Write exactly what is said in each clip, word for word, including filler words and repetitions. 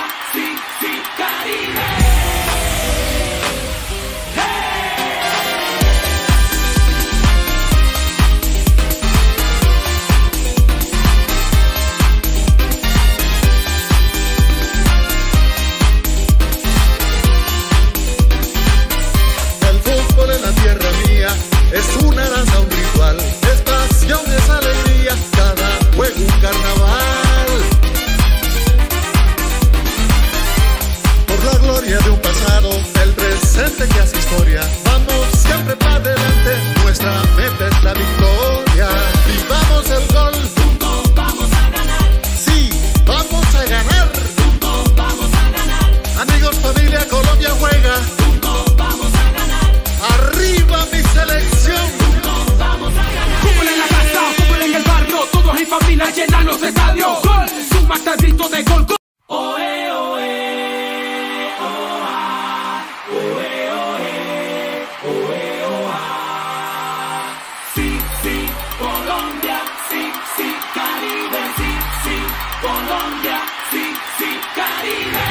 sí, sí, Caribe. Es una danza, un ritual, es pasión, es alegría, cada juego un carnaval. Por la gloria de un pasado, el presente que hace historia, vamos siempre para adelante, nuestra meta es la victoria. Vivamos el gol, juntos vamos a ganar. Sí, vamos a ganar, juntos vamos a ganar. Amigos, familia, Colombia juega. Arriba mi selección. Juntos vamos a ganar. Fútbol en la casa, fútbol en el barrio, todos en familia llenan los estadios. Gol, suma hasta el grito de gol. Gol. Oe, oe, oa, oe, oe, oe, oa. Sí, sí, Colombia, sí, sí, Caribe, sí, sí, Colombia, sí, sí, Caribe.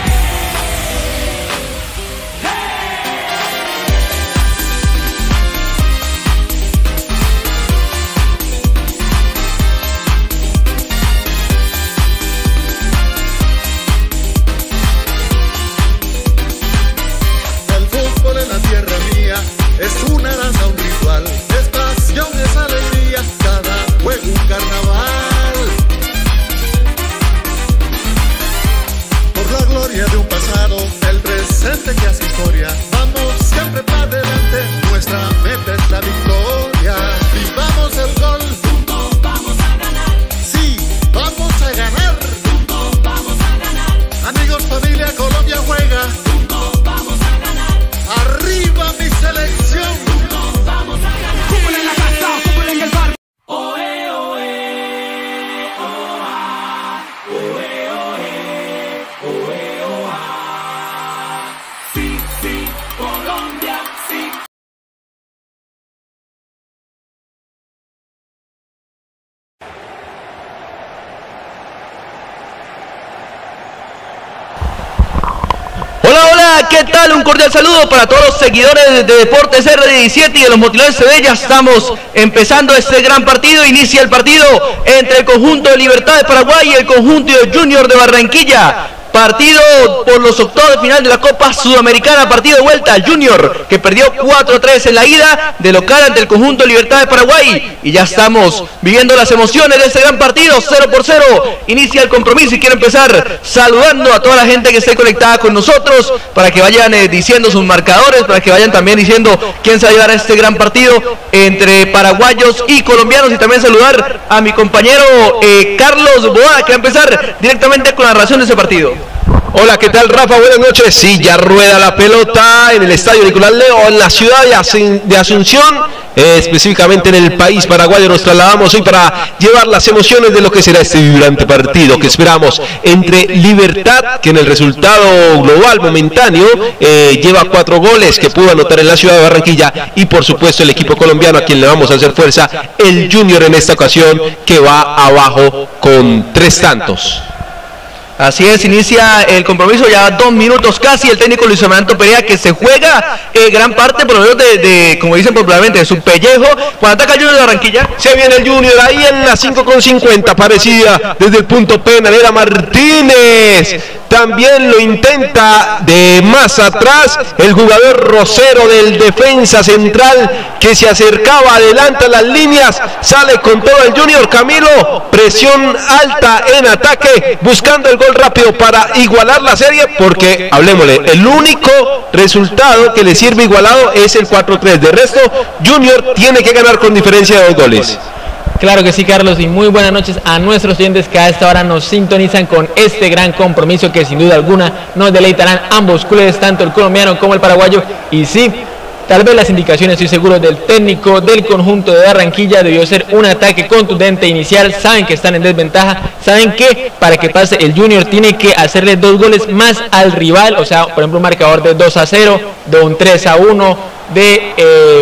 Es una danza, un ritual, es pasión, es alegría, cada juego un carnaval. Por la gloria de un pasado, el presente que hace historia, vamos siempre para adelante, nuestra meta es la victoria. Vivamos el gol, juntos vamos a ganar. Sí, vamos a ganar, juntos vamos a ganar. Amigos, familia, Colombia juega. Juntos vamos a ganar. Arriba mi selección. Juntos vamos a ganar. Fútbol en la casa, fútbol en el barrio. Oe, oe, oa, oe, oe, oe, oa. Sí, sí, Colombia, sí. Hola, hola, ¿qué tal? Un cordial saludo para todos los seguidores de Deportes R diecisiete y de los Motiladores C D. Ya estamos empezando este gran partido. Inicia el partido entre el conjunto de Libertad de Paraguay y el conjunto de Junior de Barranquilla. Partido por los octavos de final de la Copa Sudamericana, partido de vuelta. Junior, que perdió cuatro a tres en la ida de local ante el conjunto de Libertad de Paraguay. Y ya estamos viviendo las emociones de este gran partido, cero por cero. Inicia el compromiso y quiero empezar saludando a toda la gente que esté conectada con nosotros, para que vayan eh, diciendo sus marcadores, para que vayan también diciendo quién se va a llevar a este gran partido entre paraguayos y colombianos. Y también saludar a mi compañero eh, Carlos Boada, que va a empezar directamente con la narración de ese partido. Hola, ¿qué tal, Rafa? Buenas noches. Sí, ya rueda la pelota en el estadio Nicolás Leo, en la ciudad de, Asun de Asunción, eh, específicamente en el país paraguayo. Nos trasladamos hoy para llevar las emociones de lo que será este vibrante partido que esperamos entre Libertad, que en el resultado global momentáneo eh, lleva cuatro goles que pudo anotar en la ciudad de Barranquilla, y por supuesto el equipo colombiano, a quien le vamos a hacer fuerza, el Junior, en esta ocasión, que va abajo con tres tantos. Así es, inicia el compromiso, ya dos minutos casi. El técnico Luis Fernando Perea, que se juega eh, gran parte, por lo menos de, de, como dicen popularmente, de su pellejo. Cuando ataca el Junior de Barranquilla, se viene el Junior ahí en la cinco con cincuenta, parecida desde el punto penal, era Martínez. También lo intenta de más atrás el jugador Rosero, del defensa central, que se acercaba, adelanta las líneas, sale con todo el Junior. Camilo, presión alta en ataque, buscando el gol rápido para igualar la serie, porque, hablemosle, el único resultado que le sirve igualado es el cuatro tres. De resto, Junior tiene que ganar con diferencia de dos goles. Claro que sí, Carlos, y muy buenas noches a nuestros oyentes que a esta hora nos sintonizan con este gran compromiso que sin duda alguna nos deleitarán ambos clubes, tanto el colombiano como el paraguayo. Y sí, tal vez las indicaciones, estoy seguro, del técnico del conjunto de Barranquilla debió ser un ataque contundente inicial. Saben que están en desventaja, saben que para que pase el Junior tiene que hacerle dos goles más al rival, o sea, por ejemplo, un marcador de dos a cero, de un tres a uno, de... Eh,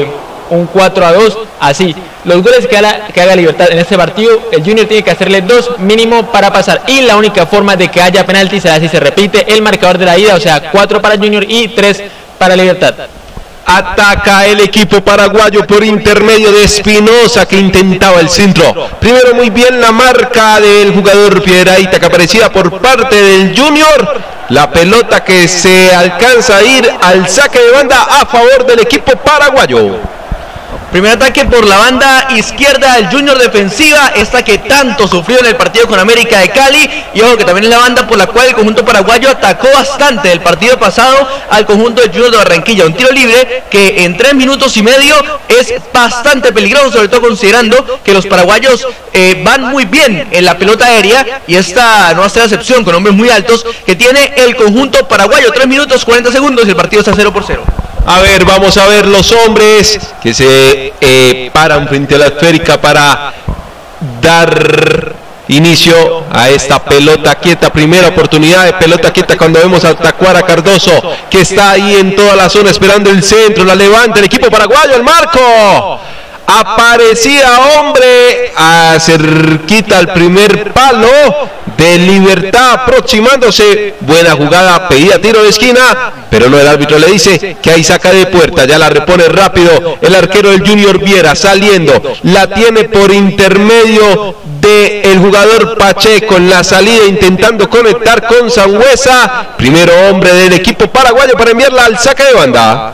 un cuatro a dos, así. Los goles que haga, que haga Libertad en este partido, el Junior tiene que hacerle dos mínimo para pasar. Y la única forma de que haya penalti será si se repite el marcador de la ida, o sea, cuatro para Junior y tres para Libertad. Ataca el equipo paraguayo por intermedio de Espinosa, que intentaba el centro. Primero muy bien la marca del jugador Piedrahita, que aparecía por parte del Junior. La pelota que se alcanza a ir al saque de banda a favor del equipo paraguayo. Primer ataque por la banda izquierda del Junior, defensiva, esta que tanto sufrió en el partido con América de Cali, y ojo que también es la banda por la cual el conjunto paraguayo atacó bastante el partido pasado al conjunto del Junior de Barranquilla. Un tiro libre que en tres minutos y medio es bastante peligroso, sobre todo considerando que los paraguayos eh, van muy bien en la pelota aérea, y esta no va a ser la excepción con hombres muy altos que tiene el conjunto paraguayo. Tres minutos cuarenta segundos y el partido está cero por cero. A ver, vamos a ver los hombres que se eh, paran frente a la esférica para dar inicio a esta pelota quieta. Primera oportunidad de pelota quieta cuando vemos a Tacuara Cardoso, que está ahí en toda la zona esperando el centro. La levanta el equipo paraguayo, el marco. Aparecía hombre a cerquita al primer palo de Libertad, aproximándose. Buena jugada, pedía tiro de esquina, pero no, el árbitro le dice que hay saca de puerta. Ya la repone rápido el arquero del Junior Viera, saliendo. La tiene por intermedio del jugador Pacheco en la salida, intentando conectar con Sangüesa. Primero hombre del equipo paraguayo para enviarla al saque de banda.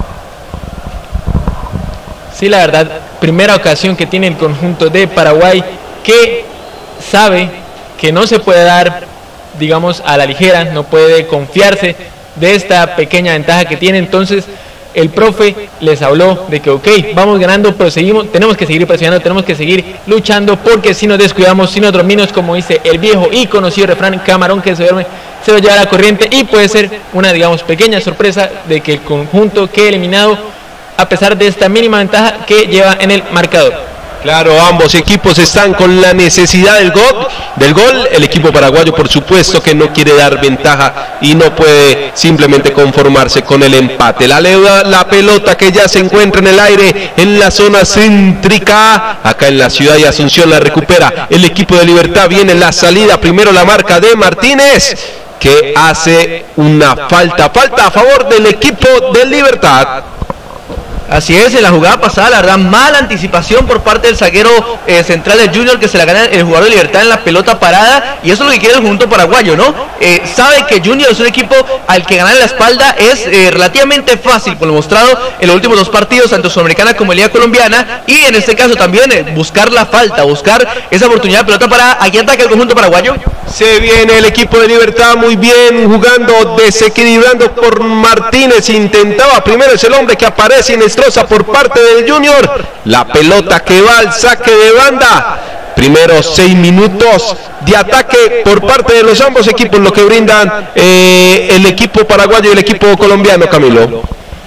Sí, la verdad, primera ocasión que tiene el conjunto de Paraguay, que sabe que no se puede dar, digamos, a la ligera, no puede confiarse de esta pequeña ventaja que tiene. Entonces el profe les habló de que ok, vamos ganando, pero seguimos, tenemos que seguir presionando, tenemos que seguir luchando, porque si nos descuidamos, si nos dormimos, como dice el viejo y conocido refrán, camarón que se duerme se lo lleva a la corriente, y puede ser una, digamos, pequeña sorpresa de que el conjunto quede eliminado a pesar de esta mínima ventaja que lleva en el marcador. Claro, ambos equipos están con la necesidad del gol, del gol. El equipo paraguayo, por supuesto, que no quiere dar ventaja y no puede simplemente conformarse con el empate. La, la pelota que ya se encuentra en el aire en la zona céntrica, acá en la ciudad de Asunción, la recupera el equipo de Libertad. Viene la salida, primero la marca de Martínez, que hace una falta, falta a favor del equipo de Libertad. Así es, en la jugada pasada, la verdad, mala anticipación por parte del zaguero eh, central del Junior, que se la gana el jugador de Libertad en la pelota parada, y eso es lo que quiere el conjunto paraguayo, ¿no? Eh, sabe que Junior es un equipo al que ganar en la espalda es eh, relativamente fácil, por lo mostrado en los últimos dos partidos, tanto Sudamericana como Liga Colombiana, y en este caso también eh, buscar la falta, buscar esa oportunidad de pelota parada. Aquí ataca el conjunto paraguayo. Se viene el equipo de Libertad muy bien, jugando, desequilibrando por Martínez. Intentaba, primero es el hombre que aparece en por parte del Junior, la pelota que va al saque de banda. Primero seis minutos de ataque por parte de los ambos equipos, lo que brindan eh, el equipo paraguayo y el equipo colombiano, Camilo.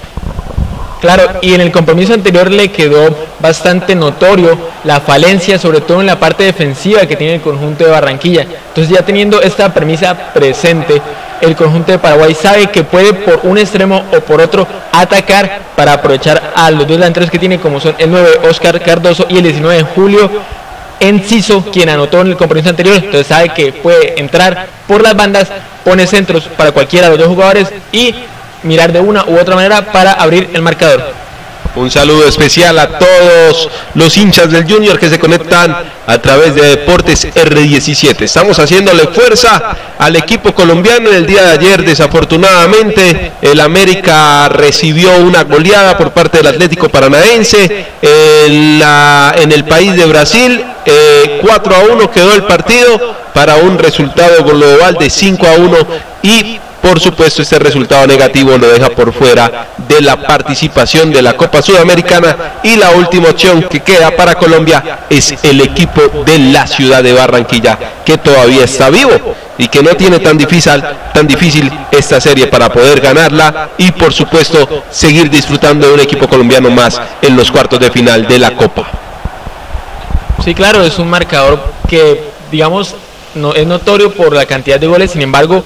Claro, y en el compromiso anterior le quedó bastante notorio la falencia, sobre todo en la parte defensiva que tiene el conjunto de Barranquilla. Entonces, ya teniendo esta premisa presente, el conjunto de Paraguay sabe que puede por un extremo o por otro atacar para aprovechar a los dos delanteros que tiene, como son el nueve Oscar Cardoso y el diecinueve Julio Enciso, quien anotó en el compromiso anterior. Entonces sabe que puede entrar por las bandas, pone centros para cualquiera de los dos jugadores y mirar de una u otra manera para abrir el marcador. Un saludo especial a todos los hinchas del Junior que se conectan a través de Deportes erre diecisiete. Estamos haciéndole fuerza al equipo colombiano. En el día de ayer, desafortunadamente, el América recibió una goleada por parte del Atlético Paranaense en, la, en el país de Brasil. Eh, cuatro a uno quedó el partido para un resultado global de cinco a uno, y por supuesto este resultado negativo lo deja por fuera de la participación de la Copa Sudamericana, y la última opción que queda para Colombia es el equipo de la ciudad de Barranquilla, que todavía está vivo y que no tiene tan difícil, tan difícil esta serie para poder ganarla y por supuesto seguir disfrutando de un equipo colombiano más en los cuartos de final de la Copa. Sí, claro, es un marcador que, digamos, no es notorio por la cantidad de goles. Sin embargo,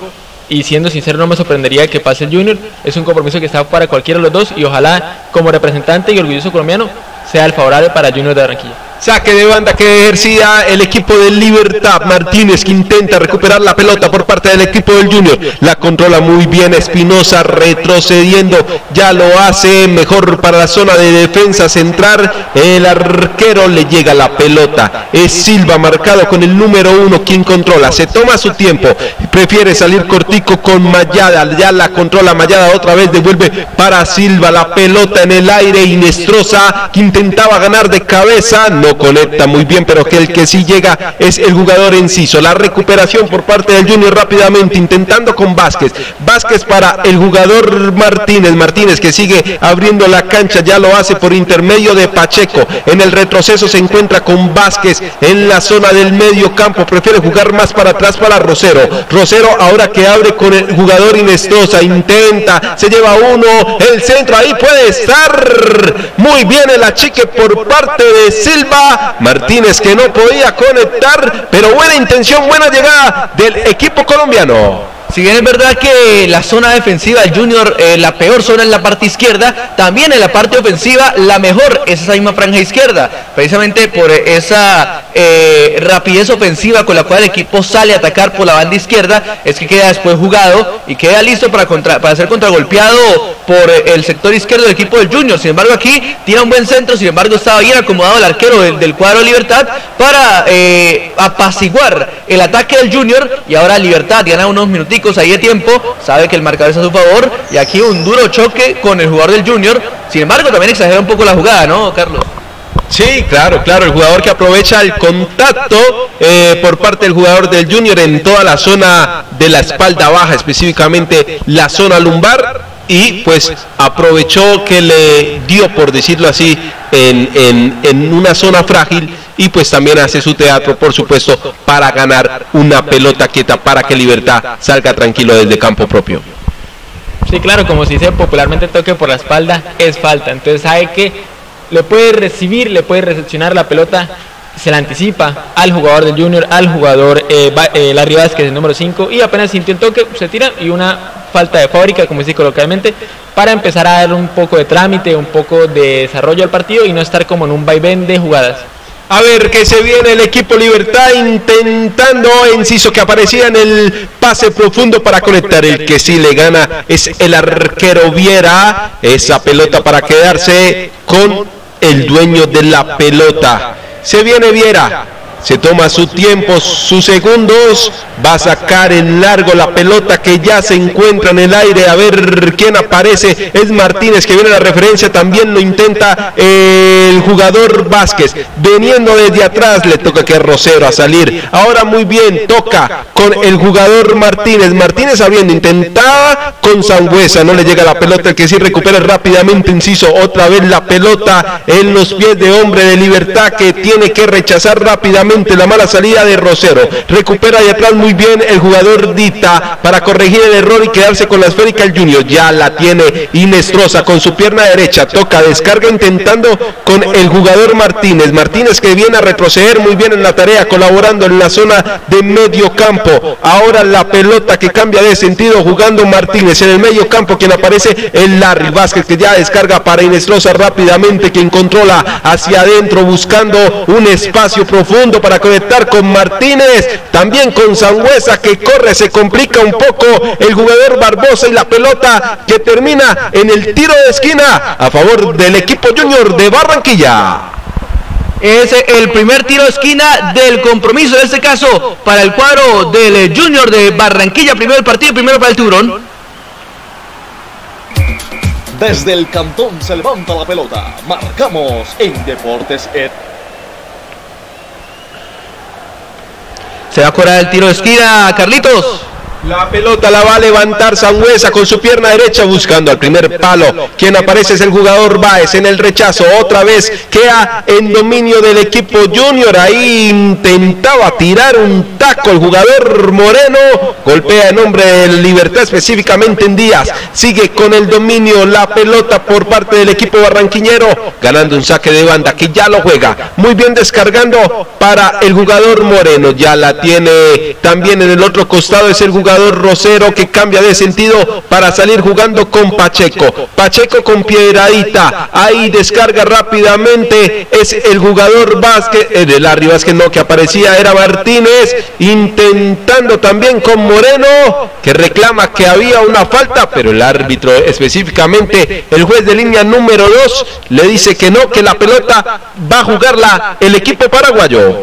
y siendo sincero no me sorprendería que pase el Junior. Es un compromiso que está para cualquiera de los dos y ojalá como representante y orgulloso colombiano sea el favorable para Junior de Barranquilla. Saque de banda que ejercía el equipo de Libertad. Martínez que intenta recuperar la pelota por parte del equipo del Junior. La controla muy bien Espinosa, retrocediendo. Ya lo hace mejor para la zona de defensa central. El arquero le llega la pelota. Es Silva marcado con el número uno quien controla. Se toma su tiempo. Prefiere salir cortico con Mayada. Ya la controla Mayada otra vez. Devuelve para Silva. La pelota en el aire. Inestrosa que intentaba ganar de cabeza. No conecta muy bien, pero que el que sí llega es el jugador Enciso. La recuperación por parte del Junior rápidamente, intentando con Vázquez. Vázquez para el jugador Martínez. Martínez que sigue abriendo la cancha, ya lo hace por intermedio de Pacheco. En el retroceso se encuentra con Vázquez en la zona del medio campo. Prefiere jugar más para atrás para Rosero. Rosero ahora que abre con el jugador Inestrosa. Intenta, se lleva uno, el centro, ahí puede estar. Muy bien el achique por parte de Silva. Martínez que no podía conectar, pero buena intención, buena llegada del equipo colombiano. Si bien es verdad que la zona defensiva del Junior, eh, la peor zona en la parte izquierda, también en la parte ofensiva la mejor es esa misma franja izquierda, precisamente por esa eh, rapidez ofensiva con la cual el equipo sale a atacar por la banda izquierda, es que queda después jugado y queda listo para, contra, para ser contragolpeado por el sector izquierdo del equipo del Junior. Sin embargo aquí tira un buen centro, sin embargo estaba bien acomodado el arquero del, del cuadro Libertad para eh, apaciguar el ataque del Junior, y ahora Libertad gana unos minuticos ahí de tiempo, sabe que el marcador es a su favor, y aquí un duro choque con el jugador del Junior. Sin embargo también exagera un poco la jugada, ¿no, Carlos? Sí, claro, claro, el jugador que aprovecha el contacto eh, por parte del jugador del Junior en toda la zona de la espalda baja, específicamente la zona lumbar, y pues aprovechó que le dio, por decirlo así, en, en, en una zona frágil, y pues también hace su teatro, por supuesto, para ganar una pelota quieta, para que Libertad salga tranquilo desde campo propio. Sí, claro, como se dice popularmente, toque por la espalda es falta, entonces sabe que le puede recibir, le puede recepcionar la pelota, se la anticipa al jugador del Junior, al jugador eh, eh, Larry Vázquez, el número cinco, y apenas sintió el toque, se tira, y una falta de fábrica, como se dice coloquialmente, para empezar a dar un poco de trámite, un poco de desarrollo al partido y no estar como en un vaivén de jugadas. A ver que se viene el equipo Libertad intentando. Enciso que aparecía en el pase profundo para conectar. El que sí le gana es el arquero Viera. Esa pelota para quedarse con el dueño de la pelota. Se viene Viera. Se toma su tiempo, sus segundos, va a sacar en largo la pelota que ya se encuentra en el aire. A ver quién aparece, es Martínez que viene a la referencia, también lo intenta el jugador Vázquez, veniendo desde atrás, le toca que es Rosero a salir. Ahora muy bien, toca con el jugador Martínez, Martínez abriendo, intentaba con Sangüesa, no le llega la pelota, el que sí recupera rápidamente Enciso, otra vez la pelota en los pies de hombre de Libertad que tiene que rechazar rápidamente la mala salida de Rosero. Recupera de atrás muy bien el jugador Dita para corregir el error y quedarse con la esférica el Junior. Ya la tiene Inestrosa con su pierna derecha, toca, descarga intentando con el jugador Martínez. Martínez que viene a retroceder muy bien en la tarea, colaborando en la zona de medio campo. Ahora la pelota que cambia de sentido, jugando Martínez en el medio campo, quien aparece el Larry Vázquez que ya descarga para Inestrosa rápidamente, quien controla hacia adentro buscando un espacio profundo para conectar con Martínez, también con Sangüesa que corre, se complica un poco el jugador Barbosa, y la pelota que termina en el tiro de esquina a favor del equipo Junior de Barranquilla. Es el primer tiro de esquina del compromiso, en este caso para el cuadro del Junior de Barranquilla. Primero el partido, primero para el Tiburón. Desde el cantón se levanta la pelota. Marcamos en Deportes E T. Se va a cobrar el tiro de esquina, Carlitos. La pelota la va a levantar Sangüesa con su pierna derecha buscando al primer palo. Quien aparece es el jugador Báez en el rechazo. Otra vez queda en dominio del equipo Junior. Ahí intentaba tirar un taco el jugador Moreno. Golpea en nombre de Libertad, específicamente en Díaz. Sigue con el dominio la pelota por parte del equipo barranquiñero. Ganando un saque de banda que ya lo juega. Muy bien descargando para el jugador Moreno. Ya la tiene también en el otro costado, es el jugador jugador Rosero, que cambia de sentido para salir jugando con Pacheco. Pacheco con Piedradita, ahí descarga rápidamente, es el jugador Vázquez, eh, de Larry Vázquez no, que aparecía era Martínez, intentando también con Moreno, que reclama que había una falta, pero el árbitro, específicamente el juez de línea número dos, le dice que no, que la pelota va a jugarla el equipo paraguayo.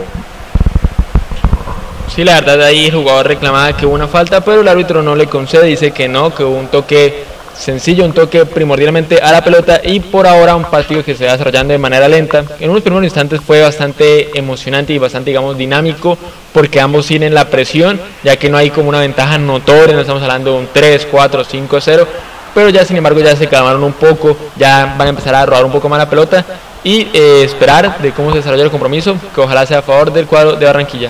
Sí, la verdad ahí el jugador reclamaba que hubo una falta, pero el árbitro no le concede, dice que no, que hubo un toque sencillo, un toque primordialmente a la pelota, y por ahora un partido que se va desarrollando de manera lenta. En unos primeros instantes fue bastante emocionante y bastante, digamos, dinámico, porque ambos tienen la presión, ya que no hay como una ventaja notoria, no estamos hablando de un tres, cuatro, cinco, cero, pero ya sin embargo ya se calmaron un poco, ya van a empezar a robar un poco más la pelota y eh, esperar de cómo se desarrolla el compromiso, que ojalá sea a favor del cuadro de Barranquilla.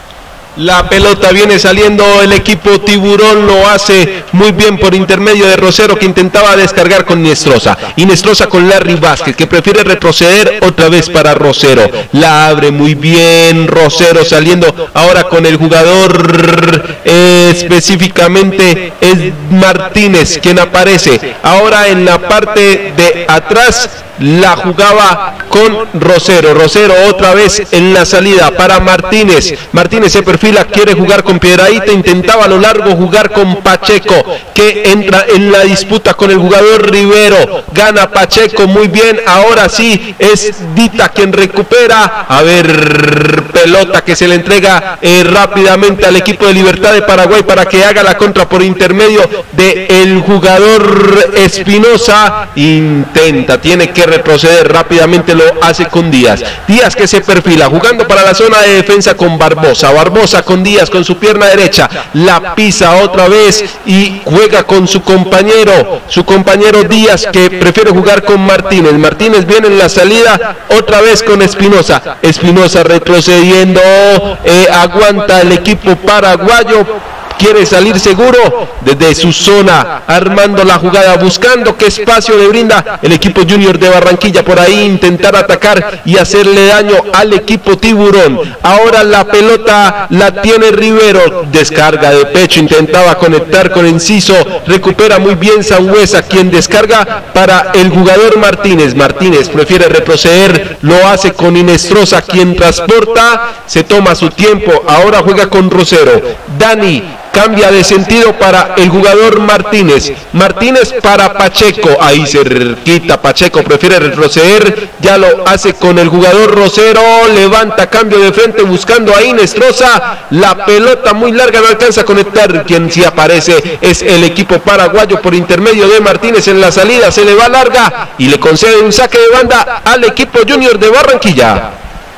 La pelota viene saliendo, el equipo Tiburón lo hace muy bien por intermedio de Rosero, que intentaba descargar con Inestrosa. Inestrosa con Larry Vázquez, que prefiere retroceder otra vez para Rosero. La abre muy bien Rosero, saliendo ahora con el jugador eh, específicamente es Martínez, quien aparece. Ahora en la parte de atrás la jugaba con Rosero. Rosero otra vez en la salida para Martínez. Martínez se perfila, quiere jugar con Piedradita, intentaba a lo largo jugar con Pacheco, que entra en la disputa con el jugador Rivero. Gana Pacheco muy bien, ahora sí es Dita quien recupera. A ver, pelota que se le entrega eh, rápidamente al equipo de Libertad de Paraguay para que haga la contra por intermedio del jugador Espinosa. Intenta, tiene que retroceder rápidamente, lo hace con Díaz. Díaz que se perfila, jugando para la zona de defensa con Barbosa. Barbosa con Díaz con su pierna derecha, la pisa otra vez y juega con su compañero, su compañero Díaz, que prefiere jugar con Martínez. Martínez viene en la salida otra vez con Espinosa. Espinosa retrocediendo, eh, aguanta el equipo paraguayo. Quiere salir seguro desde su zona, armando la jugada, buscando qué espacio le brinda el equipo Junior de Barranquilla. Por ahí intentar atacar y hacerle daño al equipo Tiburón. Ahora la pelota la tiene Rivero, descarga de pecho, intentaba conectar con Enciso, recupera muy bien Sangüesa, quien descarga para el jugador Martínez. Martínez prefiere retroceder, lo hace con Inestrosa, quien transporta, se toma su tiempo, ahora juega con Rosero. Dani cambia de sentido para el jugador Martínez. Martínez para Pacheco, ahí se quita Pacheco, prefiere retroceder, ya lo hace con el jugador Rosero, levanta, cambio de frente buscando a Inestrosa, la pelota muy larga, no alcanza a conectar. Quien sí aparece es el equipo paraguayo por intermedio de Martínez en la salida, se le va larga y le concede un saque de banda al equipo Junior de Barranquilla.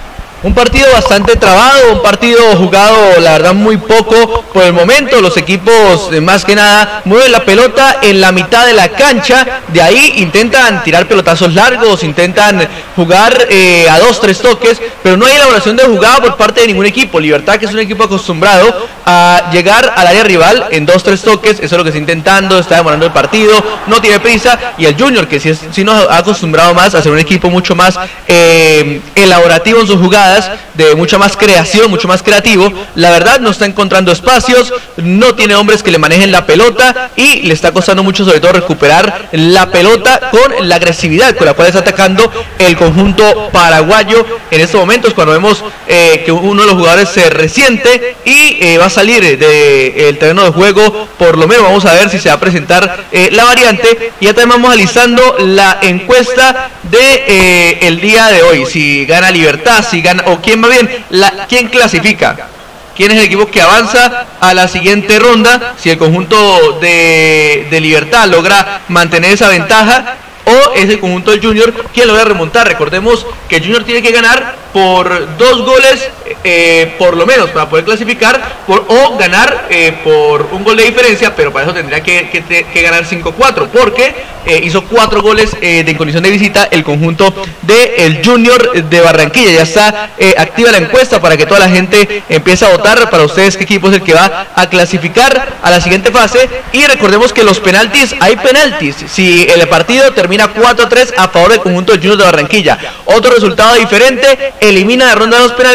Un partido bastante trabado, un partido jugado la verdad muy poco por el momento. Los equipos eh, más que nada mueven la pelota en la mitad de la cancha, de ahí intentan tirar pelotazos largos, intentan jugar eh, a dos, tres toques, pero no hay elaboración de jugada por parte de ningún equipo. Libertad, que es un equipo acostumbrado a llegar al área rival en dos, tres toques, eso es lo que está intentando, está demorando el partido, no tiene prisa, y el Junior, que sí, es, sí nos ha acostumbrado más a ser un equipo mucho más eh, elaborativo en sus jugadas, de mucha más creación, mucho más creativo, la verdad no está encontrando espacios, no tiene hombres que le manejen la pelota y le está costando mucho sobre todo recuperar la pelota con la agresividad con la cual está atacando el conjunto paraguayo en estos momentos, cuando vemos eh, que uno de los jugadores se resiente y eh, va a salir del de, terreno de juego. Por lo menos vamos a ver si se va a presentar eh, la variante, y ya también vamos analizando la encuesta de eh, el día de hoy, si gana Libertad, si gana o quién va bien, la, quién clasifica, quién es el equipo que avanza a la siguiente ronda, si el conjunto de, de Libertad logra mantener esa ventaja o es el conjunto del Junior quien logra remontar. Recordemos que el Junior tiene que ganar por dos goles eh, por lo menos para poder clasificar, por, o ganar eh, por un gol de diferencia, pero para eso tendría que, que, que ganar cinco cuatro, porque eh, hizo cuatro goles eh, de condición de visita el conjunto del Junior de Barranquilla. Ya está eh, activa la encuesta para que toda la gente empiece a votar para ustedes qué equipo es el que va a clasificar a la siguiente fase. Y recordemos que los penaltis, hay penaltis si el partido termina cuatro a tres a favor del conjunto del Junior de Barranquilla. Otro resultado diferente elimina la ronda de los penales, y recordemos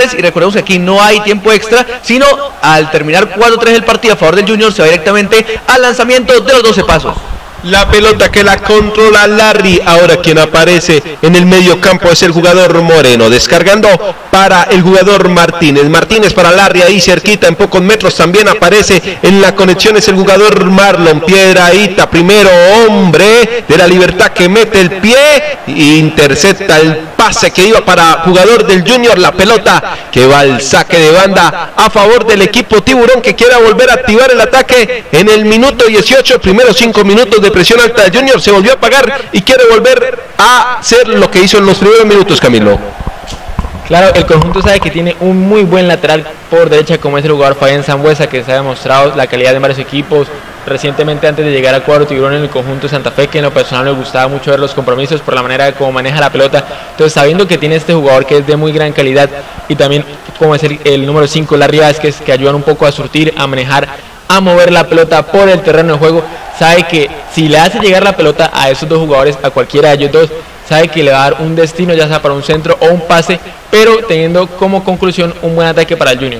recordemos que aquí no hay tiempo extra, sino al terminar cuatro tres el partido a favor del Junior se va directamente al lanzamiento de los doce pasos. La pelota que la controla Larry, ahora quien aparece en el medio campo es el jugador Moreno, descargando para el jugador Martínez, Martínez para Larry, ahí cerquita en pocos metros también aparece en la conexión es el jugador Marlon Piedrahita, primero hombre de la Libertad que mete el pie e intercepta el pase que iba para jugador del Junior, la pelota que va al saque de banda a favor del equipo Tiburón que quiera volver a activar el ataque en el minuto dieciocho, primeros cinco minutos de presión alta del Junior, se volvió a apagar y quiere volver a hacer lo que hizo en los primeros minutos, Camilo. Claro, el conjunto sabe que tiene un muy buen lateral por derecha como es el jugador Fabián Sambuesa, que se ha demostrado la calidad de varios equipos. Recientemente, antes de llegar a cuadro Tiburón en el conjunto Santa Fe, que en lo personal me gustaba mucho ver los compromisos por la manera de cómo maneja la pelota. Entonces, sabiendo que tiene este jugador que es de muy gran calidad y también como es el, el número cinco, Larry Vázquez, que ayudan un poco a surtir, a manejar, a mover la pelota por el terreno de juego, sabe que si le hace llegar la pelota a esos dos jugadores, a cualquiera de ellos dos, sabe que le va a dar un destino, ya sea para un centro o un pase, pero teniendo como conclusión un buen ataque para el Junior.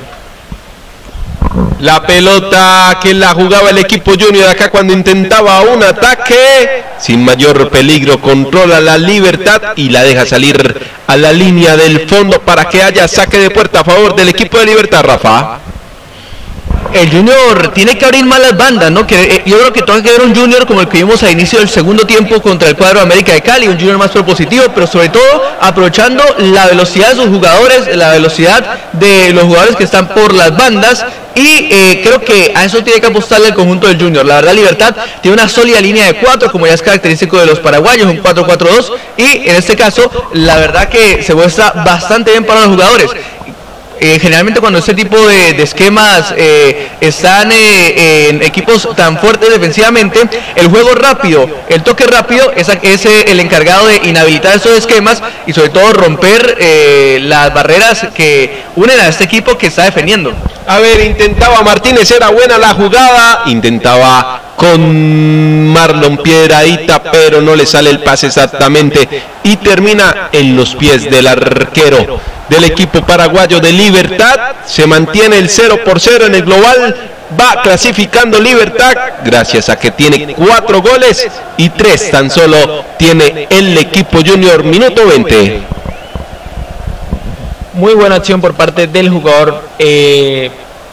La pelota que la jugaba el equipo Junior acá cuando intentaba un ataque, sin mayor peligro, controla la Libertad y la deja salir a la línea del fondo para que haya saque de puerta a favor del equipo de Libertad, Rafa. El Junior tiene que abrir más las bandas, ¿no? Que, eh, yo creo que tenga que ver un Junior como el que vimos a inicio del segundo tiempo contra el cuadro América de Cali, un Junior más propositivo, pero sobre todo aprovechando la velocidad de sus jugadores, la velocidad de los jugadores que están por las bandas, y eh, creo que a eso tiene que apostarle el conjunto del Junior. La verdad, Libertad tiene una sólida línea de cuatro, como ya es característico de los paraguayos, un cuatro cuatro dos, y en este caso, la verdad que se muestra bastante bien para los jugadores. Eh, generalmente cuando este tipo de, de esquemas eh, están eh, en equipos tan fuertes defensivamente, el juego rápido, el toque rápido es, es eh, el encargado de inhabilitar esos esquemas y sobre todo romper eh, las barreras que unen a este equipo que está defendiendo. A ver, intentaba Martínez, era buena la jugada, intentaba con Marlon Piedrahita, pero no le sale el pase exactamente y termina en los pies del arquero del equipo paraguayo de Libertad. Se mantiene el cero por cero en el global, va clasificando Libertad gracias a que tiene cuatro goles y tres tan solo tiene el equipo Junior. Minuto veinte. Muy buena acción por parte del jugador eh,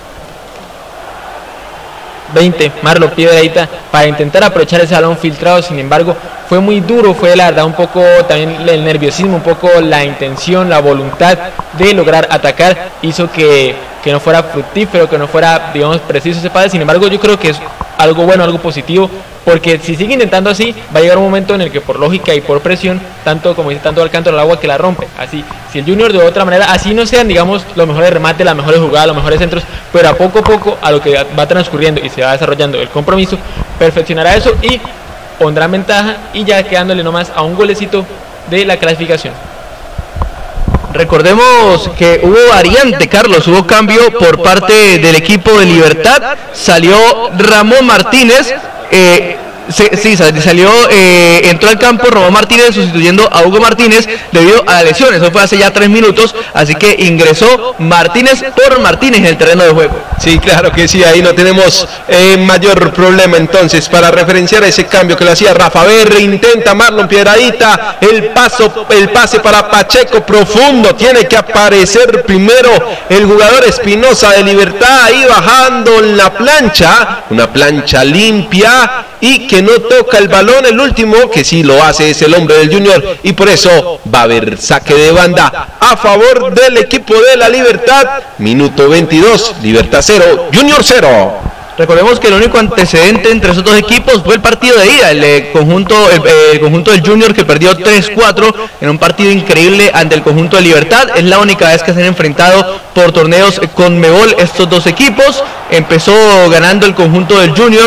veinte, Marlon Piedrahita, para intentar aprovechar ese balón filtrado. Sin embargo, fue muy duro, fue la verdad un poco también el nerviosismo, un poco la intención, la voluntad de lograr atacar, hizo que, que no fuera fructífero, que no fuera, digamos, preciso ese pase. Sin embargo, yo creo que es algo bueno, algo positivo, porque si sigue intentando así, va a llegar un momento en el que por lógica y por presión, tanto como dice, tanto al canto del agua que la rompe. Así, si el Junior de otra manera, así no sean, digamos, los mejores remates, las mejores jugadas, los mejores centros, pero a poco a poco, a lo que va transcurriendo y se va desarrollando el compromiso, perfeccionará eso y pondrá en ventaja y ya quedándole nomás a un golecito de la clasificación. Recordemos que hubo variante, Carlos, hubo cambio por parte del equipo de Libertad, salió Ramón Martínez, eh, se, sí, salió, eh, entró al campo Ramón Martínez sustituyendo a Hugo Martínez debido a la lesión, eso fue hace ya tres minutos, así que ingresó Martínez por Martínez en el terreno de juego. Sí, claro que sí, ahí no tenemos eh, mayor problema entonces para referenciar ese cambio que lo hacía Rafa Berre. Intenta Marlon Piedrahita, el paso, el pase para Pacheco profundo, tiene que aparecer primero el jugador Espinosa de Libertad, ahí bajando en la plancha, una plancha limpia y que no toca el balón. El último que sí lo hace es el hombre del Junior y por eso va a haber saque de banda a favor del equipo de la Libertad. Minuto veintidós, Libertad cero, Junior cero. Recordemos que el único antecedente entre esos dos equipos fue el partido de ida, el, eh, conjunto, el, el conjunto del Junior que perdió tres cuatro en un partido increíble ante el conjunto de Libertad. Es la única vez que se han enfrentado por torneos Conmebol estos dos equipos. Empezó ganando el conjunto del Junior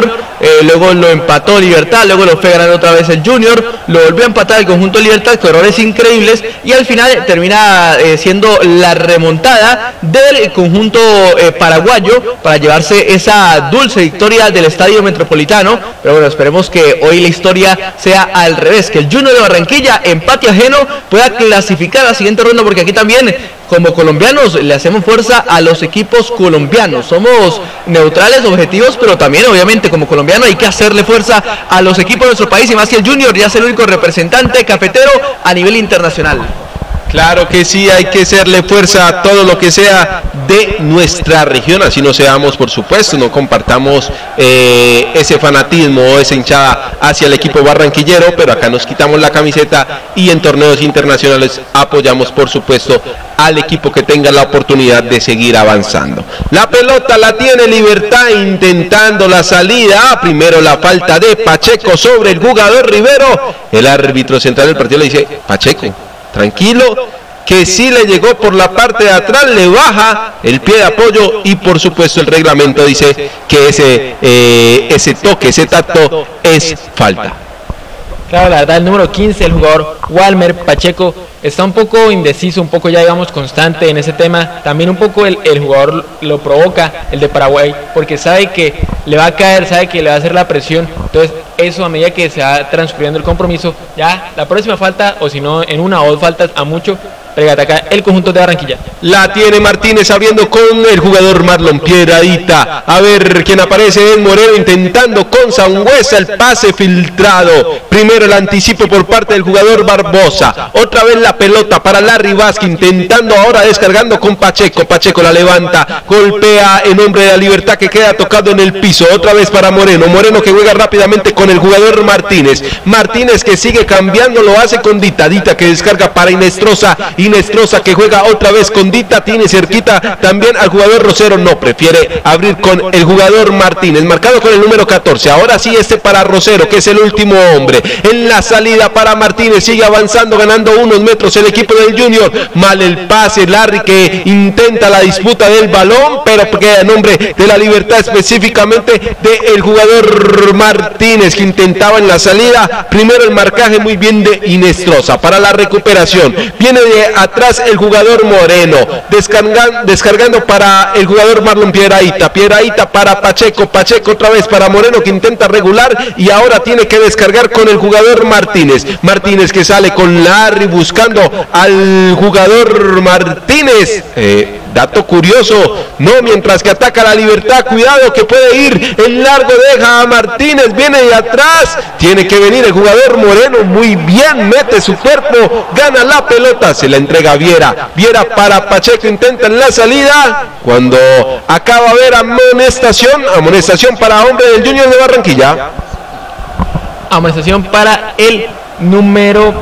eh, luego lo empató Libertad, luego lo fue ganando otra vez el Junior, lo volvió a empatar el conjunto de Libertad con errores increíbles y al final termina eh, siendo la remontada del conjunto eh, paraguayo para llevarse esa dulce victoria del Estadio Metropolitano. Pero bueno, esperemos que hoy la historia sea al revés, que el Junior de Barranquilla, empate ajeno, pueda clasificar a la siguiente ronda, porque aquí también como colombianos le hacemos fuerza a los equipos colombianos, somos neutrales, objetivos, pero también obviamente como colombiano hay que hacerle fuerza a los equipos de nuestro país, y más que el Junior ya es el único representante cafetero a nivel internacional. Claro que sí, hay que hacerle fuerza a todo lo que sea de nuestra región, así no seamos, por supuesto, no compartamos eh, ese fanatismo o esa hinchada hacia el equipo barranquillero, pero acá nos quitamos la camiseta y en torneos internacionales apoyamos, por supuesto, al equipo que tenga la oportunidad de seguir avanzando. La pelota la tiene Libertad intentando la salida, primero la falta de Pacheco sobre el jugador Rivero, el árbitro central del partido le dice: Pacheco, tranquilo, que sí le llegó por la parte de atrás, le baja el pie de apoyo y por supuesto el reglamento dice que ese, eh, ese toque, ese tacto es falta. Claro, la verdad, el número quince, el jugador Walmer Pacheco, está un poco indeciso, un poco ya digamos constante en ese tema. También un poco el, el jugador lo provoca, el de Paraguay, porque sabe que le va a caer, sabe que le va a hacer la presión. Entonces eso, a medida que se va transcurriendo el compromiso, ya la próxima falta, o si no en una o dos faltas a mucho, ataca el conjunto de Barranquilla. La tiene Martínez abriendo con el jugador Marlon Piedradita. A ver quién aparece, en Moreno intentando con Sangüesa el pase filtrado. Primero el anticipo por parte del jugador Barbosa. Otra vez la pelota para Larry Vázquez intentando ahora descargando con Pacheco. Pacheco la levanta, golpea en nombre de la Libertad que queda tocado en el piso. Otra vez para Moreno. Moreno que juega rápidamente con el jugador Martínez. Martínez que sigue cambiando, lo hace con Dita. Dita que descarga para Inestrosa. Inestrosa que juega otra vez con Dita, tiene cerquita también al jugador Rosero, no, prefiere abrir con el jugador Martínez, marcado con el número catorce, ahora sí este para Rosero, que es el último hombre, en la salida para Martínez, sigue avanzando, ganando unos metros el equipo del Junior, mal el pase, Larry que intenta la disputa del balón, pero queda en nombre de la Libertad, específicamente del jugador Martínez, que intentaba en la salida, primero el marcaje muy bien de Inestrosa, para la recuperación, viene de atrás el jugador Moreno, descargan, descargando para el jugador Marlon Piedradita, Piedradita para Pacheco, Pacheco otra vez para Moreno que intenta regular y ahora tiene que descargar con el jugador Martínez, Martínez que sale con Larry buscando al jugador Martínez, eh, dato curioso, no, mientras que ataca la Libertad, cuidado que puede ir en largo, deja a Martínez, viene de atrás, tiene que venir el jugador Moreno, muy bien, mete su cuerpo, gana la pelota, se la entrega a Viera, Viera para Pacheco, intenta en la salida, cuando acaba de haber amonestación, amonestación para hombre del Junior de Barranquilla. Amonestación para el número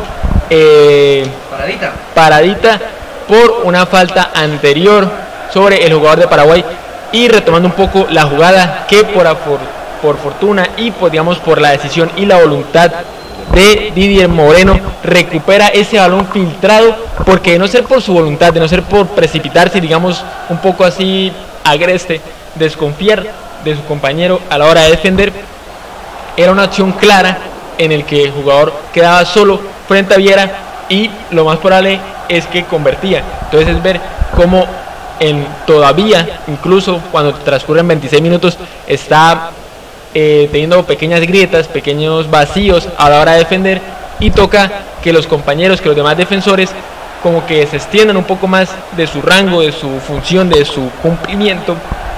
eh, Paradita. Paradita por una falta anterior sobre el jugador de Paraguay, y retomando un poco la jugada que por, por, por fortuna y por, digamos, por la decisión y la voluntad de Didier Moreno, recupera ese balón filtrado, porque de no ser por su voluntad, de no ser por precipitarse, digamos, un poco así agreste, desconfiar de su compañero a la hora de defender, era una acción clara en el que el jugador quedaba solo frente a Viera y lo más probable es que convertía. Entonces es ver cómo en todavía, incluso cuando transcurren veintiséis minutos, está eh, teniendo pequeñas grietas, pequeños vacíos a la hora de defender, y toca que los compañeros, que los demás defensores como que se extiendan un poco más de su rango, de su función, de su cumplimiento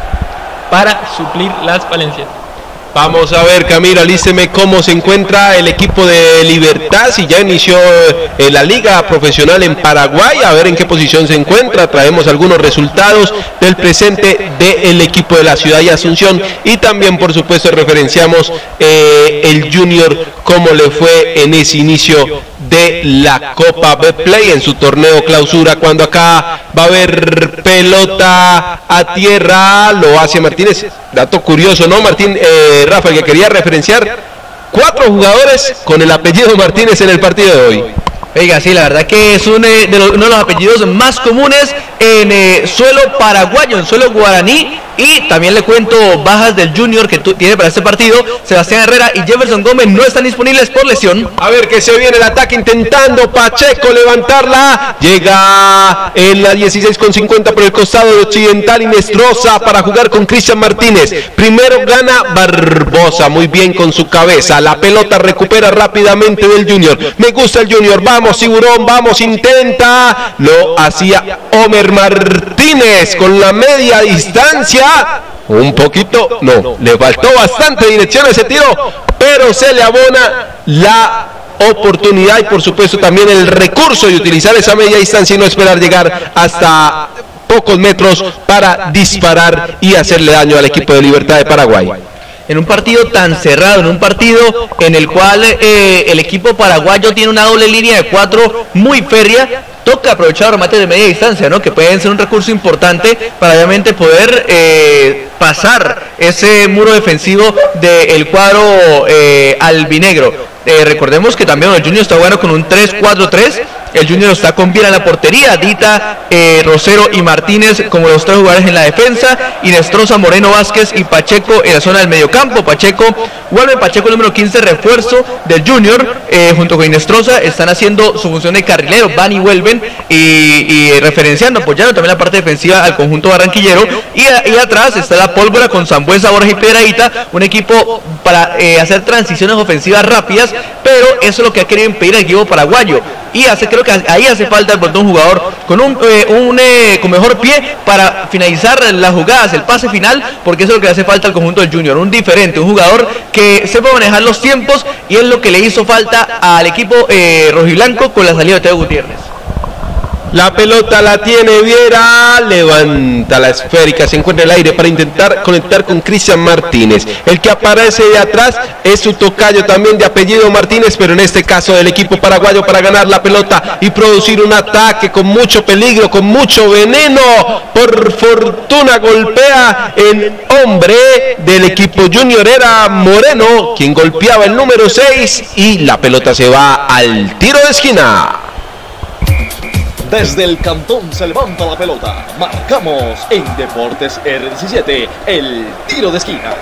para suplir las falencias. Vamos a ver, Camila, alísteme cómo se encuentra el equipo de Libertad, si ya inició eh, la liga profesional en Paraguay, a ver en qué posición se encuentra, traemos algunos resultados del presente del equipo de la ciudad de Asunción, y también por supuesto referenciamos eh, el Junior, cómo le fue en ese inicio de la Copa Betplay en su torneo clausura, cuando acá va a haber pelota a tierra, lo hace Martínez, dato curioso, ¿no, Martín? Eh, Rafa, que quería referenciar, cuatro jugadores con el apellido Martínez en el partido de hoy. Oiga, sí, la verdad que es uno de los, uno de los apellidos más comunes en eh, suelo paraguayo, en suelo guaraní. Y también le cuento bajas del Junior que tiene para este partido. Sebastián Herrera y Jefferson Gómez no están disponibles por lesión. A ver que se viene el ataque intentando Pacheco levantarla. Llega en la dieciséis con cincuenta por el costado de Occidental Inestrosa para jugar con Cristian Martínez. Primero gana Barbosa, muy bien con su cabeza. La pelota recupera rápidamente del Junior. Me gusta el Junior, vamos Tiburón, vamos, intenta. Lo hacía Homer Martínez con la media distancia. Un poquito, no, le faltó bastante dirección a ese tiro, pero se le abona la oportunidad y por supuesto también el recurso de utilizar esa media distancia y no esperar llegar hasta pocos metros para disparar y hacerle daño al equipo de Libertad de Paraguay. En un partido tan cerrado, en un partido en el cual eh, el equipo paraguayo tiene una doble línea de cuatro muy férrea, toca aprovechar remates de media distancia, ¿no? Que pueden ser un recurso importante para obviamente poder eh, pasar ese muro defensivo del cuadro eh, albinegro. Eh, recordemos que también el Junior está bueno con un tres cuatro tres. El Junior está con Viera en la portería, Dita, eh, Rosero y Martínez como los tres jugadores en la defensa, Inestrosa, Moreno, Vázquez y Pacheco en la zona del mediocampo. Pacheco, vuelve Pacheco el número quince, refuerzo del Junior, eh, junto con Inestrosa, están haciendo su función de carrilero, van y vuelven y, y referenciando, apoyando también la parte defensiva al conjunto barranquillero. Y, y atrás está la pólvora con Sambuesa, Borja y Piedradita, un equipo para eh, hacer transiciones ofensivas rápidas, pero eso es lo que ha querido impedir el equipo paraguayo. Y hace, creo que ahí hace falta el un jugador con un, eh, un eh, con mejor pie para finalizar las jugadas, el pase final, porque eso es lo que le hace falta al conjunto del Junior, un diferente, un jugador que sepa manejar los tiempos, y es lo que le hizo falta al equipo eh, rojiblanco con la salida de Teo Gutiérrez. La pelota la tiene Viera, levanta la esférica, se encuentra en el aire para intentar conectar con Cristian Martínez. El que aparece de atrás es su tocayo también de apellido Martínez, pero en este caso del equipo paraguayo para ganar la pelota y producir un ataque con mucho peligro, con mucho veneno. Por fortuna golpea en hombre del equipo Junior, era Moreno quien golpeaba el número seis y la pelota se va al tiro de esquina. Desde el cantón se levanta la pelota. Marcamos en Deportes R diecisiete el tiro de esquina.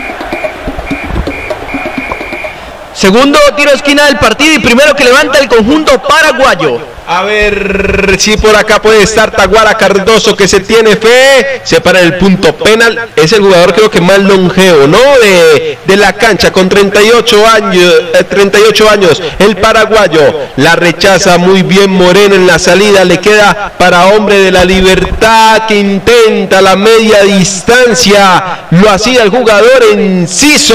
Segundo tiro de esquina del partido y primero que levanta el conjunto paraguayo. A ver si por acá puede estar Taguara Cardoso, que se tiene fe, se para el punto penal. Es el jugador creo que más longevo, ¿no? De, de la cancha, con treinta y ocho años, eh, treinta y ocho años, el paraguayo. La rechaza muy bien Moreno en la salida, le queda para hombre de la Libertad, que intenta la media distancia. Lo hacía el jugador Enciso.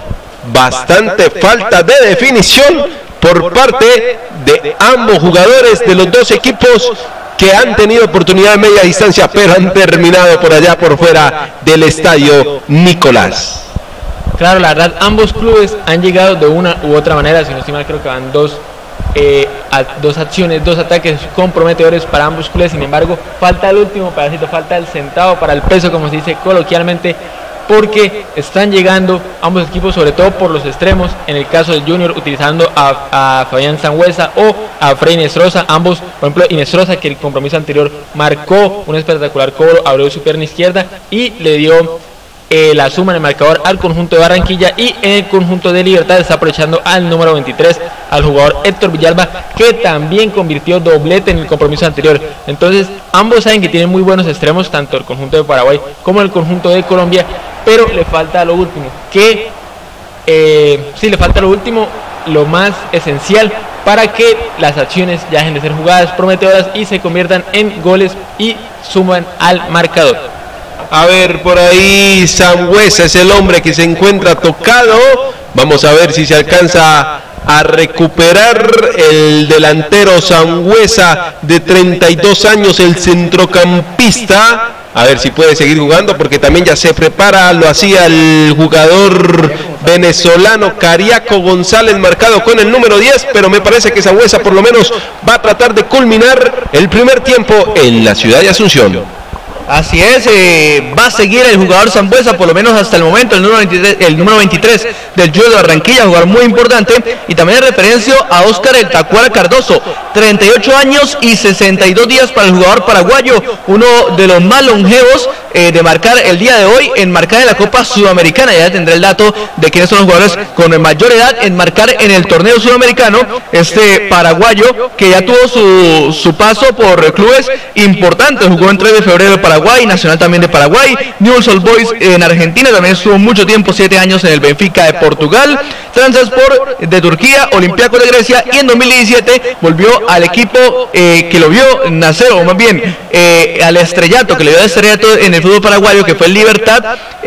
Bastante falta de definición por parte de ambos jugadores de los dos equipos, que han tenido oportunidad de media distancia, pero han terminado por allá por fuera del estadio Nicolás. Claro, la verdad, ambos clubes han llegado de una u otra manera, si no estoy mal, creo que van dos, eh, a, dos acciones, dos ataques comprometedores para ambos clubes. Sin embargo, falta el último pedacito, falta el centavo para el peso, como se dice coloquialmente, porque están llegando ambos equipos, sobre todo por los extremos. En el caso del Junior, utilizando a, a Fabián Sangüesa o a Frei Inestrosa, ambos, por ejemplo Inestrosa, que el compromiso anterior marcó un espectacular cobro, abrió su pierna izquierda y le dio eh, la suma en el marcador al conjunto de Barranquilla. Y en el conjunto de Libertad está aprovechando al número veintitrés, al jugador Héctor Villalba, que también convirtió doblete en el compromiso anterior. Entonces ambos saben que tienen muy buenos extremos, tanto el conjunto de Paraguay como el conjunto de Colombia, pero le falta lo último, que eh, sí, le falta lo último, lo más esencial para que las acciones ya dejen de ser jugadas prometedoras y se conviertan en goles y suman al marcador. A ver, por ahí Sangüesa es el hombre que se encuentra tocado. Vamos a ver si se alcanza a recuperar el delantero Sangüesa, de treinta y dos años, el centrocampista. A ver si puede seguir jugando, porque también ya se prepara. Lo hacía el jugador venezolano Cariaco González, marcado con el número diez, pero me parece que Sangüesa por lo menos va a tratar de culminar el primer tiempo en la ciudad de Asunción. Así es, eh, va a seguir el jugador Sambuesa por lo menos hasta el momento, el número veintitrés, el número veintitrés del Junior de Barranquilla, jugador muy importante, y también en referencia a Oscar el Tacuara Cardoso, treinta y ocho años y sesenta y dos días para el jugador paraguayo, uno de los más longevos eh, de marcar el día de hoy en marcar en la Copa Sudamericana. Ya tendré el dato de quiénes son los jugadores con mayor edad en marcar en el torneo sudamericano, este paraguayo que ya tuvo su, su paso por clubes importantes, jugó en tres de febrero para Paraguay, Nacional también de Paraguay, Newell's Old Boys en Argentina, también estuvo mucho tiempo, siete años en el Benfica de Portugal, Trabzonspor de Turquía, Olympiacos de Grecia, y en dos mil diecisiete volvió al equipo eh, que lo vio nacer, o más bien eh, al estrellato, que le dio el estrellato en el fútbol paraguayo, que fue el Libertad,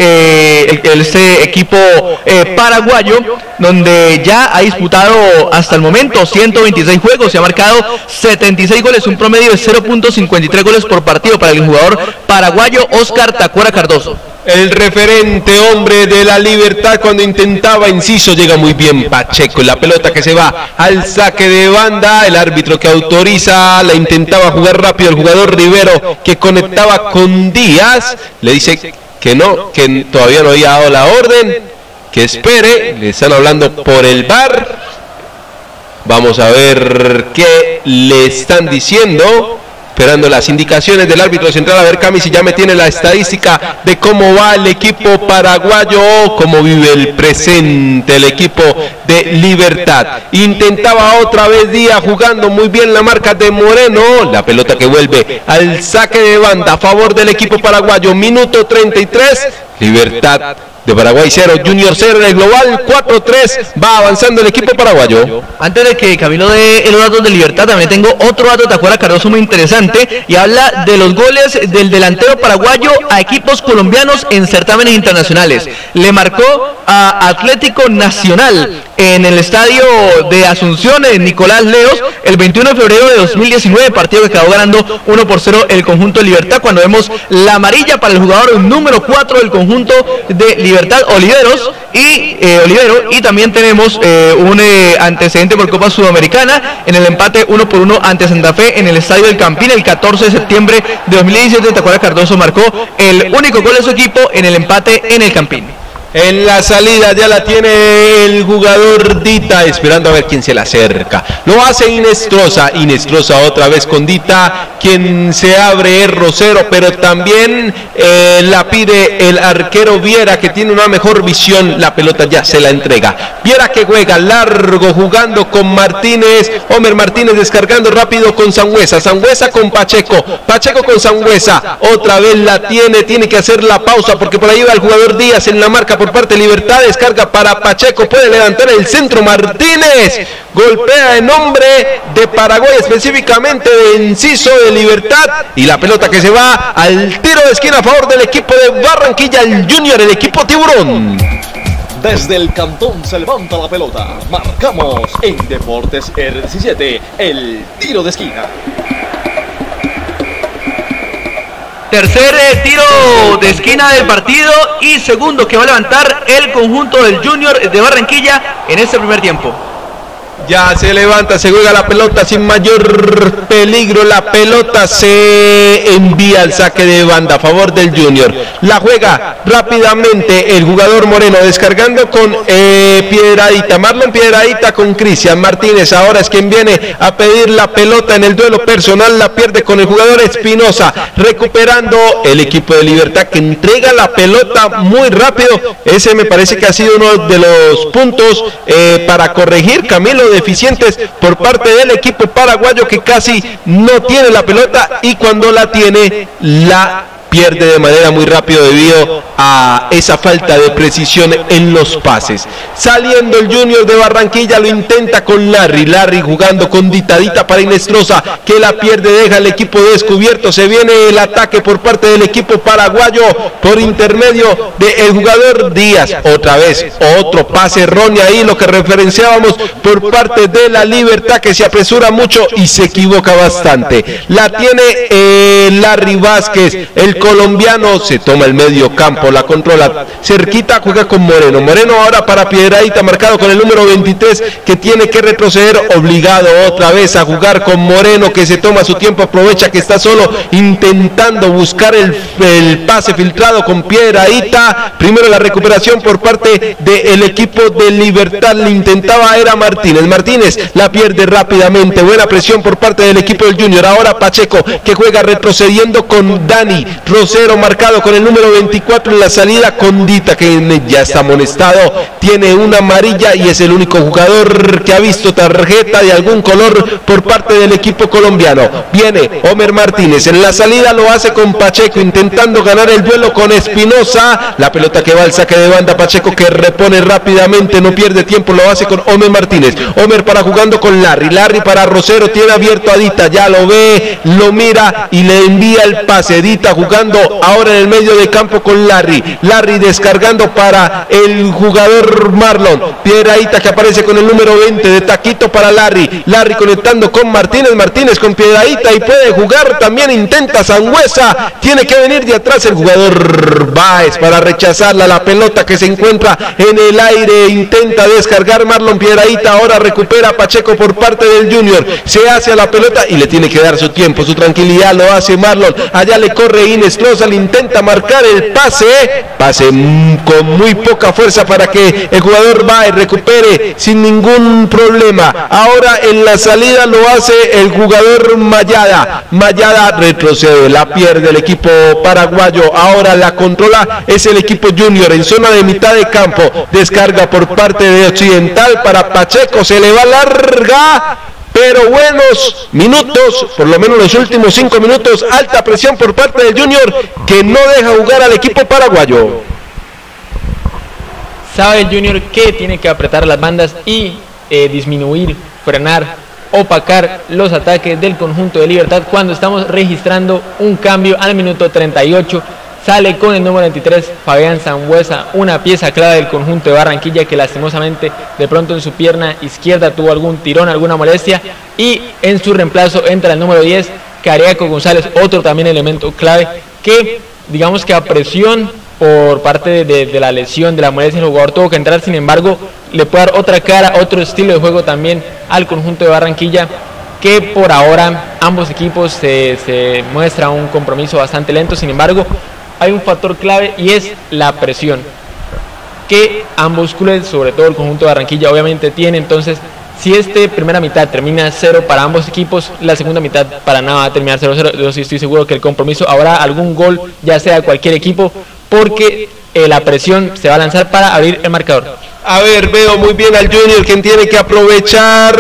eh, el, este equipo eh, paraguayo, donde ya ha disputado hasta el momento ciento veintiséis juegos, se ha marcado setenta y seis goles, un promedio de cero punto cincuenta y tres goles por partido para el jugador paraguayo Oscar Tacuara Cardoso. El referente hombre de la Libertad cuando intentaba inciso, llega muy bien Pacheco, la pelota que se va al saque de banda, el árbitro que autoriza, la intentaba jugar rápido el jugador Rivero que conectaba con Díaz, le dice que no, que todavía no había dado la orden, que espere, le están hablando por el V A R, vamos a ver qué le están diciendo. Esperando las indicaciones del árbitro central, a ver Cami si ya me tiene la estadística de cómo va el equipo paraguayo, cómo vive el presente el equipo de Libertad. Intentaba otra vez Díaz jugando muy bien la marca de Moreno, la pelota que vuelve al saque de banda a favor del equipo paraguayo, minuto treinta y tres, Libertad de Paraguay cero, Junior cero en el global, cuatro tres, va avanzando el equipo paraguayo. Antes de que Camilo dé los datos de Libertad, también tengo otro dato de Tacuara Cardoso muy interesante, y habla de los goles del delantero paraguayo a equipos colombianos en certámenes internacionales. Le marcó a Atlético Nacional en el estadio de Asunción, en Nicolás Leos, el veintiuno de febrero de dos mil diecinueve, partido que quedó ganando uno por cero el conjunto de Libertad, cuando vemos la amarilla para el jugador número cuatro del conjunto de Libertad, Oliveros, y eh, Olivero, y también tenemos eh, un eh, antecedente por Copa Sudamericana en el empate uno por uno ante Santa Fe en el Estadio del Campín el catorce de septiembre de dos mil diecisiete. Tacuara Cardoso marcó el único gol de su equipo en el empate en el Campín. En la salida ya la tiene el jugador Dita, esperando a ver quién se le acerca. Lo hace Inestrosa, Inestrosa otra vez con Dita, quien se abre es Rosero, pero también eh, la pide el arquero Viera, que tiene una mejor visión, la pelota ya se la entrega. Viera que juega largo, jugando con Martínez, Homer Martínez descargando rápido con Sangüesa, Sangüesa con Pacheco, Pacheco con Sangüesa, otra vez la tiene, tiene que hacer la pausa, porque por ahí va el jugador Díaz en la marca por parte de Libertad, descarga para Pacheco, puede levantar el centro Martínez, golpea en nombre de Paraguay, específicamente de Enciso de Libertad, y la pelota que se va al tiro de esquina a favor del equipo de Barranquilla, el Junior, el equipo Tiburón. Desde el cantón se levanta la pelota, marcamos en Deportes R diecisiete, el tiro de esquina. Tercer eh, tiro de esquina del partido y segundo que va a levantar el conjunto del Junior de Barranquilla en este primer tiempo. Ya se levanta, se juega la pelota sin mayor peligro, la pelota se envía al saque de banda a favor del Junior. La juega rápidamente el jugador Moreno, descargando con eh, Piedradita, Marlon Piedradita con Cristian Martínez, ahora es quien viene a pedir la pelota en el duelo personal, la pierde con el jugador Espinosa, recuperando el equipo de Libertad que entrega la pelota muy rápido. Ese me parece que ha sido uno de los puntos eh, para corregir, Camilo, de deficientes por parte del equipo paraguayo, que casi no tiene la pelota y cuando la tiene la pierde de manera muy rápida debido a esa falta de precisión en los pases. Saliendo el Junior de Barranquilla, lo intenta con Larry, Larry jugando con Ditadita para Inestrosa, que la pierde, deja el equipo descubierto, se viene el ataque por parte del equipo paraguayo por intermedio del jugador Díaz, otra vez otro pase erróneo ahí, lo que referenciábamos por parte de la Libertad, que se apresura mucho y se equivoca bastante. La tiene eh, Larry Vázquez, el colombiano se toma el medio campo, la controla cerquita, juega con Moreno. Moreno ahora para Piedradita, marcado con el número veintitrés, que tiene que retroceder, obligado otra vez a jugar con Moreno, que se toma su tiempo, aprovecha que está solo, intentando buscar el, el pase filtrado con Piedradita. Primero la recuperación por parte del equipo de Libertad, le intentaba era Martínez. Martínez la pierde rápidamente, buena presión por parte del equipo del Junior. Ahora Pacheco, que juega retrocediendo con Dani Rosero, marcado con el número veinticuatro en la salida, con Dita, que ya está amonestado, tiene una amarilla y es el único jugador que ha visto tarjeta de algún color por parte del equipo colombiano. Viene Homer Martínez, en la salida lo hace con Pacheco, intentando ganar el duelo con Espinosa. La pelota que va al saque de banda, Pacheco que repone rápidamente, no pierde tiempo, lo hace con Homer Martínez. Homer para jugando con Larry, Larry para Rosero, tiene abierto a Dita, ya lo ve, lo mira y le envía el pase. Dita jugando ahora en el medio de campo con Larry, Larry descargando para el jugador Marlon. Piedradita que aparece con el número veinte de taquito para Larry, Larry conectando con Martínez, Martínez con Piedradita y puede jugar, también intenta Sangüesa, tiene que venir de atrás el jugador Báez para rechazarla, la pelota que se encuentra en el aire, intenta descargar Marlon Piedradita, ahora recupera Pacheco por parte del Junior, se hace a la pelota y le tiene que dar su tiempo, su tranquilidad, lo hace Marlon, allá le corre Ines Loza, le intenta marcar el pase, pase con muy poca fuerza para que el jugador Báez recupere sin ningún problema. Ahora en la salida lo hace el jugador Mayada, Mayada retrocede, la pierde el equipo paraguayo, ahora la controla es el equipo Junior en zona de mitad de campo, descarga por parte de Occidental para Pacheco, se le va larga, pero buenos minutos, por lo menos los últimos cinco minutos, alta presión por parte del Junior, que no deja jugar al equipo paraguayo. Sabe el Junior que tiene que apretar las bandas y eh, disminuir, frenar, opacar los ataques del conjunto de Libertad, cuando estamos registrando un cambio al minuto treinta y ocho. Sale con el número veintitrés Fabián Sangüesa, una pieza clave del conjunto de Barranquilla, que lastimosamente de pronto en su pierna izquierda tuvo algún tirón, alguna molestia, y en su reemplazo entra el número diez Cariaco González, otro también elemento clave, que digamos que a presión por parte de, de, de la lesión, de la molestia, el jugador tuvo que entrar, sin embargo le puede dar otra cara, otro estilo de juego también al conjunto de Barranquilla, que por ahora ambos equipos se, se muestra un compromiso bastante lento. Sin embargo, hay un factor clave y es la presión que ambos clubes, sobre todo el conjunto de Barranquilla, obviamente tiene. Entonces, si esta primera mitad termina cero para ambos equipos, la segunda mitad para nada va a terminar cero cero. Yo sí estoy seguro que el compromiso habrá algún gol, ya sea de cualquier equipo, porque eh, la presión se va a lanzar para abrir el marcador. A ver, veo muy bien al Junior, quien tiene que aprovechar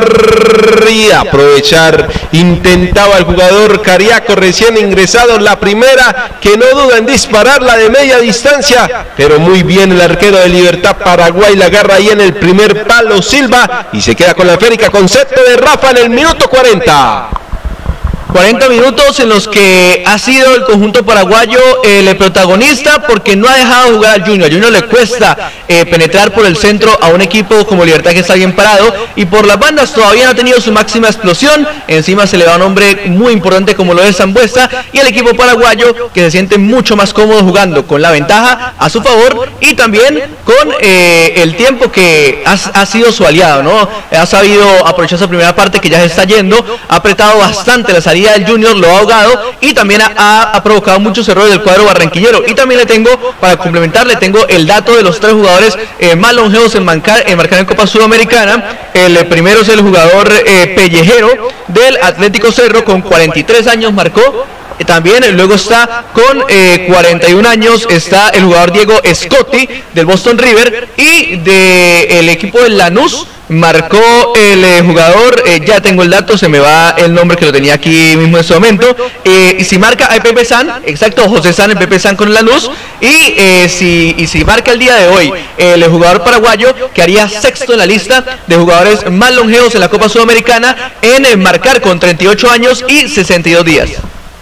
y aprovechar. Intentaba el jugador Cariaco, recién ingresado, la primera, que no duda en dispararla de media distancia, pero muy bien el arquero de Libertad Paraguay, la agarra ahí en el primer palo Silva y se queda con la esférica, concepto de Rafa en el minuto cuarenta. cuarenta minutos en los que ha sido el conjunto paraguayo el protagonista, porque no ha dejado jugar al Junior. Al Junior le cuesta eh, penetrar por el centro a un equipo como Libertad, que está bien parado, y por las bandas todavía no ha tenido su máxima explosión. Encima se le va un hombre muy importante como lo es Sangüesa, y el equipo paraguayo que se siente mucho más cómodo jugando con la ventaja a su favor y también con eh, el tiempo que ha, ha sido su aliado, ¿no? Ha sabido aprovechar esa primera parte que ya se está yendo, ha apretado bastante la salida del Junior, lo ha ahogado y también ha, ha provocado muchos errores del cuadro barranquillero. Y también le tengo, para complementar, le tengo el dato de los tres jugadores eh, más longevos en marcar, en marcar en Copa Sudamericana. El eh, primero es el jugador eh, Pellejero del Atlético Cerro, con cuarenta y tres años marcó. También luego está con eh, cuarenta y un años está el jugador Diego Scotti del Boston River, y del equipo del Lanús marcó el eh, jugador, eh, ya tengo el dato, se me va el nombre que lo tenía aquí mismo en este momento, eh, y si marca a Pepe San, exacto, José San, el Pepe San con el Lanús, y, eh, si, y si marca el día de hoy el jugador paraguayo, que haría sexto en la lista de jugadores más longevos en la Copa Sudamericana en eh, marcar, con treinta y ocho años y sesenta y dos días.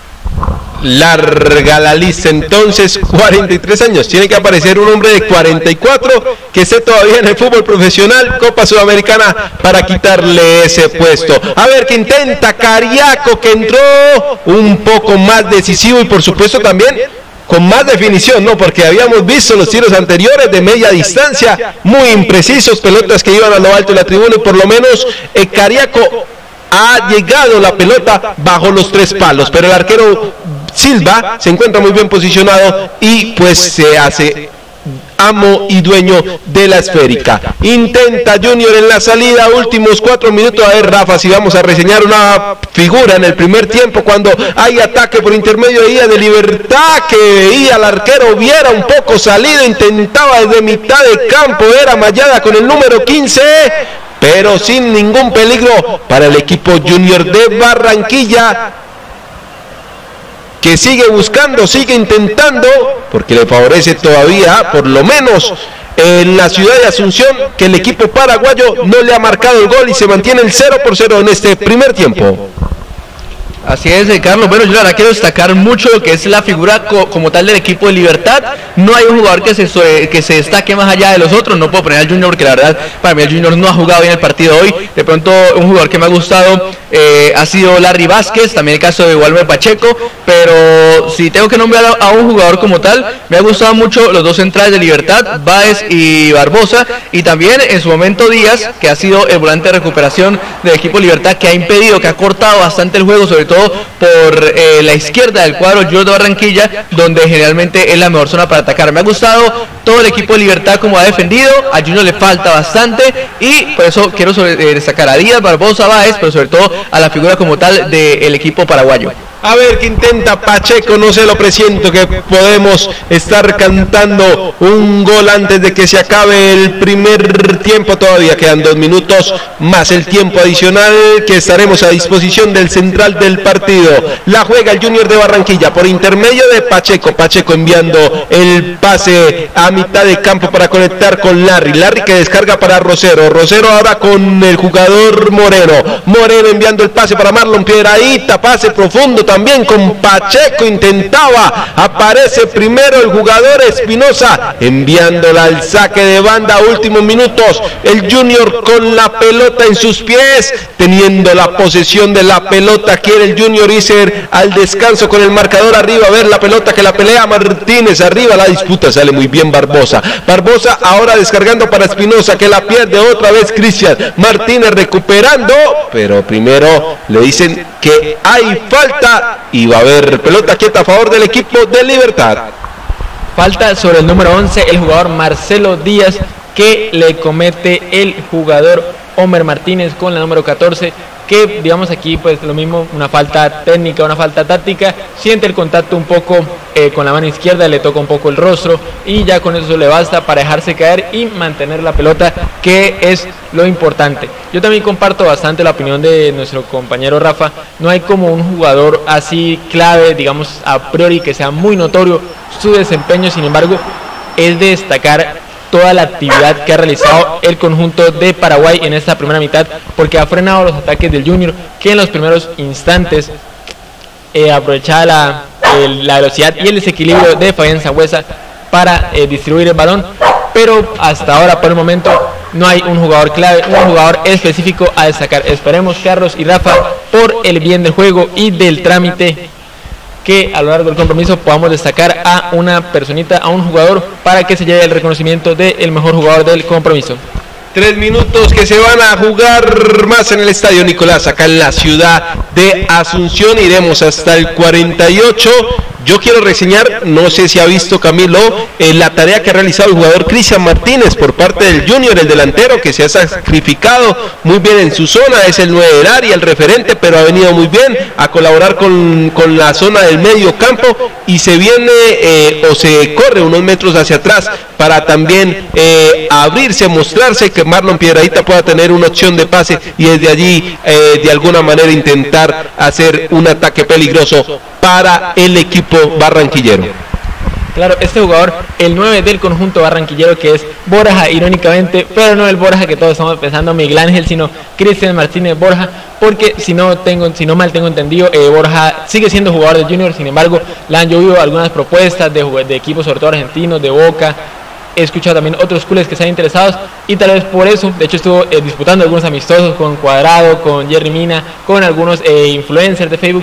Larga la lista entonces, cuarenta y tres años, tiene que aparecer un hombre de cuarenta y cuatro que esté todavía en el fútbol profesional, Copa Sudamericana, para quitarle ese puesto. A ver, que intenta Cariaco, que entró un poco más decisivo, y por supuesto también con más definición, ¿no? Porque habíamos visto los tiros anteriores de media distancia, muy imprecisos, pelotas que iban a lo alto de la tribuna, y por lo menos eh, Cariaco ha llegado la pelota bajo los tres palos, pero el arquero Silva se encuentra muy bien posicionado y pues se hace amo y dueño de la esférica. Intenta Junior en la salida, últimos cuatro minutos. A ver, Rafa, si vamos a reseñar una figura en el primer tiempo cuando hay ataque por intermedio de Ida de Libertad, que veía al arquero Viera un poco salido, intentaba desde mitad de campo, era mallada con el número quince, pero sin ningún peligro para el equipo Junior de Barranquilla, que sigue buscando, sigue intentando, porque le favorece todavía, por lo menos en la ciudad de Asunción, que el equipo paraguayo no le ha marcado el gol y se mantiene el cero por cero en este primer tiempo. Así es, Carlos. Bueno, yo la verdad quiero destacar mucho lo que es la figura co como tal del equipo de Libertad. No hay un jugador que se, que se destaque más allá de los otros. No puedo poner al Junior porque la verdad para mí el Junior no ha jugado bien el partido hoy. De pronto un jugador que me ha gustado eh, ha sido Larry Vázquez, también el caso de Walmer Pacheco. Pero si tengo que nombrar a, a un jugador como tal, me ha gustado mucho los dos centrales de Libertad, Báez y Barbosa. Y también en su momento Díaz, que ha sido el volante de recuperación del equipo Libertad, que ha impedido, que ha cortado bastante el juego, sobre todo por eh, la izquierda del cuadro Junior de Barranquilla, donde generalmente es la mejor zona para atacar. Me ha gustado todo el equipo de Libertad como ha defendido. A Junior le falta bastante y por eso quiero sobre, eh, destacar a Díaz, Barbosa, Báez, pero sobre todo a la figura como tal del equipo paraguayo. A ver qué intenta Pacheco, no sé, lo presiento que podemos estar cantando un gol antes de que se acabe el primer tiempo. Todavía quedan dos minutos más el tiempo adicional que estaremos a disposición del central del partido. La juega el Junior de Barranquilla por intermedio de Pacheco. Pacheco enviando el pase a mitad de campo para conectar con Larry. Larry que descarga para Rosero. Rosero ahora con el jugador Moreno. Moreno enviando el pase para Marlon Piedrahita. Pase profundo también con Pacheco, intentaba, aparece primero el jugador Espinosa, enviándola al saque de banda, últimos minutos, el Junior con la pelota en sus pies, teniendo la posesión de la pelota, quiere el Junior irse al descanso con el marcador arriba, a ver la pelota que la pelea Martínez, arriba la disputa, sale muy bien Barbosa, Barbosa ahora descargando para Espinosa, que la pierde otra vez Cristian Martínez recuperando, pero primero le dicen que hay falta y va a haber pelota quieta a favor del equipo de Libertad. Falta sobre el número once, el jugador Marcelo Díaz, que le comete el jugador Homer Martínez con la número catorce, que digamos aquí pues lo mismo, una falta técnica, una falta táctica, siente el contacto un poco eh, con la mano izquierda, le toca un poco el rostro y ya con eso le basta para dejarse caer y mantener la pelota, que es lo importante. Yo también comparto bastante la opinión de nuestro compañero Rafa, no hay como un jugador así clave, digamos a priori, que sea muy notorio su desempeño, sin embargo es de destacar toda la actividad que ha realizado el conjunto de Paraguay en esta primera mitad, porque ha frenado los ataques del Junior, que en los primeros instantes eh, aprovechaba la, el, la velocidad y el desequilibrio de Fabián Sangüesa para eh, distribuir el balón, pero hasta ahora por el momento no hay un jugador clave, un jugador específico a destacar. Esperemos, Carlos y Rafa, por el bien del juego y del trámite, que a lo largo del compromiso podamos destacar a una personita, a un jugador, para que se lleve el reconocimiento del mejor jugador del compromiso. Tres minutos que se van a jugar más en el estadio Nicolás, acá en la ciudad de Asunción. Iremos hasta el cuarenta y ocho. Yo quiero reseñar, no sé si ha visto Camilo, eh, la tarea que ha realizado el jugador Cristian Martínez por parte del Junior, el delantero que se ha sacrificado muy bien en su zona, es el nueve del área, el referente, pero ha venido muy bien a colaborar con, con la zona del medio campo y se viene eh, o se corre unos metros hacia atrás para también eh, abrirse, mostrarse, que Marlon Piedrahita pueda tener una opción de pase y desde allí eh, de alguna manera intentar hacer un ataque peligroso para el equipo barranquillero. Claro, este jugador, el nueve del conjunto barranquillero, que es Borja, irónicamente, pero no el Borja que todos estamos pensando, Miguel Ángel, sino Cristian Martínez Borja, porque si no tengo, si no mal tengo entendido, eh, Borja sigue siendo jugador del Junior, sin embargo, le han llovido algunas propuestas de, de equipos, sobre todo argentinos, de Boca. He escuchado también otros culés que están interesados y tal vez por eso, de hecho estuvo eh, disputando algunos amistosos con Cuadrado, con Jerry Mina, con algunos eh, influencers de Facebook,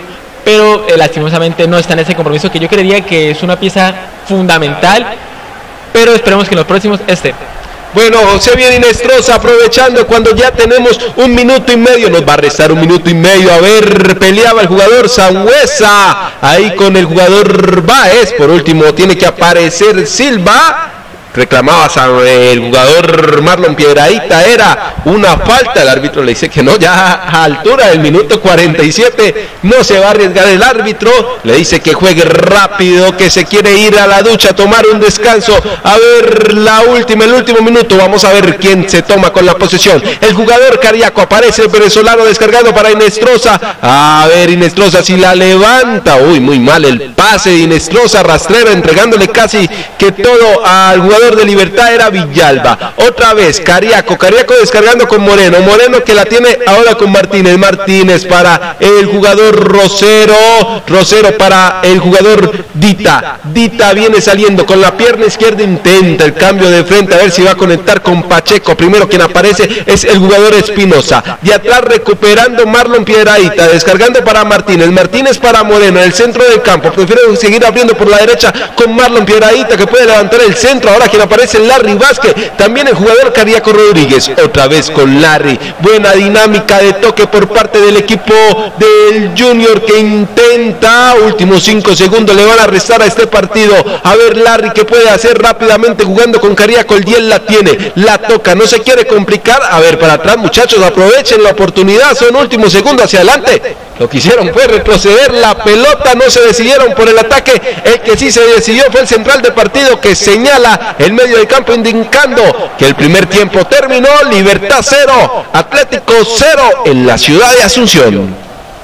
pero eh, lastimosamente no está en ese compromiso que yo creería que es una pieza fundamental, pero esperemos que en los próximos esté. Bueno, José bien Inestrosa, aprovechando cuando ya tenemos un minuto y medio, nos va a restar un minuto y medio. A ver, peleaba el jugador Sangüesa ahí con el jugador Báez. Por último, tiene que aparecer Silva. Reclamaba el jugador Marlon Piedrahita, era una falta, el árbitro le dice que no, ya a altura del minuto cuarenta y siete no se va a arriesgar el árbitro, le dice que juegue rápido, que se quiere ir a la ducha, tomar un descanso. A ver, la última, el último minuto, vamos a ver quién se toma con la posesión. El jugador Cariaco, aparece el venezolano descargando para Inestrosa, a ver Inestrosa si la levanta, uy, muy mal el pase de Inestrosa, rastrero, entregándole casi que todo al jugador de Libertad, era Villalba. Otra vez Cariaco, Cariaco descargando con Moreno, Moreno que la tiene ahora con Martínez, Martínez para el jugador Rosero, Rosero para el jugador Dita, Dita viene saliendo con la pierna izquierda, intenta el cambio de frente, a ver si va a conectar con Pacheco. Primero quien aparece es el jugador Espinosa, de atrás recuperando Marlon Piedrahita, descargando para Martínez, Martínez para Moreno, en el centro del campo, prefiere seguir abriendo por la derecha con Marlon Piedrahita, que puede levantar el centro. Ahora quien aparece Larry Vázquez, también el jugador Cariaco Rodríguez, otra vez con Larry, buena dinámica de toque por parte del equipo del Junior que intenta, últimos cinco segundos le van a restar a este partido. A ver Larry que puede hacer rápidamente jugando con Cariaco, el diez la tiene, la toca, no se quiere complicar. A ver, para atrás muchachos, aprovechen la oportunidad, son últimos segundos, hacia adelante, lo que hicieron fue retroceder la pelota, no se decidieron por el ataque, el que sí se decidió fue el central de partido que señala el medio del campo indicando que el primer tiempo terminó. Libertad cero, Atlético cero en la ciudad de Asunción.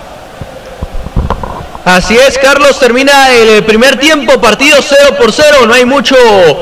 Así es, Carlos, termina el primer tiempo, partido cero por cero, no hay mucho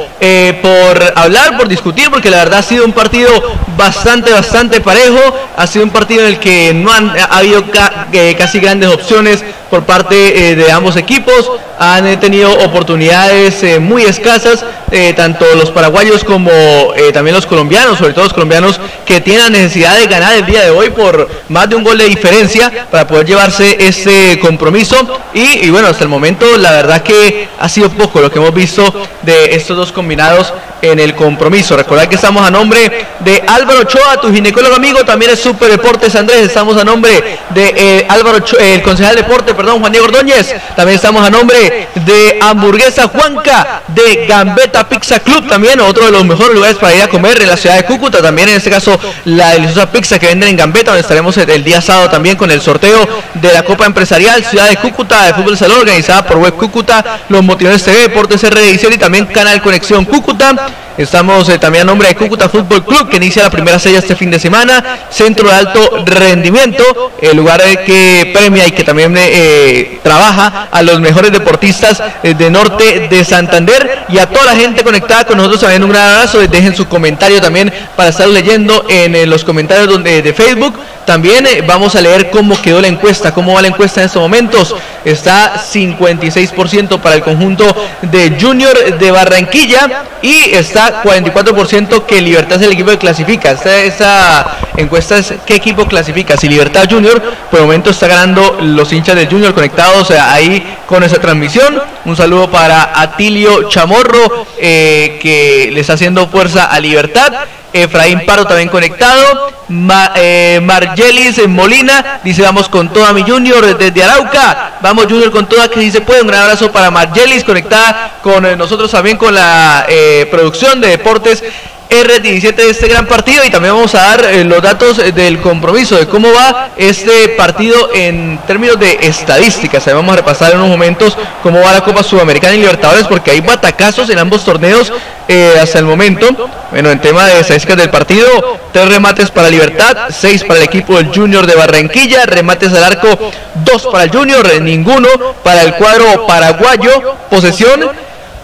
eh, por hablar, por discutir, porque la verdad ha sido un partido bastante, bastante parejo, ha sido un partido en el que no han ha habido ca, eh, casi grandes opciones por parte eh, de ambos equipos, han eh, tenido oportunidades eh, muy escasas, eh, tanto los paraguayos como eh, también los colombianos, sobre todo los colombianos que tienen la necesidad de ganar el día de hoy por más de un gol de diferencia para poder llevarse este compromiso. Y, y bueno, hasta el momento la verdad que ha sido poco lo que hemos visto de estos dos combinados en el compromiso. Recordad que estamos a nombre de Álvaro Ochoa, tu ginecólogo amigo, también es Super Deportes Andrés, estamos a nombre de eh, Álvaro Ochoa, eh, el concejal de deporte, perdón, Juan Diego Ordóñez, también estamos a nombre de Hamburguesa Juanca, de Gambetta Pizza Club, también otro de los mejores lugares para ir a comer en la ciudad de Cúcuta, también en este caso la deliciosa pizza que venden en Gambetta, donde estaremos el día sábado también con el sorteo de la Copa Empresarial Ciudad de Cúcuta de Fútbol Salón, organizada por Web Cúcuta, Los Motivadores T V, Deportes R D y también Canal Conexión Cúcuta. Estamos eh, también a nombre de Cúcuta Fútbol Club, que inicia la primera serie este fin de semana, Centro de Alto Rendimiento, el lugar eh, que premia y que también eh, trabaja a los mejores deportistas eh, de norte de Santander, y a toda la gente conectada con nosotros también un gran abrazo. Dejen su comentario también para estar leyendo en eh, los comentarios donde, de Facebook. También eh, vamos a leer cómo quedó la encuesta, cómo va la encuesta en estos momentos. Está cincuenta y seis por ciento para el conjunto de Junior de Barranquilla y está cuarenta y cuatro por ciento que Libertad es el equipo que clasifica. Esta, esta encuesta es qué equipo clasifica. Si Libertad Junior, por el momento está ganando los hinchas de Junior conectados eh, ahí con esa transmisión. Un saludo para Atilio Chamorro, eh, que le está haciendo fuerza a Libertad. Efraín Paro también conectado. Ma, eh, Margelis Molina dice vamos con toda mi Junior desde Arauca, vamos Junior con toda, que si se puede. Un gran abrazo para Margelis, conectada con eh, nosotros también con la eh, producción de Deportes R diecisiete de este gran partido, y también vamos a dar eh, los datos eh, del compromiso, de cómo va este partido en términos de estadísticas. Ahí vamos a repasar en unos momentos cómo va la Copa Sudamericana y Libertadores, porque hay batacazos en ambos torneos eh, hasta el momento. Bueno, en tema de estadísticas del partido, tres remates para Libertad, seis para el equipo del Junior de Barranquilla, remates al arco, dos para el Junior, ninguno para el cuadro paraguayo, posesión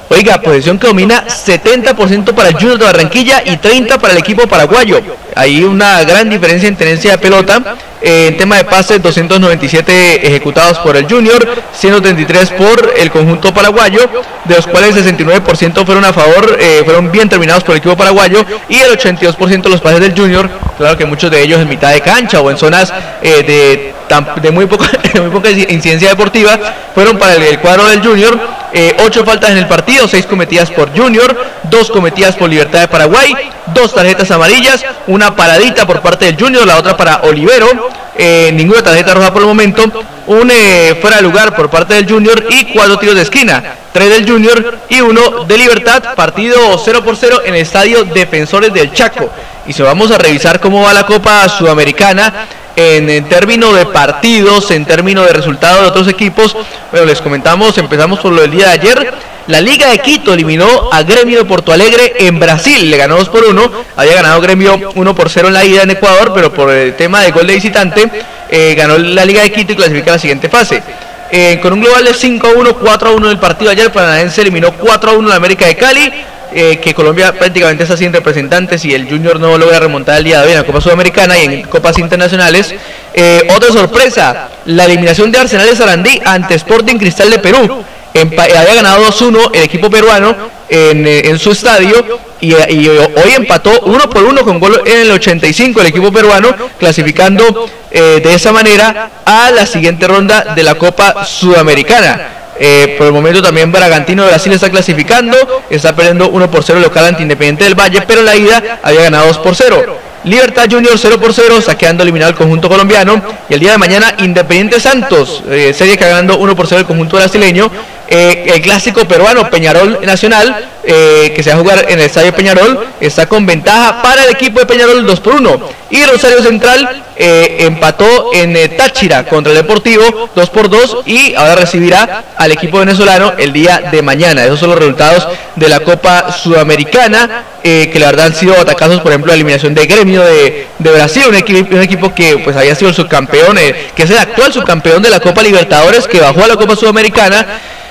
Oiga, posesión que domina setenta por ciento para el Junior de Barranquilla y treinta por ciento para el equipo paraguayo. Hay una gran diferencia en tenencia de pelota. Eh, en tema de pases, doscientos noventa y siete ejecutados por el Junior, ciento treinta y tres por el conjunto paraguayo, de los cuales sesenta y nueve por ciento fueron a favor, eh, fueron bien terminados por el equipo paraguayo, y el ochenta y dos por ciento de los pases del Junior, claro que muchos de ellos en mitad de cancha o en zonas eh, de, de muy poca, muy poca incidencia deportiva, fueron para el, el cuadro del Junior. Eh, ocho faltas en el partido, seis cometidas por Junior, dos cometidas por Libertad de Paraguay, dos tarjetas amarillas, una paradita por parte del Junior, la otra para Olivero, eh, ninguna tarjeta roja por el momento, un eh, fuera de lugar por parte del Junior y cuatro tiros de esquina, tres del Junior y uno de Libertad. Partido cero por cero en el estadio Defensores del Chaco. Y si vamos a revisar cómo va la Copa Sudamericana en, en términos de partidos, en términos de resultados de otros equipos, bueno, les comentamos, empezamos por lo del día de ayer. La Liga de Quito eliminó a Gremio de Porto Alegre en Brasil, le ganó dos por uno, había ganado Gremio uno por cero en la ida en Ecuador, pero por el tema de gol de visitante, eh, ganó la Liga de Quito y clasifica a la siguiente fase. Eh, con un global de cinco a uno, cuatro a uno del partido ayer, Paranaense eliminó cuatro a uno a la América de Cali, eh, que Colombia prácticamente está sin representantes y el Junior no logra remontar el día de hoy en la Copa Sudamericana y en Copas Internacionales. Eh, otra sorpresa, la eliminación de Arsenal de Sarandí ante Sporting Cristal de Perú. Empa había ganado dos uno el equipo peruano en, en su estadio y, y hoy empató uno por uno con gol en el ochenta y cinco el equipo peruano, clasificando eh, de esa manera a la siguiente ronda de la Copa Sudamericana. Eh, por el momento también Bragantino de Brasil está clasificando, está perdiendo uno por cero local ante Independiente del Valle, pero la ida había ganado dos por cero. Libertad Junior cero por cero, saqueando eliminado el conjunto colombiano. Y el día de mañana Independiente Santos, eh, serie que ganando uno por cero el conjunto brasileño. Eh, el clásico peruano Peñarol Nacional, eh, que se va a jugar en el estadio Peñarol, está con ventaja para el equipo de Peñarol dos por uno. Y Rosario Central eh, empató en eh, Táchira contra el Deportivo dos por dos y ahora recibirá al equipo venezolano el día de mañana. Esos son los resultados de la Copa Sudamericana, eh, que la verdad han sido atacazos, por ejemplo la eliminación de Gremio de, de Brasil, un equipo, un equipo que pues había sido el subcampeón, eh, que es el actual subcampeón de la Copa Libertadores, que bajó a la Copa Sudamericana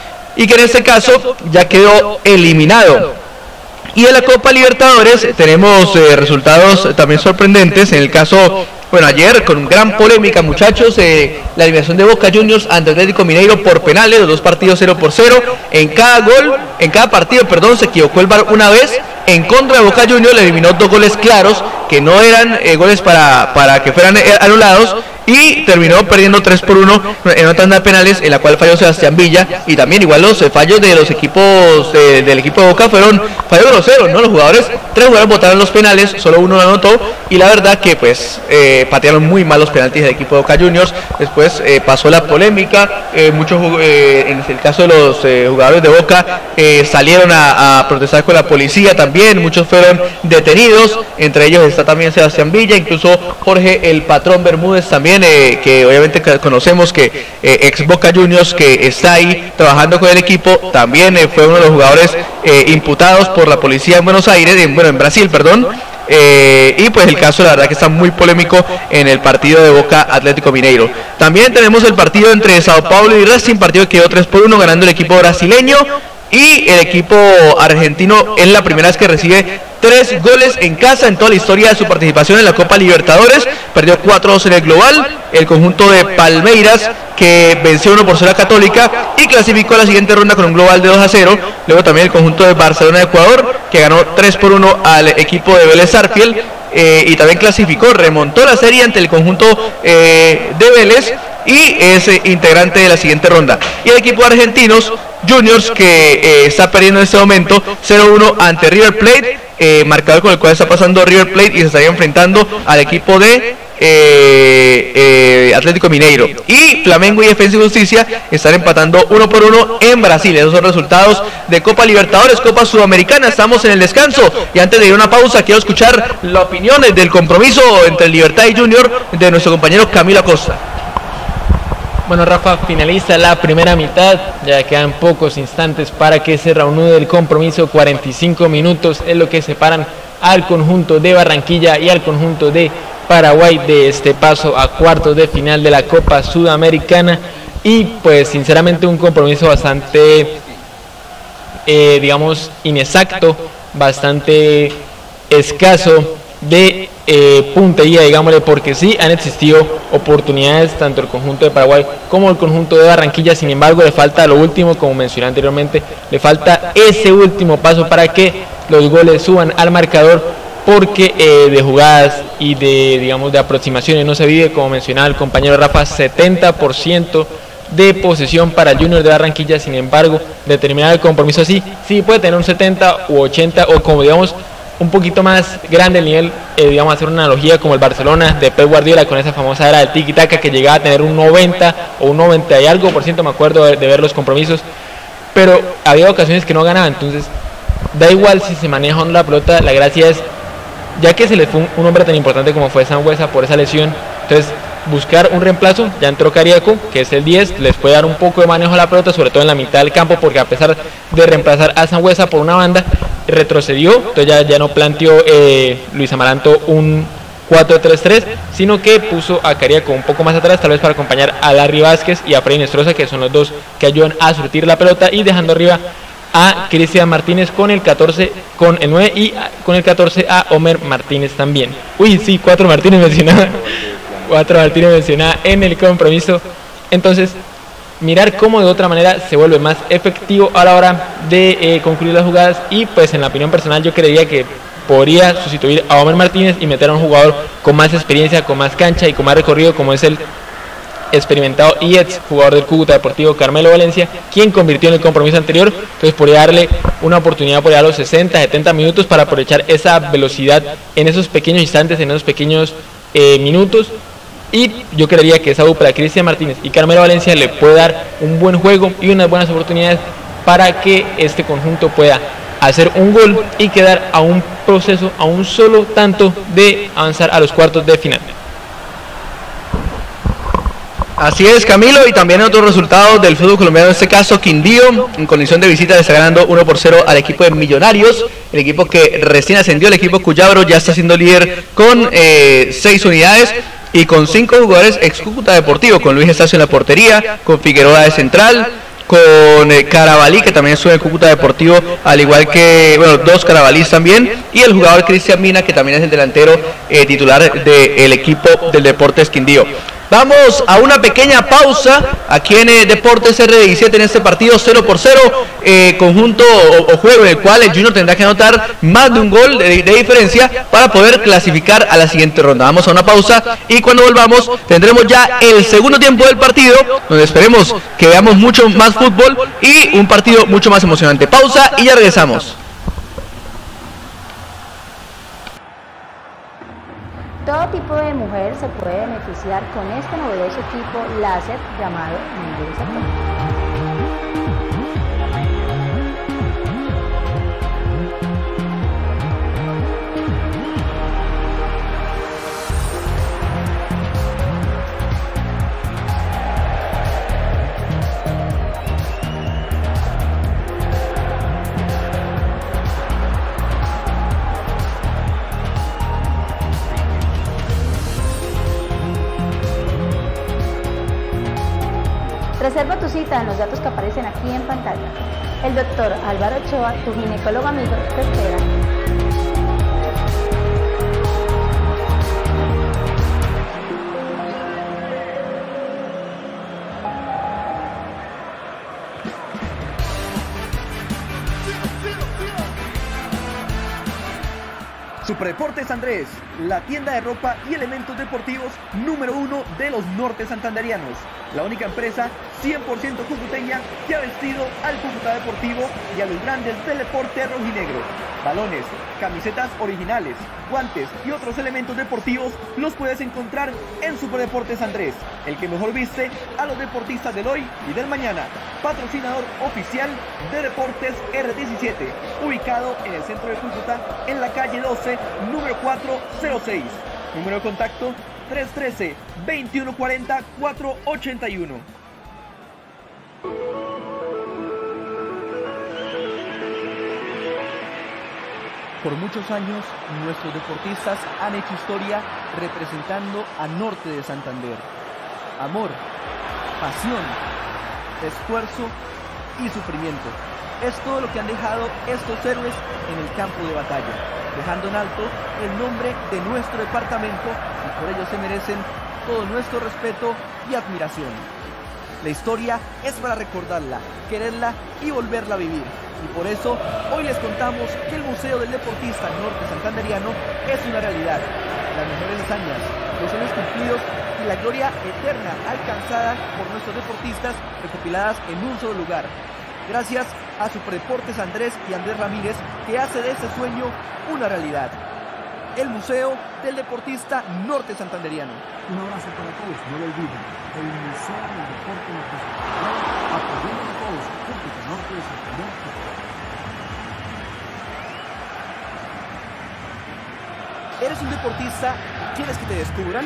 y que en este caso ya quedó eliminado. Y en la Copa Libertadores tenemos eh, resultados también sorprendentes. En el caso, bueno, ayer con gran polémica, muchachos, eh, la eliminación de Boca Juniors ante Atlético Mineiro por penales, los dos partidos cero por cero. En cada gol, en cada partido, perdón, se equivocó el V A R una vez. En contra de Boca Juniors le eliminó dos goles claros, que no eran eh, goles para, para que fueran eh, anulados. Y terminó perdiendo tres por uno en una tanda de penales, en la cual falló Sebastián Villa. Y también igual los eh, fallos de los equipos eh, del equipo de Boca fueron fallos groseros, ¿no? Los jugadores, tres jugadores botaron los penales, solo uno lo anotó. Y la verdad que pues eh, patearon muy mal los penaltis del equipo de Boca Juniors. Después eh, pasó la polémica, eh, muchos eh, en el caso de los eh, jugadores de Boca eh, salieron a, a protestar con la policía también. Muchos fueron detenidos, entre ellos está también Sebastián Villa, incluso Jorge el Patrón Bermúdez también, Eh, que obviamente conocemos que eh, ex Boca Juniors, que está ahí trabajando con el equipo, también eh, fue uno de los jugadores eh, imputados por la policía en Buenos Aires, en, bueno, en Brasil, perdón. Eh, y pues el caso la verdad que está muy polémico en el partido de Boca Atlético Mineiro. También tenemos el partido entre Sao Paulo y Racing, partido que quedó tres por uno ganando el equipo brasileño. Y el equipo argentino es la primera vez que recibe tres goles en casa en toda la historia de su participación en la Copa Libertadores. Perdió cuatro a dos en el global. El conjunto de Palmeiras, que venció uno por cero a Católica y clasificó a la siguiente ronda con un global de dos a cero. Luego también el conjunto de Barcelona de Ecuador, que ganó tres por uno al equipo de Vélez Sarsfield. Eh, y también clasificó, remontó la serie ante el conjunto eh, de Vélez y es eh, integrante de la siguiente ronda. Y el equipo de Argentinos Juniors, que eh, está perdiendo en este momento cero uno ante River Plate, eh, marcador con el cual está pasando River Plate y se estaría enfrentando al equipo de eh, eh, Atlético Mineiro. Y Flamengo y Defensa y Justicia están empatando uno por uno en Brasil. Esos son resultados de Copa Libertadores, Copa Sudamericana. Estamos en el descanso y antes de ir a una pausa quiero escuchar las opiniones del compromiso entre Libertad y Junior de nuestro compañero Camilo Acosta. Bueno, Rafa, finaliza la primera mitad, ya quedan pocos instantes para que se reanude el compromiso. Cuarenta y cinco minutos es lo que separan al conjunto de Barranquilla y al conjunto de Paraguay de este paso a cuartos de final de la Copa Sudamericana. Y pues sinceramente un compromiso bastante eh, digamos, inexacto, bastante escaso de eh, puntería, digámosle, porque sí han existido oportunidades tanto el conjunto de Paraguay como el conjunto de Barranquilla. Sin embargo, le falta lo último, como mencioné anteriormente, le falta ese último paso para que los goles suban al marcador, porque eh, de jugadas y de, digamos, de aproximaciones no se vive, como mencionaba el compañero Rafa, setenta por ciento de posesión para el Junior de Barranquilla. Sin embargo, determinar el compromiso así, sí puede tener un setenta u ochenta, o como digamos un poquito más grande el nivel, eh, digamos, hacer una analogía como el Barcelona de Pep Guardiola, con esa famosa era del tiki-taka que llegaba a tener un noventa o un noventa y algo por ciento, me acuerdo de, de ver los compromisos, pero había ocasiones que no ganaba. Entonces da igual si se maneja o no la pelota, la gracia es, ya que se le fue un, un hombre tan importante como fue Sangüesa por esa lesión, entonces buscar un reemplazo. Ya entró Cariaco, que es el diez, les puede dar un poco de manejo a la pelota, sobre todo en la mitad del campo, porque a pesar de reemplazar a Sangüesa por una banda, retrocedió, entonces ya, ya no planteó eh, Luis Amaranto un cuatro tres tres, sino que puso a Cariaco un poco más atrás, tal vez para acompañar a Larry Vázquez y a Freddy Nestroza, que son los dos que ayudan a surtir la pelota, y dejando arriba a Cristian Martínez con el catorce, con el nueve, y con el catorce a Homer Martínez también. Uy, sí, cuatro Martínez mencionaba, cuatro Martínez mencionaba en el compromiso. Entonces, mirar cómo de otra manera se vuelve más efectivo a la hora de eh, concluir las jugadas, y pues en la opinión personal yo creería que podría sustituir a Homer Martínez y meter a un jugador con más experiencia, con más cancha y con más recorrido, como es el experimentado y ex jugador del Cúcuta Deportivo, Carmelo Valencia, quien convirtió en el compromiso anterior. Entonces podría darle una oportunidad por allá a los sesenta, setenta minutos para aprovechar esa velocidad en esos pequeños instantes, en esos pequeños eh, minutos. Y yo creería que esa dupla, Cristian Martínez y Carmelo Valencia, le puede dar un buen juego y unas buenas oportunidades para que este conjunto pueda hacer un gol y quedar a un proceso, a un solo tanto de avanzar a los cuartos de final. Así es, Camilo, y también otros resultados del fútbol colombiano, en este caso Quindío, en condición de visita, le está ganando uno por cero al equipo de Millonarios, el equipo que recién ascendió, el equipo Cuyabro ya está siendo líder con eh, seis unidades y con cinco jugadores ex Cúcuta Deportivo, con Luis Estacio en la portería, con Figueroa de central, con eh, Carabalí, que también sube en Cúcuta Deportivo, al igual que, bueno, dos Carabalís también, y el jugador Cristian Mina, que también es el delantero eh, titular del equipo del Deportes Quindío. Vamos a una pequeña pausa aquí en eh, Deportes R diecisiete, en este partido cero por cero, eh, conjunto o, o juego en el cual el Junior tendrá que anotar más de un gol de, de diferencia para poder clasificar a la siguiente ronda. Vamos a una pausa y cuando volvamos tendremos ya el segundo tiempo del partido, donde esperemos que veamos mucho más fútbol y un partido mucho más emocionante. Pausa y ya regresamos. Todo tipo de mujer se puede beneficiar con este novedoso equipo láser llamado Mendoza. Reserva tu cita en los datos que aparecen aquí en pantalla. El doctor Álvaro Ochoa, tu ginecólogo amigo, te espera. Superdeportes Andrés, la tienda de ropa y elementos deportivos número uno de los nortes santanderianos. La única empresa cien por ciento cucuteña que ha vestido al Cúcuta Deportivo y a los grandes del deporte rojinegro. Balones, camisetas originales, guantes y otros elementos deportivos los puedes encontrar en Superdeportes Andrés, el que mejor viste a los deportistas del hoy y del mañana. Patrocinador oficial de Deportes R diecisiete, ubicado en el centro de Cúcuta, en la calle doce, número cuatrocientos seis. Número de contacto tres uno tres, veintiuno cuarenta, cuatrocientos ochenta y uno. Por muchos años, nuestros deportistas han hecho historia representando a Norte de Santander. Amor, pasión, esfuerzo y sufrimiento. es todo lo que han dejado estos héroes en el campo de batalla, dejando en alto el nombre de nuestro departamento y por ello se merecen todo nuestro respeto y admiración. La historia es para recordarla, quererla y volverla a vivir. Y por eso hoy les contamos que el Museo del Deportista Norte Santanderiano es una realidad. Las mejores hazañas, los sueños cumplidos y la gloria eterna alcanzada por nuestros deportistas recopiladas en un solo lugar. Gracias a Superdeportes Andrés y Andrés Ramírez, que hace de ese sueño una realidad. El Museo del Deportista Norte Santanderiano. Un abrazo para todos, no lo olviden. El Museo del Deporte Norte Santanderiano, apoyando a todos, República Norte de Santander. ¿Eres un deportista y quieres que te descubran?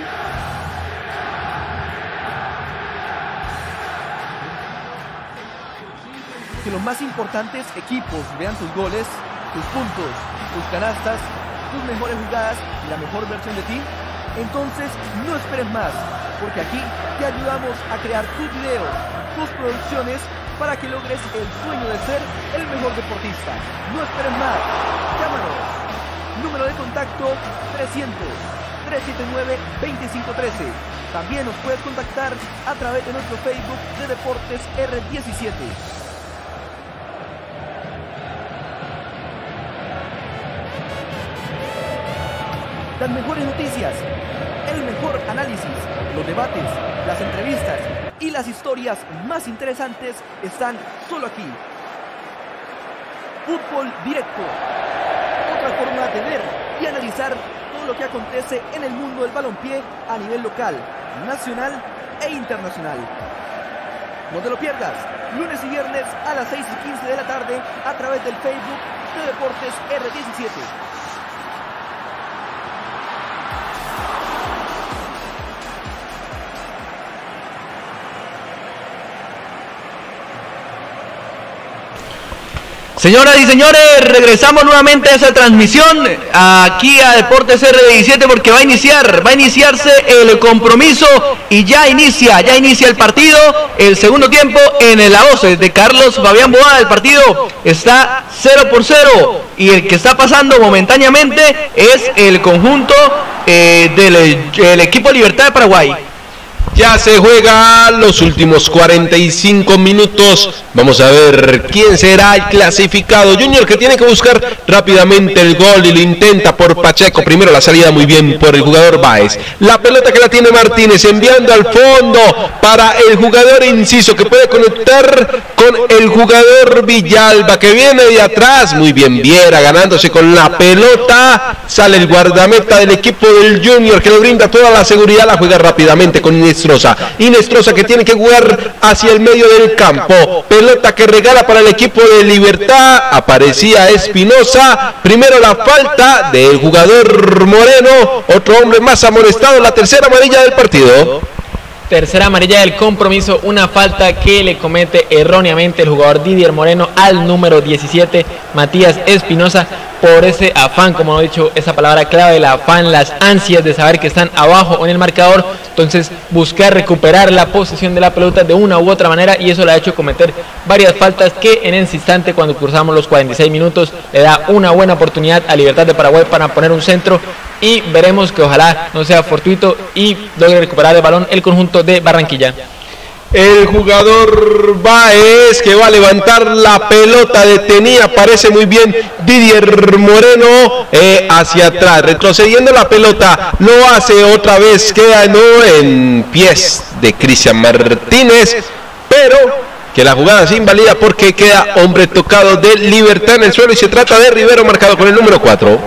Que los más importantes equipos vean tus goles, tus puntos, tus canastas, tus mejores jugadas y la mejor versión de ti, entonces no esperes más, porque aquí te ayudamos a crear tus videos, tus producciones, para que logres el sueño de ser el mejor deportista. No esperes más, llámanos. Número de contacto trescientos, trescientos setenta y nueve, veinticinco trece. También nos puedes contactar a través de nuestro Facebook de Deportes R diecisiete. Las mejores noticias, el mejor análisis, los debates, las entrevistas y las historias más interesantes están solo aquí. Fútbol Directo, otra forma de ver y analizar todo lo que acontece en el mundo del balompié a nivel local, nacional e internacional. No te lo pierdas, lunes y viernes a las seis y quince de la tarde a través del Facebook de Deportes R diecisiete. Señoras y señores, regresamos nuevamente a esa transmisión aquí a Deportes R diecisiete porque va a iniciar, va a iniciarse el compromiso y ya inicia, ya inicia el partido, el segundo tiempo en la voz de Carlos Fabián Boada. El partido está cero por cero y el que está pasando momentáneamente es el conjunto eh, del el equipo Libertad de Paraguay. Ya se juega los últimos cuarenta y cinco minutos. Vamos a ver quién será el clasificado. Junior, que tiene que buscar rápidamente el gol y lo intenta por Pacheco. Primero la salida muy bien por el jugador Báez. La pelota que la tiene Martínez enviando al fondo para el jugador Inciso, que puede conectar con el jugador Villalba, que viene de atrás. Muy bien Viera ganándose con la pelota. Sale el guardameta del equipo del Junior, que le brinda toda la seguridad. La juega rápidamente con Inestrosa. Inestrosa, que tiene que jugar hacia el medio del campo. Pelota que regala para el equipo de Libertad. Aparecía Espinosa. Primero la falta del jugador Moreno. Otro hombre más amonestado. La tercera amarilla del partido. Tercera amarilla del compromiso, una falta que le comete erróneamente el jugador Didier Moreno al número diecisiete, Matías Espinosa, por ese afán, como he dicho, esa palabra clave, el afán, las ansias de saber que están abajo en el marcador, entonces buscar recuperar la posesión de la pelota de una u otra manera, y eso le ha hecho cometer varias faltas que en ese instante, cuando cruzamos los cuarenta y seis minutos, le da una buena oportunidad a Libertad de Paraguay para poner un centro, y veremos que ojalá no sea fortuito y logre recuperar el balón el conjunto de Barranquilla. El jugador Báez, que va a levantar la pelota detenida, aparece muy bien Didier Moreno eh, hacia atrás, retrocediendo la pelota, lo hace otra vez, queda no en pies de Cristian Martínez, pero que la jugada se invalida porque queda hombre tocado de Libertad en el suelo y se trata de Rivero, marcado con el número cuatro.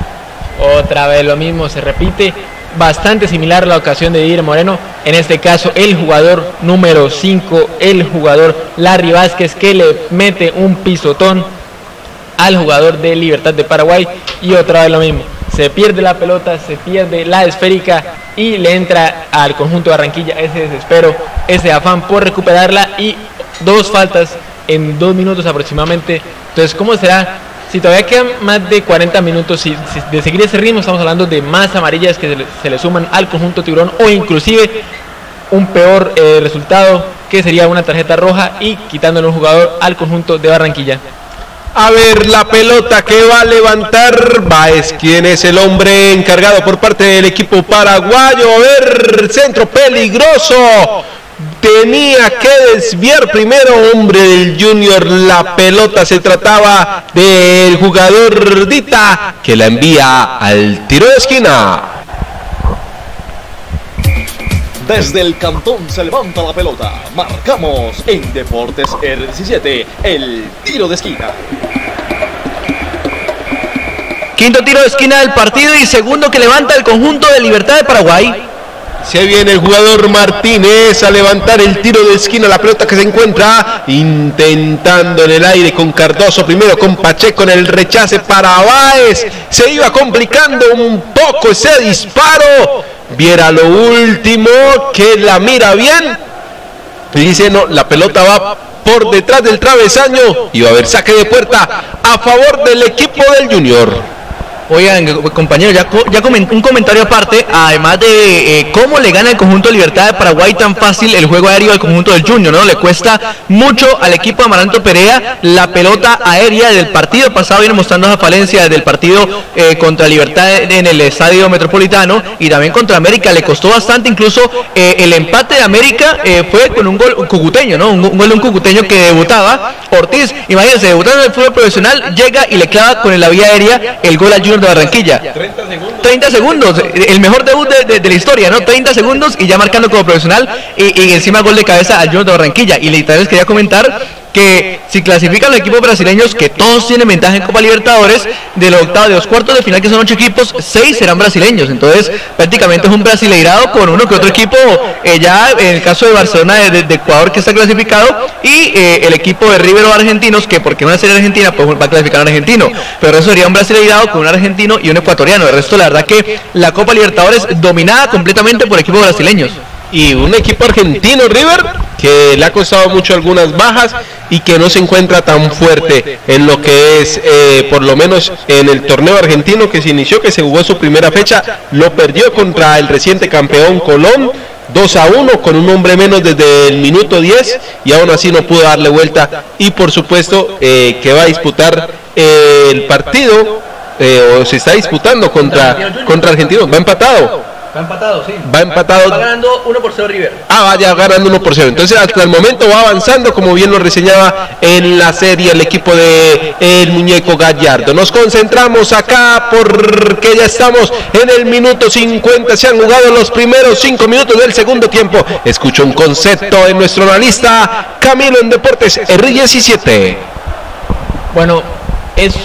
Otra vez lo mismo, se repite, bastante similar a la ocasión de Didier Moreno, en este caso el jugador número cinco, el jugador Larry Vázquez, que le mete un pisotón al jugador de Libertad de Paraguay, y otra vez lo mismo, se pierde la pelota, se pierde la esférica y le entra al conjunto de Barranquilla ese desespero, ese afán por recuperarla, y dos faltas en dos minutos aproximadamente. Entonces, ¿cómo será? Si todavía quedan más de cuarenta minutos si, si de seguir ese ritmo, estamos hablando de más amarillas que se le, se le suman al conjunto tiburón, o inclusive un peor eh, resultado, que sería una tarjeta roja y quitándole un jugador al conjunto de Barranquilla. A ver, la pelota que va a levantar Báez, quien es el hombre encargado por parte del equipo paraguayo. A ver, centro peligroso. Tenía que desviar primero, hombre del Junior, la pelota. Se trataba del jugador Dita, que la envía al tiro de esquina. Desde el cantón se levanta la pelota. Marcamos en Deportes R diecisiete el tiro de esquina. Quinto tiro de esquina del partido y segundo que levanta el conjunto de Libertad de Paraguay. Se viene el jugador Martínez a levantar el tiro de esquina, la pelota que se encuentra intentando en el aire con Cardoso, primero con Pacheco en el rechace para Báez. Se iba complicando un poco ese disparo. Viera lo último, que la mira bien. Y dice, no, la pelota va por detrás del travesaño y va a haber saque de puerta a favor del equipo del Junior. Oigan, compañero, ya, ya un comentario aparte, además de eh, cómo le gana el conjunto de Libertad de Paraguay tan fácil el juego aéreo al conjunto del Junior, ¿no? Le cuesta mucho al equipo de Amaranto Perea la pelota aérea del partido pasado, viene mostrando esa falencia del partido eh, contra Libertad en el Estadio Metropolitano y también contra América, le costó bastante, incluso eh, el empate de América eh, fue con un gol cucuteño, ¿no? Un, un gol de un cucuteño que debutaba, Ortiz, imagínense, debutando en el fútbol profesional, llega y le clava con la vía aérea el gol al Junior de Barranquilla. treinta segundos. treinta segundos, el mejor debut de, de, de la historia, ¿no? treinta segundos y ya marcando como profesional y, y encima gol de cabeza al Junior de Barranquilla. Y literal les quería comentar que si clasifican los equipos brasileños, que todos tienen ventaja en Copa Libertadores, de los octavos, de los cuartos de final, que son ocho equipos, seis serán brasileños. Entonces, prácticamente es un brasileirado con uno que otro equipo, eh, ya en el caso de Barcelona de, de, de Ecuador, que está clasificado, y eh, el equipo de River o argentinos, que porque una serie argentina, pues va a clasificar un argentino. Pero eso sería un brasileirado con un argentino y un ecuatoriano. El resto, la verdad que la Copa Libertadores dominada completamente por equipos brasileños. Y un equipo argentino, River, que le ha costado mucho algunas bajas y que no se encuentra tan fuerte en lo que es, eh, por lo menos en el torneo argentino que se inició, que se jugó su primera fecha, lo perdió contra el reciente campeón Colón, dos a uno, con un hombre menos desde el minuto diez, y aún así no pudo darle vuelta. Y por supuesto eh, que va a disputar eh, el partido, eh, o se está disputando contra, contra Argentinos, va empatado. Va empatado, sí. Va empatado. Va ganando uno por cero River. Ah, vaya ganando uno por cero. Entonces, hasta el momento va avanzando, como bien lo reseñaba en la serie el equipo de el muñeco Gallardo. Nos concentramos acá porque ya estamos en el minuto cincuenta. Se han jugado los primeros cinco minutos del segundo tiempo. Escucho un concepto en nuestro analista Camilo en Deportes R diecisiete. Bueno, es,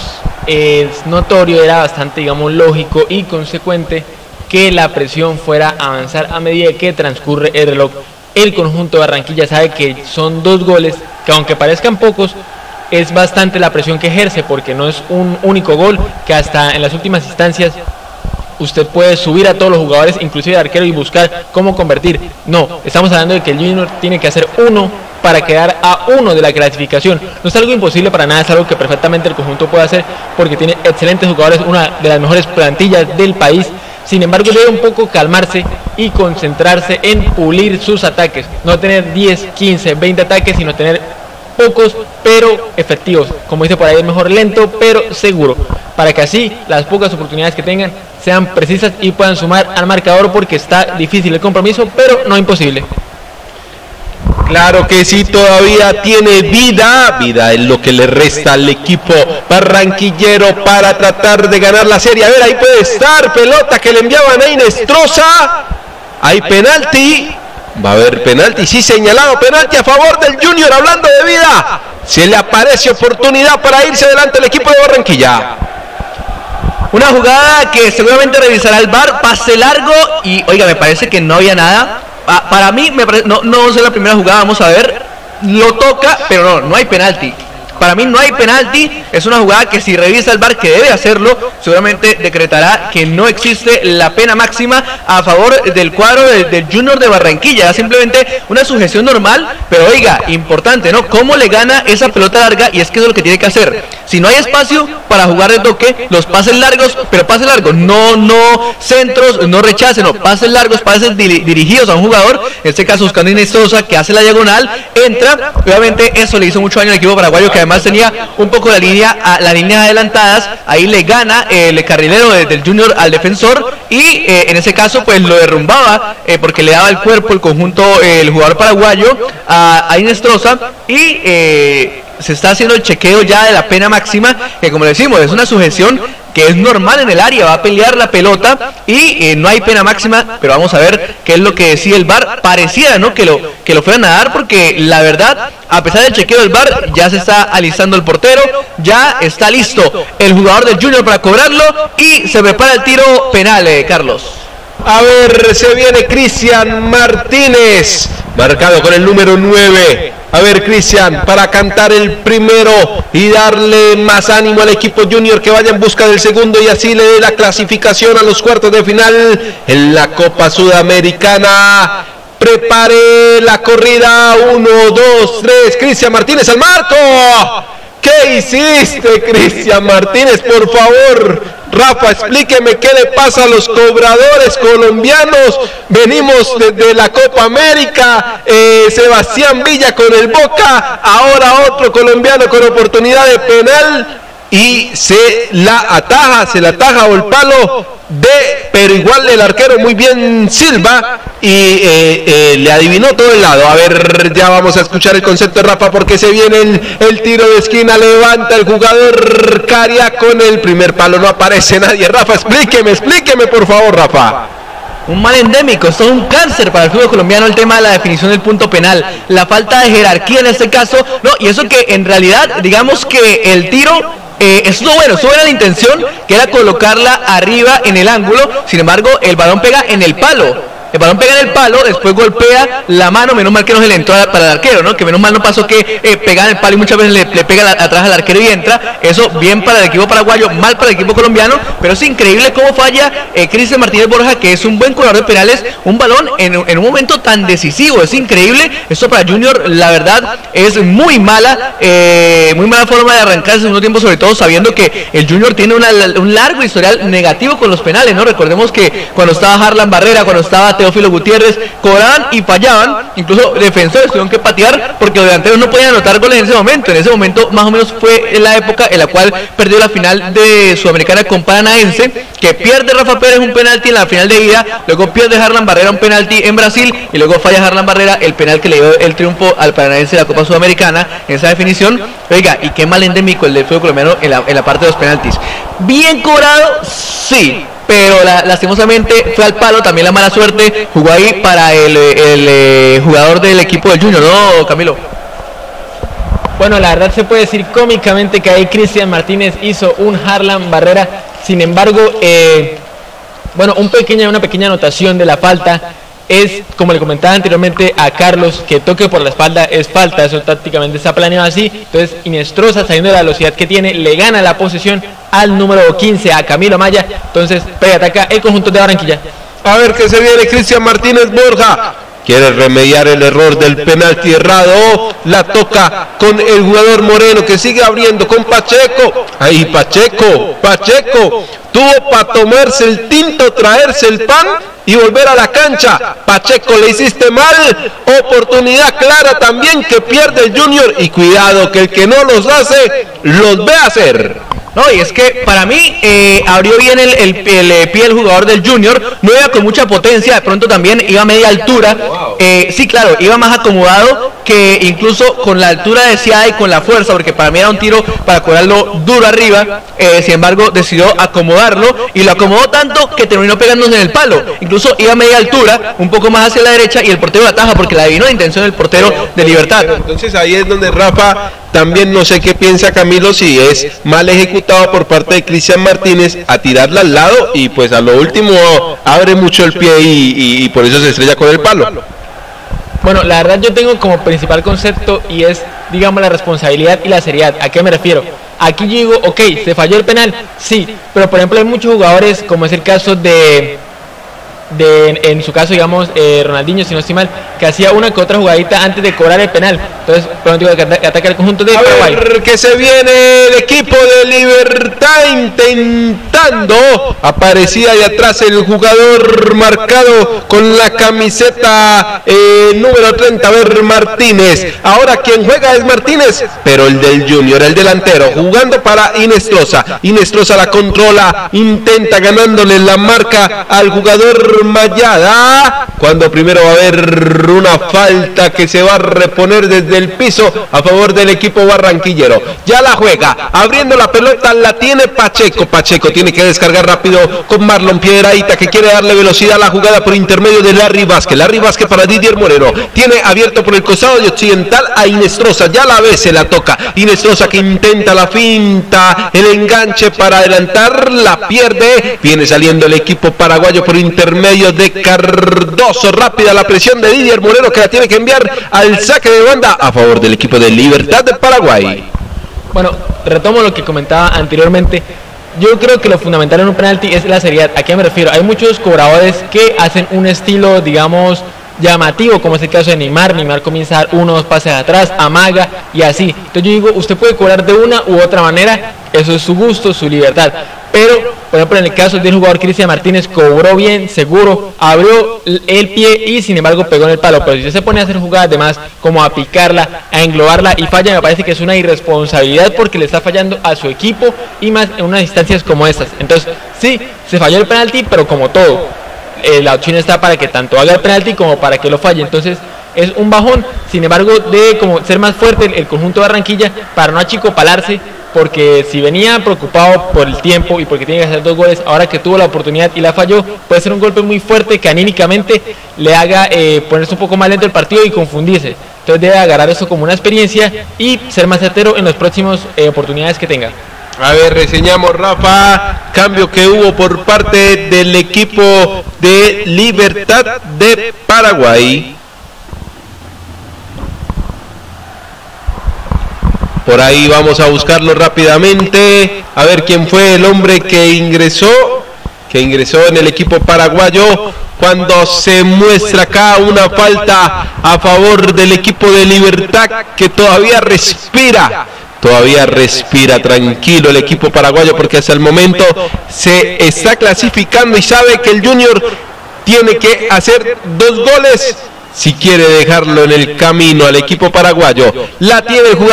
es notorio, era bastante, digamos, lógico y consecuente que la presión fuera a avanzar a medida que transcurre el reloj. El conjunto de Barranquilla sabe que son dos goles, que aunque parezcan pocos, es bastante la presión que ejerce, porque no es un único gol, que hasta en las últimas instancias usted puede subir a todos los jugadores, inclusive el arquero, y buscar cómo convertir. No, estamos hablando de que el Junior tiene que hacer uno para quedar a uno de la clasificación. No es algo imposible para nada, es algo que perfectamente el conjunto puede hacer, porque tiene excelentes jugadores, una de las mejores plantillas del país. Sin embargo, debe un poco calmarse y concentrarse en pulir sus ataques. No tener diez, quince, veinte ataques, sino tener pocos pero efectivos. Como dice por ahí, es mejor lento pero seguro, para que así las pocas oportunidades que tengan sean precisas y puedan sumar al marcador, porque está difícil el compromiso, pero no imposible. Claro que sí, todavía tiene vida, vida es lo que le resta al equipo barranquillero para tratar de ganar la serie. A ver, ahí puede estar, pelota que le enviaban a Inestrosa, hay penalti, va a haber penalti, sí, señalado penalti a favor del Junior. Hablando de vida, se le aparece oportunidad para irse adelante el equipo de Barranquilla. Una jugada que seguramente revisará el V A R, pase largo y, oiga, me parece que no había nada. Para mí, me parece, no, no es la primera jugada, vamos a ver, lo toca, pero no, no hay penalti. Para mí no hay penalti, es una jugada que si revisa el V A R, que debe hacerlo, seguramente decretará que no existe la pena máxima a favor del cuadro del, del Junior de Barranquilla. Simplemente una sujeción normal, pero oiga, importante, ¿no? ¿Cómo le gana esa pelota larga? Y es que eso es lo que tiene que hacer. Si no hay espacio para jugar de toque, los pases largos, pero pases largos, no, no centros, no rechaces, no, pases largos, pases di dirigidos a un jugador, en este caso buscando Inestrosa, que hace la diagonal, entra, obviamente eso le hizo mucho daño al equipo paraguayo, que además además tenía un poco la línea, las líneas adelantadas, ahí le gana el carrilero del Junior al defensor y eh, en ese caso pues lo derrumbaba eh, porque le daba el cuerpo el conjunto, eh, el jugador paraguayo a, a Inestrosa y eh, se está haciendo el chequeo ya de la pena máxima, que como decimos es una sujeción que es normal en el área, va a pelear la pelota y eh, no hay pena máxima, pero vamos a ver qué es lo que decide el V A R. Pareciera, ¿no?, que lo que lo fueran a dar, porque la verdad, a pesar del chequeo del V A R, ya se está alistando el portero, ya está listo el jugador del Junior para cobrarlo y se prepara el tiro penal, eh, Carlos. A ver, se viene Cristian Martínez, marcado con el número nueve. A ver, Cristian, para cantar el primero y darle más ánimo al equipo Junior que vaya en busca del segundo y así le dé la clasificación a los cuartos de final en la Copa Sudamericana. Prepare la corrida, uno, dos, tres, Cristian Martínez al marco. ¿Qué hiciste, Cristian Martínez? Por favor, Rafa, explíqueme qué le pasa a los cobradores colombianos. Venimos desde la Copa América, eh, Sebastián Villa con el Boca, ahora otro colombiano con oportunidad de penal y se la ataja, se la ataja o el palo de, pero igual el arquero muy bien Silva y eh, eh, le adivinó todo el lado. A ver, ya vamos a escuchar el concepto de Rafa porque se viene el, el tiro de esquina, levanta el jugador Caria con el primer palo, no aparece nadie. Rafa, explíqueme, explíqueme por favor, Rafa. Un mal endémico, esto es un cáncer para el fútbol colombiano, el tema de la definición del punto penal, la falta de jerarquía en este caso, no, y eso que en realidad, digamos que el tiro Eh, estuvo bueno, estuvo buena la intención, que era colocarla arriba en el ángulo, sin embargo, el balón pega en el palo. El balón pega en el palo, después golpea la mano, menos mal que no se le entró para el arquero, ¿no? Que menos mal no pasó que eh, pega en el palo y muchas veces le, le pega la, atrás al arquero y entra. Eso bien para el equipo paraguayo, mal para el equipo colombiano, pero es increíble cómo falla eh, Cristian Martínez Borja, que es un buen cobrador de penales, un balón en, en un momento tan decisivo, es increíble. Esto para Junior, la verdad, es muy mala, eh, muy mala forma de arrancar el segundo tiempo, sobre todo sabiendo que el Junior tiene una, un largo historial negativo con los penales, ¿no? Recordemos que cuando estaba Harlan Barrera, cuando estaba Teófilo Gutiérrez, cobraban y fallaban, incluso defensores tuvieron que patear porque los delanteros no podían anotar goles en ese momento. En ese momento más o menos fue la época en la cual perdió la final de Sudamericana con Paranaense, que pierde Rafa Pérez un penalti en la final de ida, luego pierde Harlan Barrera un penalti en Brasil y luego falla Harlan Barrera el penal que le dio el triunfo al Paranaense de la Copa Sudamericana en esa definición. Oiga, y qué mal endémico el del fútbol colombiano en la, en la parte de los penaltis. Bien cobrado, sí, pero la, lastimosamente fue al palo, también la mala suerte jugó ahí para el, el, el eh, jugador del equipo del Junior, ¿no, Camilo? Bueno, la verdad se puede decir cómicamente que ahí Cristian Martínez hizo un Harlan Barrera, sin embargo, eh, bueno, un pequeña, una pequeña anotación de la falta es, como le comentaba anteriormente a Carlos, que toque por la espalda es falta, eso tácticamente está planeado así. Entonces Inestrosa, saliendo de la velocidad que tiene, le gana la posesión al número quince, a Camilo Amaya. Entonces pega, ataca el conjunto de Barranquilla. A ver qué se viene Cristian Martínez Borja. Quiere remediar el error del penalti errado. La toca con el jugador Moreno que sigue abriendo con Pacheco. Ahí Pacheco, Pacheco tuvo para tomarse el tinto, traerse el pan y volver a la cancha. Pacheco, le hiciste mal. Oportunidad clara también que pierde el Junior. Y cuidado que el que no los hace, los ve hacer. No, y es que para mí eh, abrió bien el, el, el, el pie el jugador del Junior, no iba con mucha potencia, de pronto también iba a media altura, eh, sí claro, iba más acomodado que incluso con la altura deseada y con la fuerza, porque para mí era un tiro para cobrarlo duro arriba, eh, sin embargo decidió acomodarlo y lo acomodó tanto que terminó pegándose en el palo, incluso iba a media altura, un poco más hacia la derecha y el portero la ataja porque la adivinó la intención del portero de Libertad. Entonces ahí es donde Rafa también no sé qué piensa Camilo, si es mal ejecutado por parte de Cristian Martínez a tirarla al lado y pues a lo último abre mucho el pie y, y, y por eso se estrella con el palo. Bueno, la verdad yo tengo como principal concepto y es, digamos, la responsabilidad y la seriedad. ¿A qué me refiero? Aquí yo digo, ok, ¿se falló el penal? Sí, pero por ejemplo hay muchos jugadores, como es el caso de de, en, en su caso, digamos, eh, Ronaldinho, si no estoy mal, que hacía una que otra jugadita antes de cobrar el penal. Entonces, pronóstico de que ataca el conjunto de a Paraguay. Ver, que se viene el equipo de Libertad intentando. Aparecía de atrás el jugador marcado con la camiseta eh, número treinta, a ver, Martínez. Ahora quien juega es Martínez, pero el del Junior, el delantero, jugando para Inestrosa. Inestrosa la controla, intenta ganándole la marca al jugador Mayada, cuando primero va a haber una falta que se va a reponer desde el piso a favor del equipo barranquillero. Ya la juega, abriendo la pelota, la tiene Pacheco. Pacheco tiene que descargar rápido con Marlon Piedrahita, que quiere darle velocidad a la jugada por intermedio de Larry Vázquez. Larry Vázquez para Didier Moreno, tiene abierto por el costado de Occidental a Inestrosa, ya la ve, se la toca. Inestrosa que intenta la finta, el enganche para adelantar, la pierde. Viene saliendo el equipo paraguayo por intermedio de Cardoso. Rápida la presión de Didier Moreno, que la tiene que enviar al saque de banda a favor del equipo de Libertad de Paraguay. Bueno, retomo lo que comentaba anteriormente. Yo creo que lo fundamental en un penalti es la seriedad. ¿A qué me refiero? Hay muchos cobradores que hacen un estilo, digamos, llamativo, como es el caso de Neymar. Neymar comienza a dar unos pases atrás, amaga y así. Entonces yo digo, usted puede cobrar de una u otra manera, eso es su gusto, su libertad. Pero, por ejemplo, en el caso del jugador Cristian Martínez, cobró bien, seguro, abrió el pie y sin embargo pegó en el palo. Pero si usted se pone a hacer jugadas de más, como a picarla, a englobarla y falla, me parece que es una irresponsabilidad porque le está fallando a su equipo y más en unas instancias como estas. Entonces, sí, se falló el penalti, pero como todo, eh, la opción está para que tanto haga el penalti como para que lo falle. Entonces, es un bajón. Sin embargo, debe como ser más fuerte el, el conjunto de Barranquilla para no achicopalarse, porque si venía preocupado por el tiempo y porque tiene que hacer dos goles, ahora que tuvo la oportunidad y la falló, puede ser un golpe muy fuerte que anímicamente le haga eh, ponerse un poco más lento el partido y confundirse. Entonces debe agarrar eso como una experiencia y ser más certero en las próximas eh, oportunidades que tenga. A ver, reseñamos, Rafa, cambio que hubo por parte del equipo de Libertad de Paraguay. Por ahí vamos a buscarlo rápidamente, a ver quién fue el hombre que ingresó, que ingresó en el equipo paraguayo, cuando se muestra acá una falta a favor del equipo de Libertad, que todavía respira, todavía respira tranquilo el equipo paraguayo, porque hasta el momento se está clasificando y sabe que el Junior tiene que hacer dos goles si quiere dejarlo en el camino al equipo paraguayo. La tiene el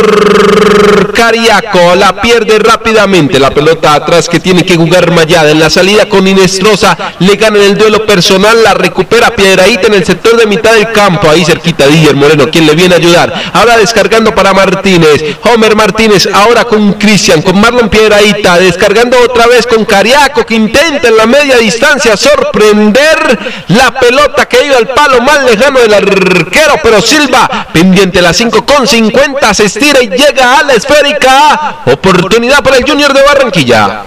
jugador Cariaco, la pierde rápidamente, la pelota atrás que tiene que jugar Mayada, en la salida con Inestrosa, le gana en el duelo personal, la recupera Piedrahita en el sector de mitad del campo, ahí cerquita Didier Moreno, quien le viene a ayudar, ahora descargando para Martínez, Homer Martínez, ahora con Cristian, con Marlon Piedrahita, descargando otra vez con Cariaco, que intenta en la media distancia sorprender, la pelota que iba al palo mal lejano del arquero, pero Silva, pendiente la cinco con cincuenta, se estira y llega a la esférica. Oportunidad para el Junior de Barranquilla.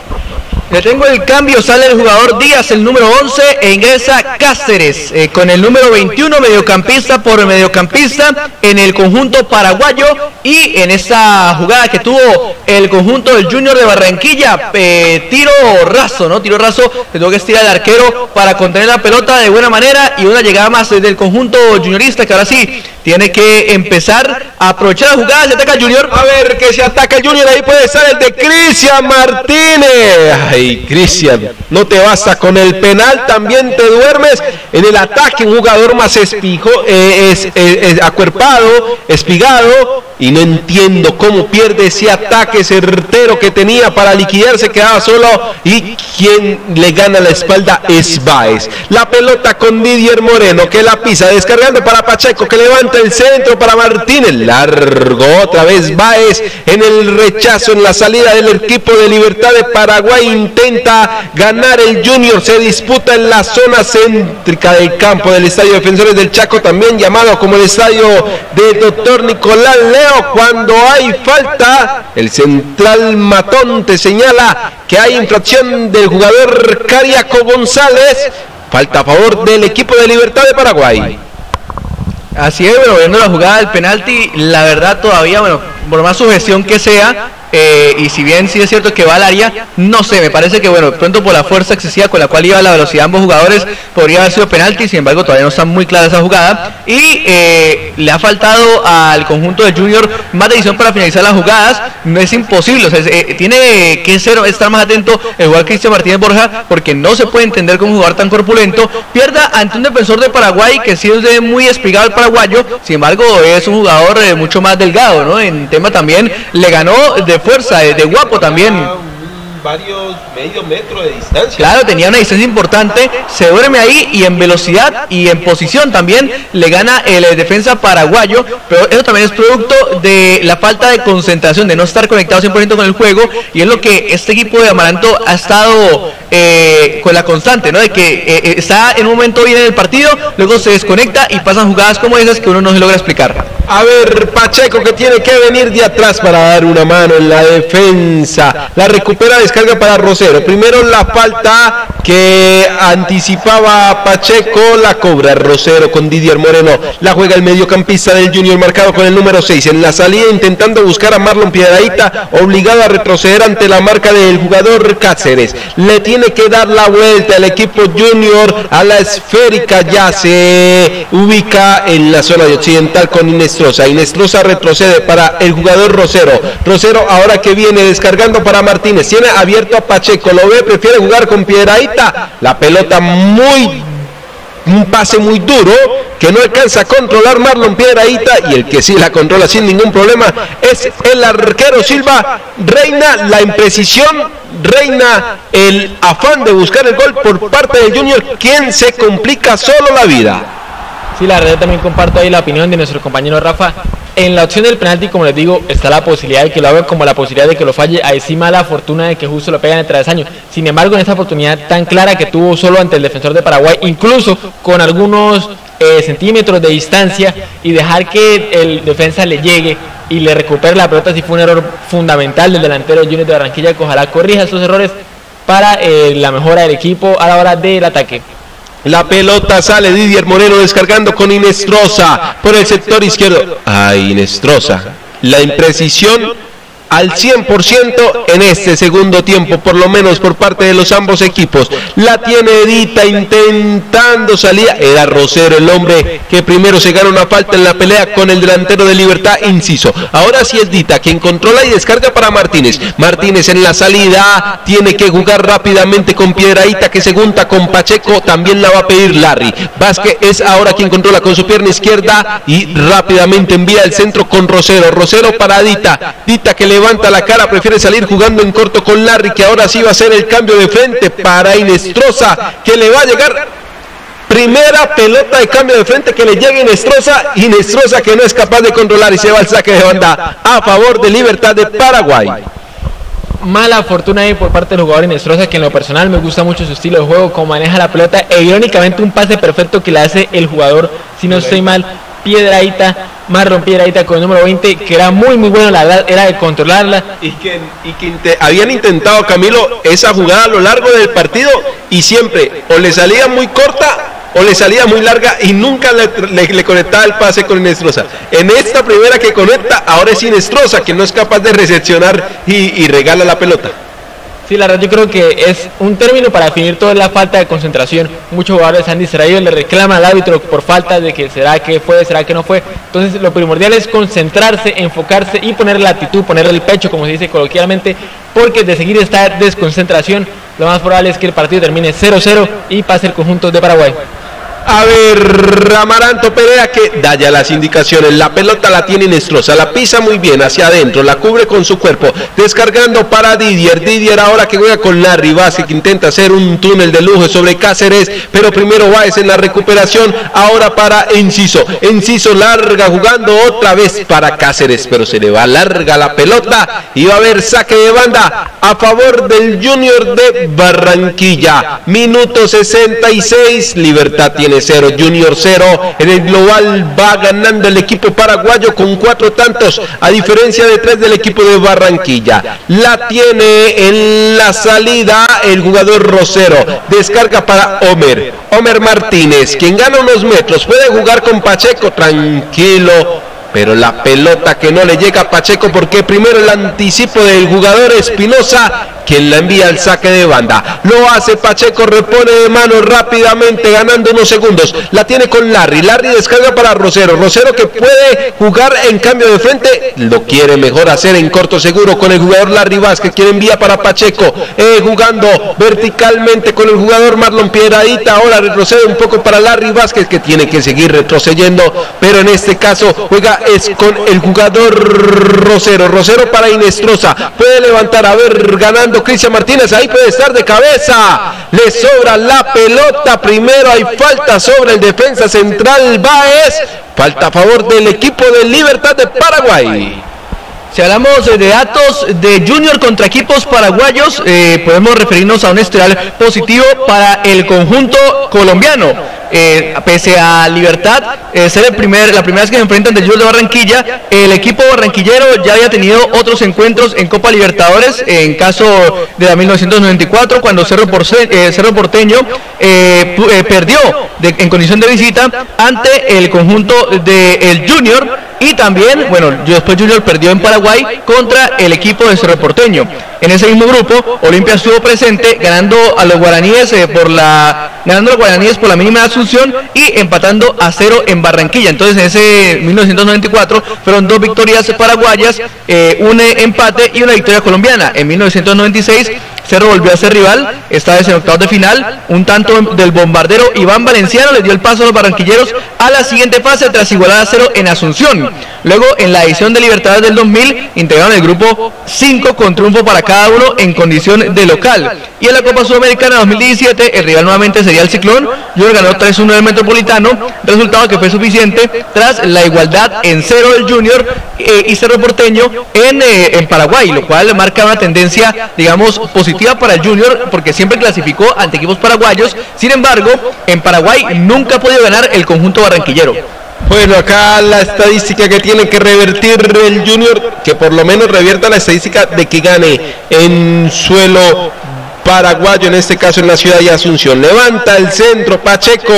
Le tengo el cambio, sale el jugador Díaz, el número once, e ingresa Cáceres, eh, con el número veintiuno, mediocampista por mediocampista en el conjunto paraguayo. Y en esta jugada que tuvo el conjunto del Junior de Barranquilla, eh, tiro raso, ¿no? Tiro raso, que tuvo que estirar el arquero para contener la pelota de buena manera, y una llegada más del conjunto juniorista, que ahora sí tiene que empezar a aprovechar la jugada. Se ataca el Junior. A ver, que se ataca el Junior, ahí puede estar el de Cristian Martínez. Ay, Cristian, no te basta con el penal, también te duermes en el ataque. Un jugador más espijo, eh, es, es, es acuerpado, espigado, y no entiendo cómo pierde ese ataque certero que tenía para liquidarse, quedaba solo, y quien le gana la espalda es Báez. La pelota con Didier Moreno, que la pisa, descargando para Pacheco, que levanta el centro para Martínez, largo otra vez Báez en el rechazo, en la salida del equipo de Libertad de Paraguay, intenta ganar el Junior, se disputa en la zona céntrica del campo del Estadio Defensores del Chaco, también llamado como el Estadio de Doctor Nicolás Leo. Cuando hay falta, el central Matón te señala que hay infracción del jugador Cariaco González, falta a favor del equipo de Libertad de Paraguay. Así es, bueno, viendo la jugada del penalti, la verdad todavía, bueno, por más sugestión que sea, eh, y si bien sí es cierto que va al área, no sé, me parece que bueno, pronto por la fuerza excesiva con la cual iba la velocidad de ambos jugadores, podría haber sido penalti, sin embargo todavía no está muy clara esa jugada, y eh, le ha faltado al conjunto de Junior más decisión para finalizar las jugadas. No es imposible, o sea, eh, tiene que ser, estar más atento el jugador Cristian Martínez Borja, porque no se puede entender cómo un jugador tan corpulento pierda ante un defensor de Paraguay que sí es muy espigado el paraguayo, sin embargo es un jugador eh, mucho más delgado, ¿no? En tema también le ganó de fuerza, de, de guapo también. Varios medio metro de distancia. Claro, tenía una distancia importante, se duerme ahí y en velocidad y en posición también le gana el eh, defensa paraguayo, pero eso también es producto de la falta de concentración, de no estar conectado cien por ciento con el juego, y es lo que este equipo de Amaranto ha estado eh, con la constante, ¿no? De que eh, está en un momento bien en el partido, luego se desconecta y pasan jugadas como esas que uno no se logra explicar. A ver, Pacheco, que tiene que venir de atrás para dar una mano en la defensa, la recupera, descarga para Rosero. Primero la falta que anticipaba Pacheco, la cobra Rosero con Didier Moreno. La juega el mediocampista del Junior, marcado con el número seis. En la salida intentando buscar a Marlon Piedrahita, obligado a retroceder ante la marca del jugador Cáceres. Le tiene que dar la vuelta el equipo Junior a la esférica, ya se ubica en la zona de occidental con Inestrosa. Inestrosa retrocede para el jugador Rosero. Rosero ahora que viene descargando para Martínez, tiene abierto a Pacheco, lo ve, prefiere jugar con Piedrahita, la pelota muy, un pase muy duro, que no alcanza a controlar Marlon Piedrahita, y el que sí la controla sin ningún problema es el arquero Silva. Reina la imprecisión, reina el afán de buscar el gol por parte del Junior, quien se complica solo la vida. Sí, la verdad también comparto ahí la opinión de nuestro compañero Rafa. En la opción del penalti, como les digo, está la posibilidad de que lo haga, como la posibilidad de que lo falle. Ahí sí, mala fortuna de que justo lo pega en el travesaño. Sin embargo, en esta oportunidad tan clara que tuvo solo ante el defensor de Paraguay, incluso con algunos eh, centímetros de distancia, y dejar que el defensa le llegue y le recupere la pelota, sí fue un error fundamental del delantero Junior de Barranquilla, que ojalá corrija estos errores para eh, la mejora del equipo a la hora del ataque. La pelota sale, Didier Moreno descargando con Inestrosa por el sector izquierdo. Ay, Inestrosa, la imprecisión al cien por ciento en este segundo tiempo, por lo menos por parte de los ambos equipos. La tiene Edita intentando salir, era Rosero el hombre que primero se gana una falta en la pelea con el delantero de Libertad, Inciso. Ahora sí es Dita quien controla y descarga para Martínez. Martínez en la salida tiene que jugar rápidamente con Piedrahita, que se junta con Pacheco, también la va a pedir Larry. Vázquez es ahora quien controla con su pierna izquierda y rápidamente envía el centro con Rosero. Rosero para Dita, Dita que levanta la cara, prefiere salir jugando en corto con Larry, que ahora sí va a hacer el cambio de frente para Inestrosa, que le va a llegar. Primera pelota de cambio de frente que le llega a Inestrosa, Inestrosa que no es capaz de controlar y se va al saque de banda a favor de Libertad de Paraguay. Mala fortuna ahí por parte del jugador Inestrosa, que en lo personal me gusta mucho su estilo de juego, cómo maneja la pelota, e irónicamente un pase perfecto que le hace el jugador, si no estoy mal, Piedrahita, Marlon Piedrahita con el número veinte, que era muy muy bueno, la verdad, era de controlarla. Y que, y que inte, habían intentado, Camilo, esa jugada a lo largo del partido, y siempre o le salía muy corta o le salía muy larga, y nunca le, le, le conectaba el pase con Inestrosa. En esta primera que conecta, ahora es Inestrosa, que no es capaz de recepcionar y, y regala la pelota. Sí, la verdad yo creo que es un término para definir toda la falta de concentración. Muchos jugadores han distraído, le reclaman al árbitro por falta de que será que fue, será que no fue. Entonces lo primordial es concentrarse, enfocarse y poner la actitud, ponerle el pecho, como se dice coloquialmente, porque de seguir esta desconcentración, lo más probable es que el partido termine cero cero y pase el conjunto de Paraguay. A ver, Amaranto Perea que da ya las indicaciones, la pelota la tiene Inestrosa, la pisa muy bien hacia adentro, la cubre con su cuerpo, descargando para Didier, Didier ahora que juega con Larry Vázquez, que intenta hacer un túnel de lujo sobre Cáceres, pero primero Báez en la recuperación, ahora para Enciso, Enciso larga jugando otra vez para Cáceres, pero se le va larga la pelota y va a haber saque de banda a favor del Junior de Barranquilla. Minuto sesenta y seis, Libertad tiene cero, Junior cero, en el global va ganando el equipo paraguayo con cuatro tantos, a diferencia de tres del equipo de Barranquilla. La tiene en la salida el jugador Rosero, descarga para Homer, Homer Martínez, quien gana unos metros, puede jugar con Pacheco, tranquilo, pero la pelota que no le llega a Pacheco porque primero el anticipo del jugador Espinosa, quien la envía al saque de banda. Lo hace Pacheco, repone de mano rápidamente, ganando unos segundos. La tiene con Larry. Larry descarga para Rosero. Rosero que puede jugar en cambio de frente. Lo quiere mejor hacer en corto seguro con el jugador Larry Vázquez, quien envía para Pacheco. Eh, jugando verticalmente con el jugador Marlon Piedradita. Ahora retrocede un poco para Larry Vázquez, que tiene que seguir retrocediendo, pero en este caso juega es con el jugador Rosero. Rosero para Inestrosa. Puede levantar, a ver, ganando Cristian Martínez, ahí puede estar de cabeza, le sobra la pelota, primero hay falta sobre el defensa central Báez, falta a favor del equipo de Libertad de Paraguay. Si hablamos de datos de Junior contra equipos paraguayos, eh, podemos referirnos a un historial positivo para el conjunto colombiano. Eh, pese a Libertad eh, ser el primer, la primera vez que se enfrentan de Junior de Barranquilla, el equipo barranquillero ya había tenido otros encuentros en Copa Libertadores, en caso de la mil novecientos noventa y cuatro, cuando Cerro, Porce, eh, Cerro Porteño eh, eh, perdió de, en condición de visita ante el conjunto del Junior, y también, bueno, después Junior perdió en Paraguay contra el equipo de Cerro Porteño. En ese mismo grupo, Olimpia estuvo presente ganando a los guaraníes eh, por la ganando a los guaraníes por la mínima de Asunción y empatando a cero en Barranquilla. Entonces, en ese mil novecientos noventa y cuatro fueron dos victorias paraguayas, eh, un empate y una victoria colombiana. En mil novecientos noventa y seis Cerro volvió a ser rival, esta vez en octavos de final. Un tanto del bombardero Iván Valenciano le dio el paso a los barranquilleros a la siguiente fase tras igualar a cero en Asunción. Luego, en la edición de Libertadores del dos mil, integraron el grupo cinco con triunfo para cada uno en condición de local. Y en la Copa Sudamericana dos mil diecisiete, el rival nuevamente sería el Ciclón. Junior ganó tres uno del Metropolitano, resultado que fue suficiente tras la igualdad en cero del Junior eh, y Cerro Porteño en, eh, en Paraguay, lo cual marca una tendencia, digamos, positiva para el Junior, porque siempre clasificó ante equipos paraguayos. Sin embargo, en Paraguay nunca ha podido ganar el conjunto barranquillero. Bueno, acá la estadística que tiene que revertir el Junior, que por lo menos revierta la estadística de que gane en suelo paraguayo, en este caso en la ciudad de Asunción. Levanta el centro, Pacheco,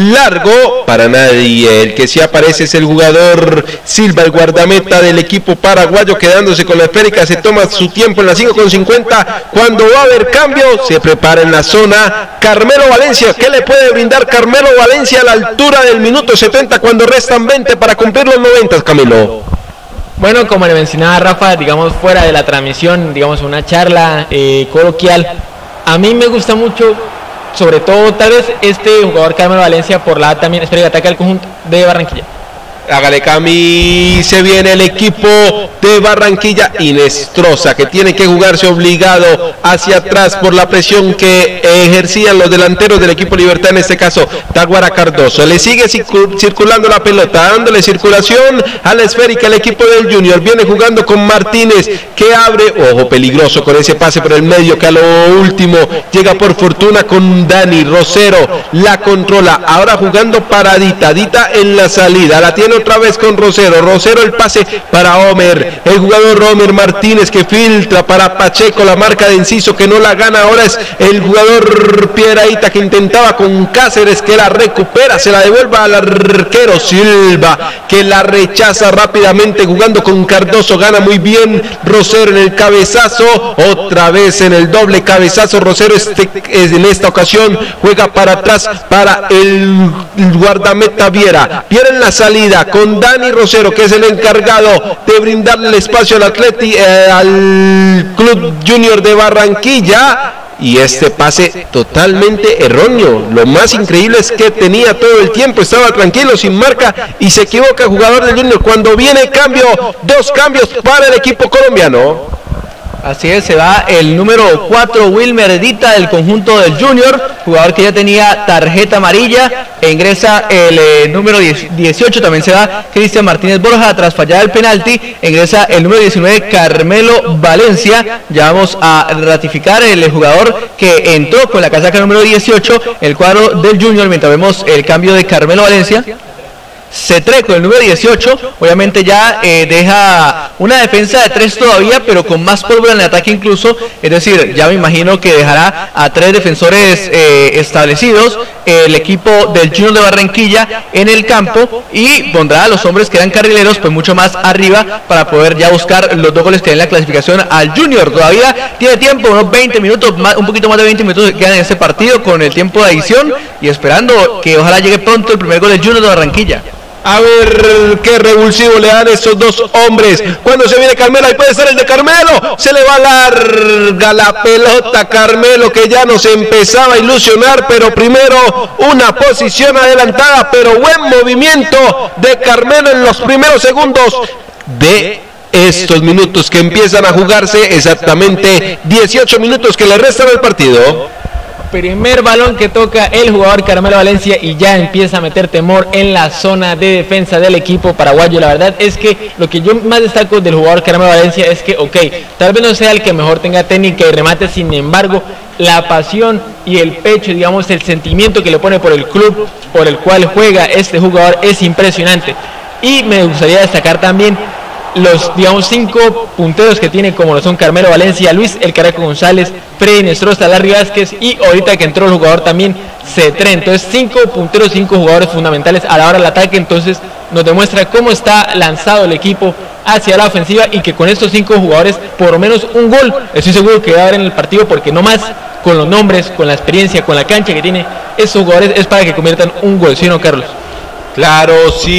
largo, para nadie. El que sí aparece es el jugador Silva, el guardameta del equipo paraguayo, quedándose con la esférica. Se toma su tiempo en la cinco con cincuenta. Cuando va a haber cambio, se prepara en la zona Carmelo Valencia. ¿Qué le puede brindar Carmelo Valencia a la altura del minuto setenta cuando restan veinte para cumplir los noventa, Camilo? Bueno, como le mencionaba Rafa, digamos fuera de la transmisión, digamos una charla eh, coloquial, a mí me gusta mucho, sobre todo tal vez este jugador Carmelo Valencia por la también espera que ataque al conjunto de Barranquilla. Hágale, Cami, se viene el equipo de Barranquilla. Inestrosa, que tiene que jugarse obligado hacia atrás por la presión que ejercían los delanteros del equipo Libertad, en este caso Taguara Cardoso. Le sigue circulando la pelota, dándole circulación a la esférica el equipo del Junior. Viene jugando con Martínez, que abre, ojo, peligroso con ese pase por el medio, que a lo último llega por fortuna con Dani. Rosero la controla, ahora jugando paradita, Dita en la salida, la tiene otra vez con Rosero. Rosero el pase para Homer, el jugador Homer Martínez, que filtra para Pacheco, la marca de Enciso que no la gana. Ahora es el jugador Piedradita, que intentaba con Cáceres, que la recupera, se la devuelve al arquero Silva, que la rechaza rápidamente, jugando con Cardoso. Gana muy bien Rosero en el cabezazo, otra vez en el doble cabezazo. Rosero este, en esta ocasión juega para atrás para el guardameta Viera. Viera en la salida con Dani Rosero, que es el encargado de brindarle el espacio al Atleti, eh, al Club Junior de Barranquilla. Y este pase totalmente erróneo. Lo más increíble es que tenía todo el tiempo, estaba tranquilo, sin marca, y se equivoca el jugador del Junior cuando viene cambio, dos cambios para el equipo colombiano. Así es, se va el número cuatro, Wilmer Dita, del conjunto del Junior, jugador que ya tenía tarjeta amarilla, e ingresa el eh, número dieciocho, también se va Cristian Martínez Borja tras fallar el penalti, ingresa el número diecinueve, Carmelo Valencia. Ya vamos a ratificar el jugador que entró con la casaca número dieciocho, el cuadro del Junior, mientras vemos el cambio de Carmelo Valencia. Cetré con el número dieciocho, obviamente ya eh, deja una defensa de tres todavía, pero con más pólvora en el ataque incluso, es decir, ya me imagino que dejará a tres defensores eh, establecidos el equipo del Junior de Barranquilla en el campo y pondrá a los hombres que eran carrileros pues mucho más arriba para poder ya buscar los dos goles que den la clasificación al Junior. Todavía tiene tiempo, unos veinte minutos, más, un poquito más de veinte minutos que quedan en este partido con el tiempo de adición y esperando que ojalá llegue pronto el primer gol del Junior de Barranquilla. A ver qué revulsivo le dan esos dos hombres. Cuando se viene Carmelo, ahí puede ser el de Carmelo. Se le va larga la pelota a Carmelo, que ya nos empezaba a ilusionar, pero primero una posición adelantada, pero buen movimiento de Carmelo en los primeros segundos de estos minutos que empiezan a jugarse, exactamente dieciocho minutos que le restan al partido. Primer balón que toca el jugador Carmelo Valencia y ya empieza a meter temor en la zona de defensa del equipo paraguayo. La verdad es que lo que yo más destaco del jugador Carmelo Valencia es que, ok, tal vez no sea el que mejor tenga técnica y remate, sin embargo, la pasión y el pecho, digamos, el sentimiento que le pone por el club por el cual juega este jugador es impresionante. Y me gustaría destacar también los, digamos, cinco punteros que tiene, como lo son Carmelo Valencia, Luis El Caraco González, Freddy Nestroza, Larry Vázquez y ahorita que entró el jugador también Cetré. Entonces cinco punteros, cinco jugadores fundamentales a la hora del ataque. Entonces nos demuestra cómo está lanzado el equipo hacia la ofensiva y que con estos cinco jugadores por lo menos un gol estoy seguro que va a haber en el partido, porque no más con los nombres, con la experiencia, con la cancha que tiene estos jugadores es para que conviertan un gol, ¿sí o no, Carlos? Claro,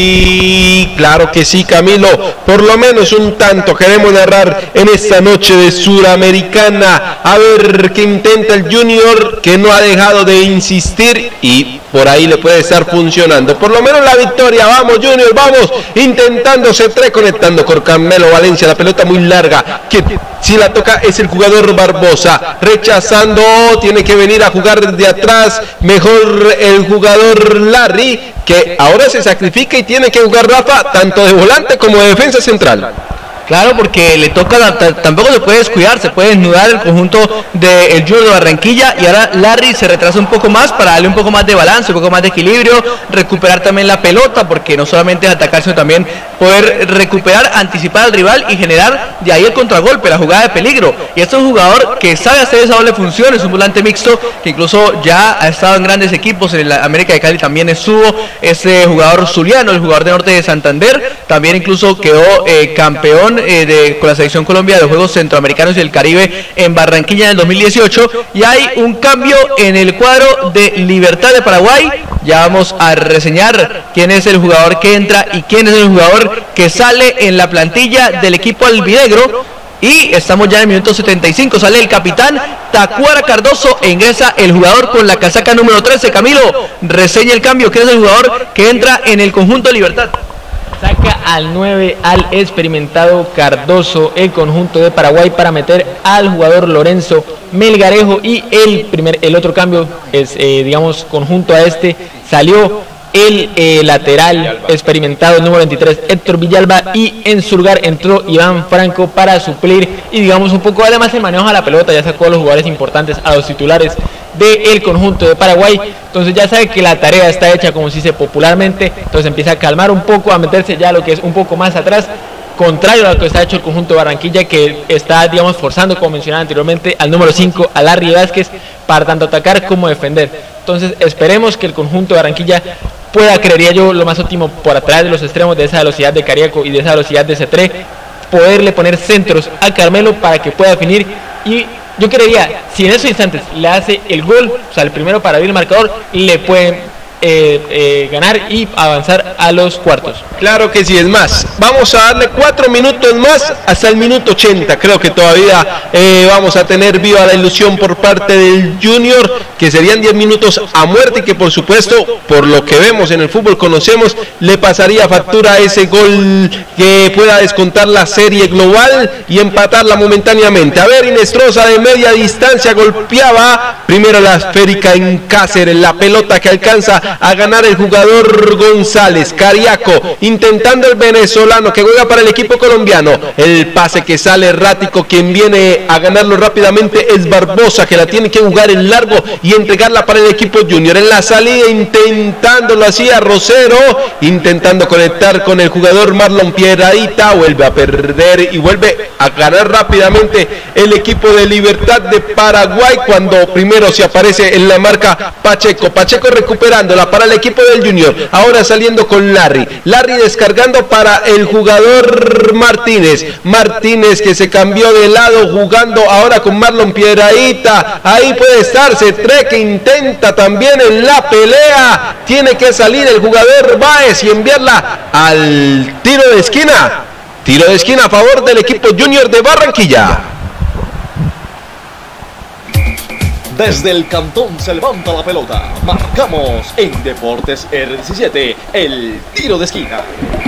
sí, claro que sí, Camilo. Por lo menos un tanto queremos narrar en esta noche de Suramericana. A ver qué intenta el Junior, que no ha dejado de insistir y por ahí le puede estar funcionando. Por lo menos la victoria. Vamos, Junior, vamos. Intentando Cetré, conectando con Carmelo Valencia. La pelota muy larga. Que si la toca es el jugador Barbosa. Rechazando, tiene que venir a jugar desde atrás. Mejor el jugador Larry, que ahora se sacrifica y tiene que jugar Rafa tanto de volante como de defensa central. Claro, porque le toca, tampoco se puede descuidar, se puede desnudar el conjunto del Junior de Barranquilla y ahora Larry se retrasa un poco más para darle un poco más de balance, un poco más de equilibrio, recuperar también la pelota, porque no solamente es atacar, sino también poder recuperar, anticipar al rival y generar de ahí el contragolpe, la jugada de peligro. Y este es un jugador que sabe hacer esa doble función, es un volante mixto que incluso ya ha estado en grandes equipos, en la América de Cali también estuvo, este jugador zuliano, el jugador de Norte de Santander, también incluso quedó eh, campeón Eh, de, con la selección Colombia de los Juegos Centroamericanos y el Caribe en Barranquilla en el dos mil dieciocho. Y hay un cambio en el cuadro de Libertad de Paraguay. Ya vamos a reseñar quién es el jugador que entra y quién es el jugador que sale en la plantilla del equipo albinegro. Y estamos ya en el minuto setenta y cinco, sale el capitán Tacuara Cardoso e ingresa el jugador con la casaca número trece. Camilo, reseña el cambio, ¿quién es el jugador que entra en el conjunto de Libertad? Saca al nueve al experimentado Cardoso, el conjunto de Paraguay, para meter al jugador Lorenzo Melgarejo. Y el primer, el otro cambio es, eh, digamos, conjunto a este, salió el eh, lateral experimentado, el número veintitrés, Héctor Villalba, y en su lugar entró Iván Franco para suplir y, digamos, un poco además el manejo a la pelota. Ya sacó a los jugadores importantes, a los titulares del conjunto de Paraguay. Entonces ya sabe que la tarea está hecha, como se dice popularmente. Entonces empieza a calmar un poco, a meterse ya lo que es un poco más atrás, contrario a lo que está hecho el conjunto de Barranquilla, que está, digamos, forzando, como mencionaba anteriormente, al número cinco, a Larry Vázquez, para tanto atacar como defender. Entonces esperemos que el conjunto de Barranquilla pueda, creería yo, lo más óptimo por atrás de los extremos, de esa velocidad de Cariaco y de esa velocidad de Cetré, poderle poner centros a Carmelo para que pueda definir. Y yo creería, si en esos instantes le hace el gol, o sea, el primero para abrir el marcador, le pueden eh, eh, ganar y avanzar a los cuartos. Claro que sí, es más, vamos a darle cuatro minutos más hasta el minuto ochenta. Creo que todavía eh, vamos a tener viva la ilusión por parte del Junior, que serían diez minutos a muerte y que, por supuesto, por lo que vemos en el fútbol, conocemos, le pasaría factura a ese gol que pueda descontar la serie global y empatarla momentáneamente. A ver, Inestrosa de media distancia golpeaba primero la esférica en Cáceres, la pelota que alcanza empieza a ganar el jugador González. Cariaco intentando el venezolano que juega para el equipo colombiano. El pase que sale errático, quien viene a ganarlo rápidamente es Barbosa, que la tiene que jugar en largo y entregarla para el equipo junior. En la salida intentándolo así a Rosero, intentando conectar con el jugador Marlon Piedradita, vuelve a perder y vuelve a ganar rápidamente el equipo de Libertad de Paraguay, cuando primero se aparece en la marca Pacheco. Pacheco recuperándola para el equipo del junior, ahora saliendo con Larry. Larry descargando para el jugador Martínez. Martínez que se cambió de lado, jugando ahora con Marlon Piedradita. Ahí puede estar Cetré, que intenta también en la pelea. Tiene que salir el jugador Báez y enviarla al tiro de esquina. Tiro de esquina a favor del equipo junior de Barranquilla. Desde el cantón se levanta la pelota. Marcamos en Deportes R diecisiete el tiro de esquina.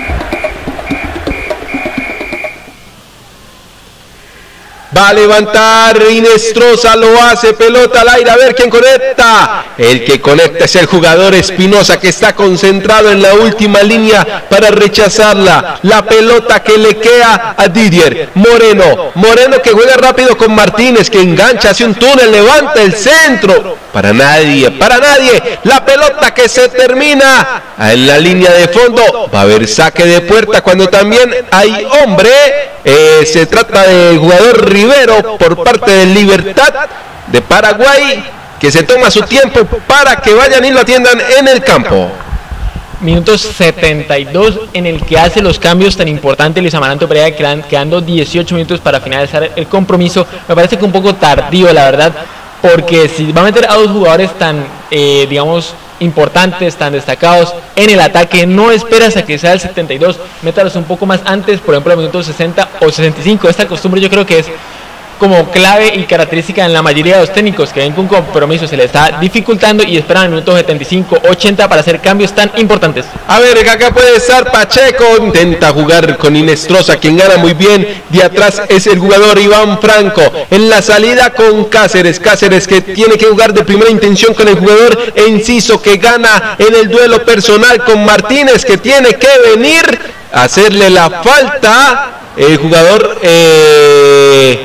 Va a levantar Inestrosa, lo hace, pelota al aire, a ver quién conecta. El que conecta es el jugador Espinosa, que está concentrado en la última línea para rechazarla. La pelota que le queda a Didier Moreno. Moreno que juega rápido con Martínez, que engancha, hace un túnel, levanta el centro. Para nadie, para nadie. La pelota que se termina en la línea de fondo. Va a haber saque de puerta cuando también hay hombre. Eh, se trata del jugador Rivero por parte de Libertad de Paraguay, que se toma su tiempo para que vayan y lo atiendan en el campo. Minuto setenta y dos en el que hace los cambios tan importantes Luis Amaranto Pereira, quedando dieciocho minutos para finalizar el compromiso. Me parece que un poco tardío, la verdad, porque si va a meter a dos jugadores tan, eh, digamos, importantes, tan destacados en el ataque, no esperas a que sea el setenta y dos, métalos un poco más antes, por ejemplo, al minuto sesenta o sesenta y cinco. Esta costumbre yo creo que es como clave y característica en la mayoría de los técnicos, que ven que un compromiso se le está dificultando y esperan el minuto setenta y cinco, ochenta para hacer cambios tan importantes. A ver, acá puede estar Pacheco, intenta jugar con Inestrosa, quien gana muy bien. De atrás es el jugador Iván Franco. En la salida con Cáceres, Cáceres que tiene que jugar de primera intención con el jugador Enciso, que gana en el duelo personal con Martínez, que tiene que venir a hacerle la falta. El jugador... Eh,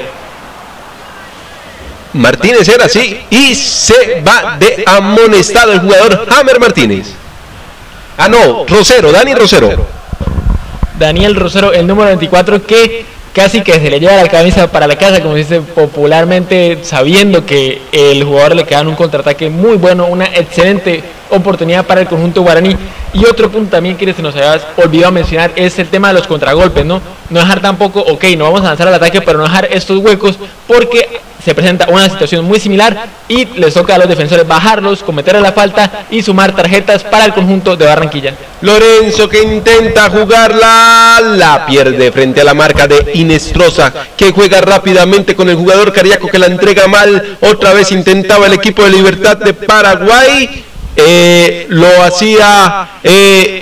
Martínez era así, y se va de amonestado el jugador Hammer Martínez. Ah, no, Rosero, Dani Rosero. Daniel Rosero, el número veinticuatro, que casi que se le lleva la camisa para la casa, como se dice popularmente, sabiendo que el jugador le queda en un contraataque muy bueno, una excelente oportunidad para el conjunto guaraní. Y otro punto también que se nos había olvidado mencionar es el tema de los contragolpes, ¿no? No dejar tampoco, ok, no vamos a lanzar al ataque, pero no dejar estos huecos, porque se presenta una situación muy similar y les toca a los defensores bajarlos, cometer la falta y sumar tarjetas para el conjunto de Barranquilla. Lorenzo que intenta jugarla, la pierde frente a la marca de Inestrosa, que juega rápidamente con el jugador Cariaco, que la entrega mal. Otra vez intentaba el equipo de Libertad de Paraguay, eh, lo hacía... Eh,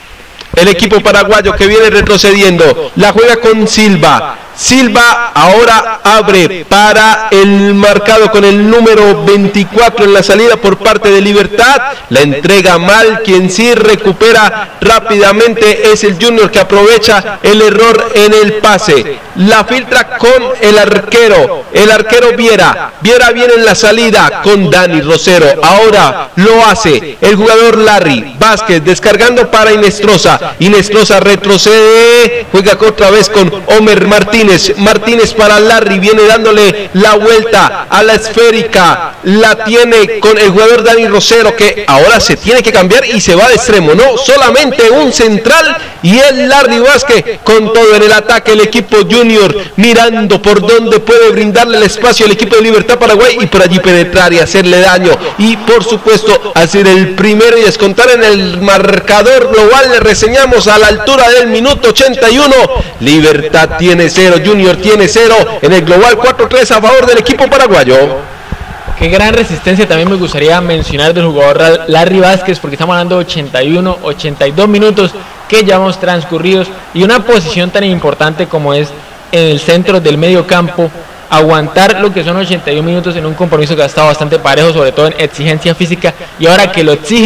el equipo paraguayo, que viene retrocediendo, la juega con Silva. Silva ahora abre para el marcado con el número veinticuatro en la salida por parte de Libertad. La entrega mal, quien sí recupera rápidamente es el Junior, que aprovecha el error en el pase. La filtra con el arquero, el arquero Viera. Viera viene en la salida con Dani Rosero. Ahora lo hace el jugador Larry Vázquez, descargando para Inestrosa. Inestrosa retrocede, juega otra vez con Homer Martínez. Martínez para Larry, viene dándole la vuelta a la esférica, la tiene con el jugador Dani Rosero, que ahora se tiene que cambiar y se va de extremo, no solamente un central, y el Larry Vázquez con todo en el ataque. El equipo Junior mirando por dónde puede brindarle el espacio al equipo de Libertad Paraguay y por allí penetrar y hacerle daño, y por supuesto hacer el primero y descontar en el marcador global. Le reseñamos a la altura del minuto ochenta y uno, Libertad tiene cero, Junior tiene cero, en el global cuatro tres a favor del equipo paraguayo. Qué gran resistencia también me gustaría mencionar del jugador Larry Vázquez, porque estamos hablando de ochenta y uno, ochenta y dos minutos que llevamos transcurridos, y una posición tan importante como es en el centro del medio campo. Aguantar lo que son ochenta y uno minutos en un compromiso que ha estado bastante parejo, sobre todo en exigencia física, y ahora que lo exigen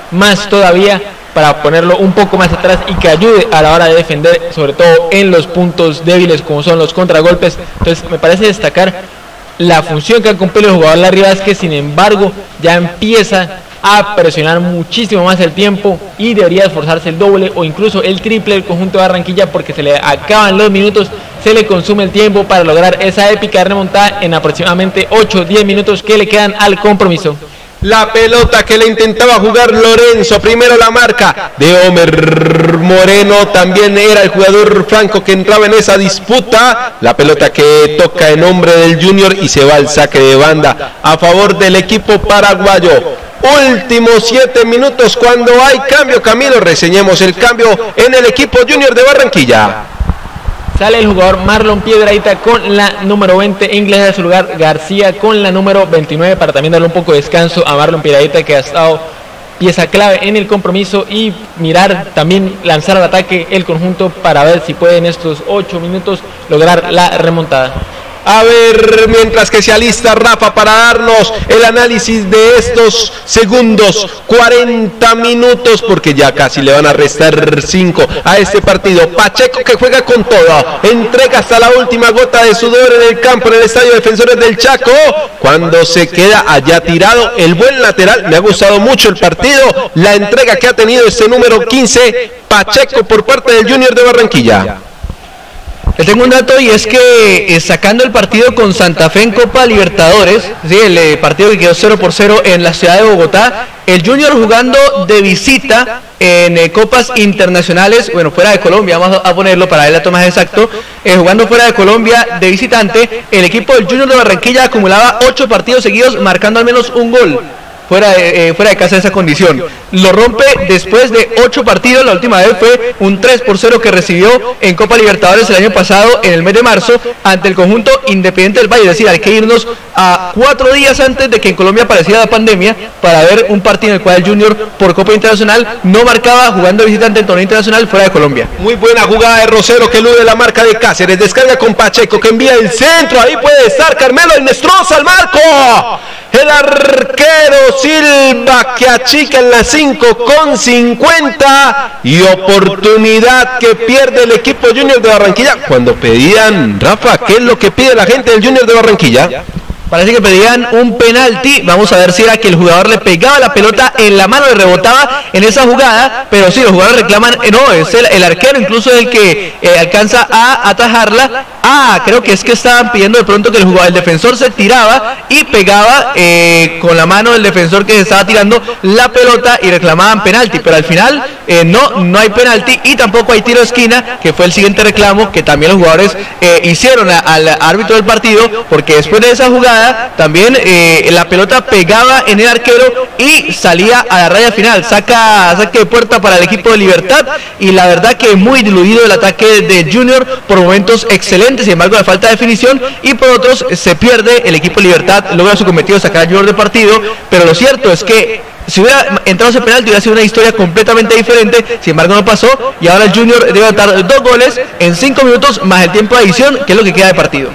más todavía para ponerlo un poco más atrás y que ayude a la hora de defender, sobre todo en los puntos débiles como son los contragolpes. Entonces me parece destacar la función que ha cumplido el jugador Larry Vázquez. Sin embargo, ya empieza a presionar muchísimo más el tiempo y debería esforzarse el doble o incluso el triple del conjunto de Barranquilla, porque se le acaban los minutos, se le consume el tiempo para lograr esa épica remontada en aproximadamente ocho o diez minutos que le quedan al compromiso. La pelota que le intentaba jugar Lorenzo, primero la marca de Homer Moreno, también era el jugador franco que entraba en esa disputa. La pelota que toca en nombre del Junior y se va al saque de banda a favor del equipo paraguayo. Últimos siete minutos cuando hay cambio. Camilo, reseñemos el cambio en el equipo Junior de Barranquilla. Sale el jugador Marlon Piedrahita con la número veinte, inglesa a su lugar García con la número veintinueve, para también darle un poco de descanso a Marlon Piedrahita, que ha estado pieza clave en el compromiso, y mirar también lanzar al ataque el conjunto para ver si puede en estos ocho minutos lograr la remontada. A ver, mientras que se alista Rafa para darnos el análisis de estos segundos, cuarenta minutos, porque ya casi le van a restar cinco a este partido. Pacheco, que juega con todo, entrega hasta la última gota de sudor en el campo, en el estadio Defensores del Chaco, cuando se queda allá tirado el buen lateral. Me ha gustado mucho el partido, la entrega que ha tenido este número quince, Pacheco, por parte del Junior de Barranquilla. Le tengo un dato, y es que eh, sacando el partido con Santa Fe en Copa Libertadores, ¿sí? el eh, partido que quedó cero por cero en la ciudad de Bogotá, el Junior jugando de visita en eh, copas internacionales, bueno, fuera de Colombia, vamos a ponerlo para ver la toma exacto, eh, jugando fuera de Colombia de visitante, el equipo del Junior de Barranquilla acumulaba ocho partidos seguidos marcando al menos un gol. Fuera de, eh, fuera de casa de esa condición. Lo rompe después de ocho partidos. La última vez fue un tres por cero que recibió en Copa Libertadores el año pasado, en el mes de marzo, ante el conjunto Independiente del Valle. Es decir, hay que irnos a cuatro días antes de que en Colombia apareciera la pandemia para ver un partido en el cual el Junior, por Copa Internacional, no marcaba jugando de visitante en torneo internacional fuera de Colombia. Muy buena jugada de Rosero, que elude la marca de Cáceres. Descarga con Pacheco, que envía el centro. Ahí puede estar Carmelo Inestrosa al marco. El arquero Silva, que achica en la cinco con cincuenta, y oportunidad que pierde el equipo Junior de Barranquilla. Cuando pedían, Rafa, ¿qué es lo que pide la gente del Junior de Barranquilla? Parece que pedían un penalti. Vamos a ver si era que el jugador le pegaba la pelota en la mano y rebotaba en esa jugada, pero sí, los jugadores reclaman, eh, no, es el, el arquero incluso el que eh, alcanza a atajarla. Ah, creo que es que estaban pidiendo de pronto que el jugador, el defensor se tiraba y pegaba eh, con la mano del defensor que se estaba tirando la pelota, y reclamaban penalti, pero al final eh, no, no hay penalti, y tampoco hay tiro de esquina, que fue el siguiente reclamo que también los jugadores eh, hicieron a, al árbitro del partido, porque después de esa jugada también eh, la pelota pegaba en el arquero y salía a la raya final. Saca, saque de puerta para el equipo de Libertad, y la verdad que muy diluido el ataque de Junior, por momentos excelentes, sin embargo la falta de definición, y por otros se pierde. El equipo de Libertad logra su cometido de sacar a Junior de partido, pero lo cierto es que si hubiera entrado ese penalti hubiera sido una historia completamente diferente. Sin embargo no pasó, y ahora el Junior debe anotar dos goles en cinco minutos más el tiempo de adición, que es lo que queda de partido.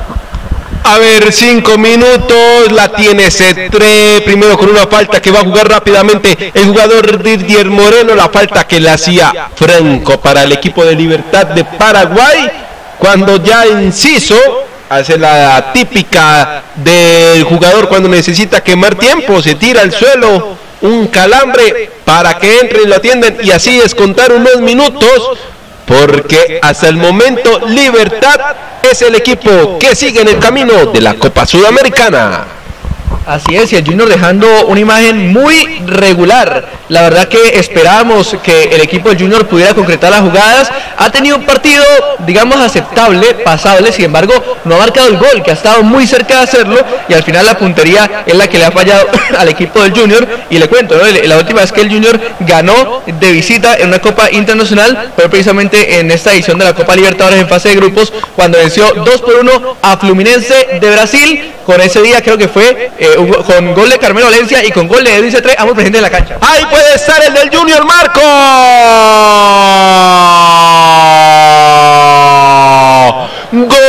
A ver, cinco minutos, la tiene Cetré, primero con una falta que va a jugar rápidamente el jugador Didier Moreno, la falta que le hacía Franco para el equipo de Libertad de Paraguay, cuando ya Enciso hace la típica del jugador cuando necesita quemar tiempo, se tira al suelo, un calambre para que entre y lo atiendan, y así descontar unos minutos, porque hasta el momento Libertad es el equipo que sigue en el camino de la Copa Sudamericana. Así es, y el Junior dejando una imagen muy regular. La verdad que esperábamos que el equipo del Junior pudiera concretar las jugadas. Ha tenido un partido, digamos, aceptable, pasable, sin embargo, no ha marcado el gol, que ha estado muy cerca de hacerlo, y al final la puntería es la que le ha fallado al equipo del Junior. Y le cuento, ¿no? La última vez que el Junior ganó de visita en una Copa Internacional fue precisamente en esta edición de la Copa Libertadores en fase de grupos, cuando venció dos por uno a Fluminense de Brasil. Con ese día creo que fue eh, con gol de Carmelo Valencia y con gol de Edwin Cetré, ambos presentes en la cancha. Ahí puede estar el del Junior, Marco. Gol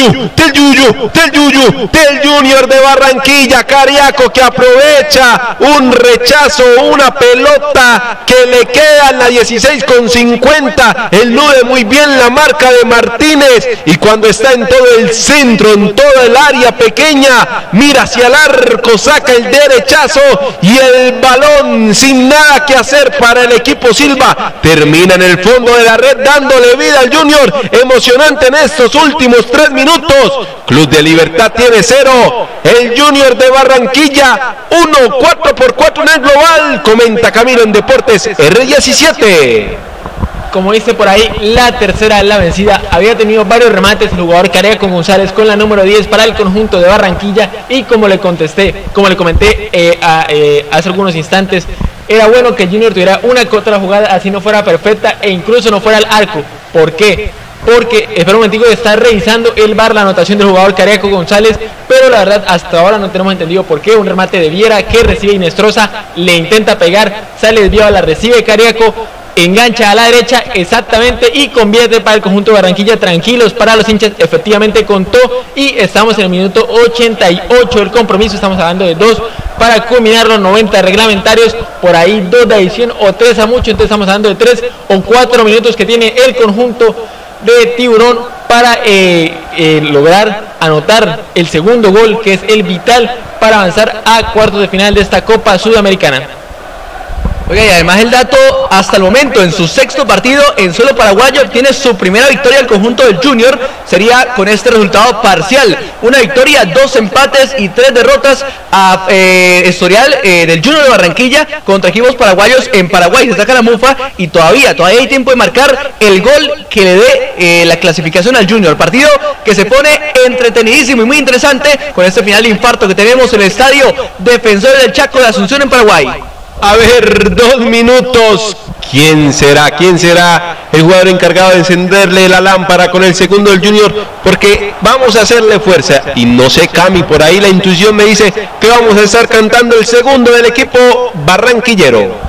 Yuyu, del Yuyu, del Yuyu, del Junior de Barranquilla, Cariaco que aprovecha un rechazo, una pelota que le queda en la dieciséis con cincuenta, el nueve muy bien la marca de Martínez, y cuando está en todo el centro, en toda el área pequeña, mira hacia el arco, saca el derechazo y el balón sin nada que hacer para el equipo Silva, termina en el fondo de la red dándole vida al Junior, emocionante en estos últimos tres minutos. Club de Libertad tiene cero, el Junior de Barranquilla uno, cuatro por cuatro en el global, comenta Camilo en Deportes R diecisiete. Como dice por ahí, la tercera es la vencida. Había tenido varios remates el jugador Cariaco González con la número diez para el conjunto de Barranquilla, y como le contesté, como le comenté eh, a, eh, hace algunos instantes, era bueno que el Junior tuviera una que otra jugada, así no fuera perfecta e incluso no fuera al arco. ¿Por qué? Porque, espera un momentico, está revisando el V A R la anotación del jugador Cariaco González, pero la verdad hasta ahora no tenemos entendido por qué. Un remate de Viera que recibe Inestrosa, le intenta pegar, sale desviado, la recibe Cariaco, engancha a la derecha exactamente y convierte para el conjunto de Barranquilla. Tranquilos para los hinchas, efectivamente contó, y estamos en el minuto ochenta y ocho del compromiso. Estamos hablando de dos para culminar los noventa reglamentarios, por ahí dos de adición o tres a mucho, entonces estamos hablando de tres o cuatro minutos que tiene el conjunto de Tiburón para eh, eh, lograr anotar el segundo gol, que es el vital para avanzar a cuartos de final de esta Copa Sudamericana. Oiga, y además el dato, hasta el momento, en su sexto partido en suelo paraguayo, obtiene su primera victoria al conjunto del Junior, sería con este resultado parcial, una victoria, dos empates y tres derrotas a eh, historial eh, del Junior de Barranquilla contra equipos paraguayos en Paraguay. Se saca la mufa y todavía, todavía hay tiempo de marcar el gol que le dé eh, la clasificación al Junior, partido que se pone entretenidísimo y muy interesante con este final de infarto que tenemos en el estadio Defensores del Chaco de Asunción en Paraguay. A ver, dos minutos. ¿Quién será? ¿Quién será el jugador encargado de encenderle la lámpara con el segundo del Junior? Porque vamos a hacerle fuerza. Y no sé, Cami, por ahí la intuición me dice que vamos a estar cantando el segundo del equipo barranquillero.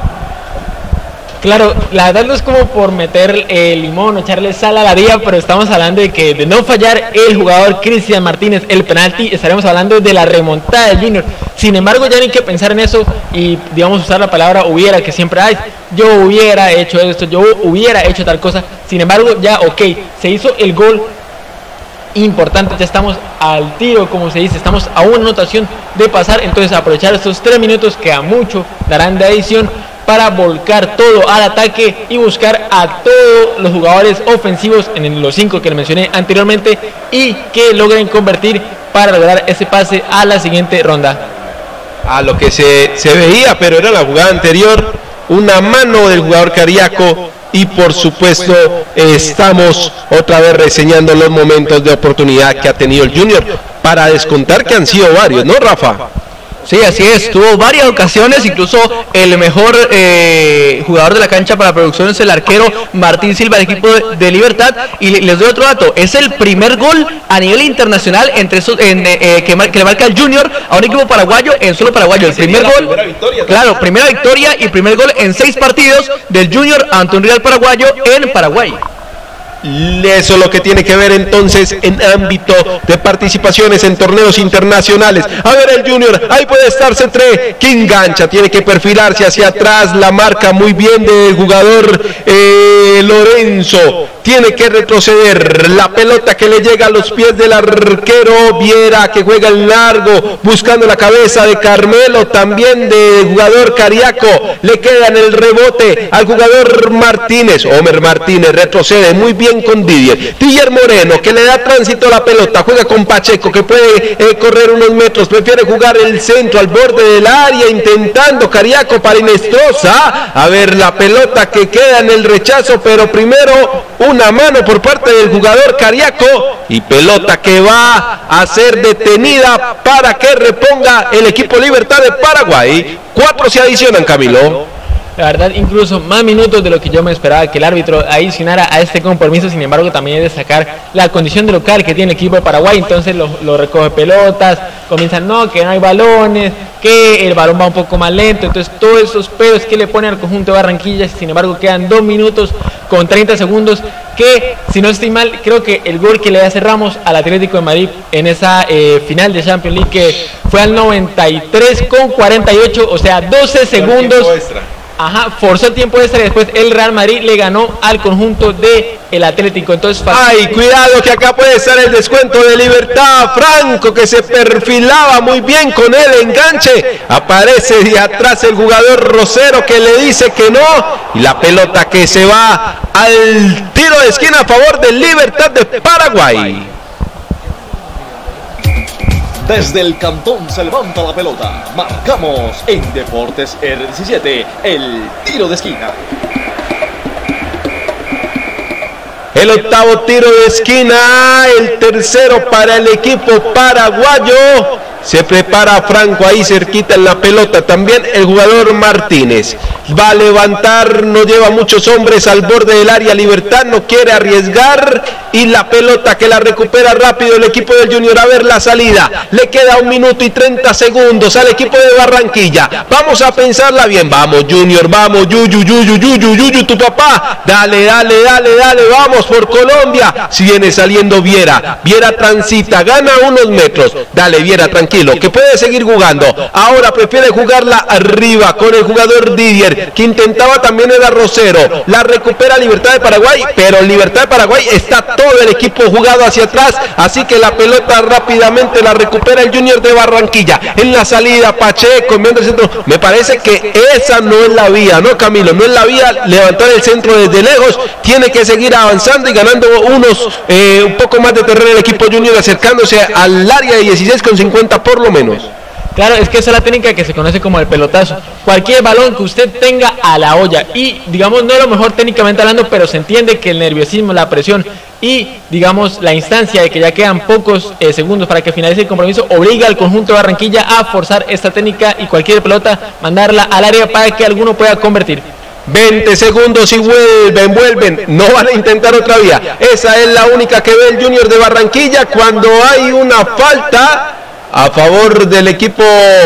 Claro, la verdad no es como por meter el limón o echarle sal a la herida, pero estamos hablando de que de no fallar el jugador Cristian Martínez el penalti, estaremos hablando de la remontada del Junior. Sin embargo, ya no hay que pensar en eso y, digamos, usar la palabra hubiera, que siempre hay. Yo hubiera hecho esto, yo hubiera hecho tal cosa. Sin embargo, ya, ok, se hizo el gol importante, ya estamos al tiro, como se dice, estamos a una anotación de pasar. Entonces, aprovechar estos tres minutos que a mucho darán de adición para volcar todo al ataque y buscar a todos los jugadores ofensivos en los cinco que les mencioné anteriormente y que logren convertir para lograr ese pase a la siguiente ronda. A lo que se, se veía, pero era la jugada anterior, una mano del jugador Cariaco, y por supuesto estamos otra vez reseñando los momentos de oportunidad que ha tenido el Junior, para descontar que han sido varios, ¿no, Rafa? Sí, así es, tuvo varias ocasiones, incluso el mejor eh, jugador de la cancha para producción es el arquero Martín Silva del equipo de, de Libertad. Y les doy otro dato, es el primer gol a nivel internacional entre esos, en, eh, que, que le marca el Junior a un equipo paraguayo en suelo paraguayo. El primer gol, primera victoria, claro, primera victoria y primer gol en seis partidos del Junior ante un rival paraguayo en Paraguay. Eso es lo que tiene que ver entonces en ámbito de participaciones en torneos internacionales. A ver el Junior, ahí puede estarse entre, que engancha, tiene que perfilarse hacia atrás, la marca muy bien del jugador eh, Lorenzo, tiene que retroceder, la pelota que le llega a los pies del arquero Viera, que juega en largo, buscando la cabeza de Carmelo, también del jugador Cariaco, le queda en el rebote al jugador Martínez, Homer Martínez retrocede muy bien con Didier, Didier Moreno, que le da tránsito a la pelota, juega con Pacheco, que puede eh, correr unos metros, prefiere jugar el centro al borde del área, intentando Cariaco para Inestrosa, a ver la pelota que queda en el rechazo, pero primero una mano por parte del jugador Cariaco, y pelota que va a ser detenida para que reponga el equipo Libertad de Paraguay. Cuatro se adicionan, Camilo. La verdad, incluso más minutos de lo que yo me esperaba que el árbitro adicionara a este compromiso. Sin embargo, también es destacar la condición de local que tiene el equipo de Paraguay. Entonces lo, lo recoge pelotas, comienzan, no, que no hay balones, que el balón va un poco más lento. Entonces todos esos pedos que le pone al conjunto de Barranquilla. Sin embargo, quedan dos minutos con treinta segundos, que si no estoy mal, creo que el gol que le hace Ramos al Atlético de Madrid en esa eh, final de Champions League, que fue al noventa y tres con cuarenta y ocho, o sea, doce segundos. Ajá, forzó el tiempo extra y después el Real Madrid le ganó al conjunto de el Atlético. Entonces, ay, cuidado que acá puede estar el descuento de Libertad. Franco, que se perfilaba muy bien con el enganche, aparece de atrás el jugador Rosero, que le dice que no, y la pelota que se va al tiro de esquina a favor del Libertad de Paraguay. Desde el cantón se levanta la pelota. Marcamos en Deportes R diecisiete el tiro de esquina. El octavo tiro de esquina, el tercero para el equipo paraguayo. Se prepara Franco ahí cerquita en la pelota. También el jugador Martínez va a levantar, no lleva muchos hombres al borde del área. Libertad no quiere arriesgar, y la pelota que la recupera rápido el equipo del Junior. A ver la salida, le queda un minuto y treinta segundos al equipo de Barranquilla. Vamos a pensarla bien, vamos Junior, vamos Yuyu, Yuyu, Yuyu, Yuyu, tu papá, dale, dale, dale, dale, vamos por Colombia. Si viene saliendo Viera, Viera transita, gana unos metros, dale Viera, tranquilo, que puede seguir jugando. Ahora prefiere jugarla arriba con el jugador Didier, que intentaba también era Rosero. La recupera Libertad de Paraguay, pero Libertad de Paraguay está todo el equipo jugado hacia atrás, así que la pelota rápidamente la recupera el Junior de Barranquilla. En la salida Pacheco enviando el centro. Me parece que esa no es la vía, ¿no, Camilo? No es la vía levantar el centro desde lejos. Tiene que seguir avanzando y ganando unos eh, un poco más de terreno el equipo Junior, acercándose al área de dieciséis con cincuenta por lo menos. Claro, es que esa es la técnica que se conoce como el pelotazo. Cualquier balón que usted tenga a la olla, y digamos no es lo mejor técnicamente hablando, pero se entiende que el nerviosismo, la presión y digamos la instancia de que ya quedan pocos eh, segundos para que finalice el compromiso obliga al conjunto de Barranquilla a forzar esta técnica y cualquier pelota mandarla al área para que alguno pueda convertir. veinte segundos y vuelven, vuelven, no van a intentar otra vía. Esa es la única que ve el Junior de Barranquilla cuando hay una falta a favor del equipo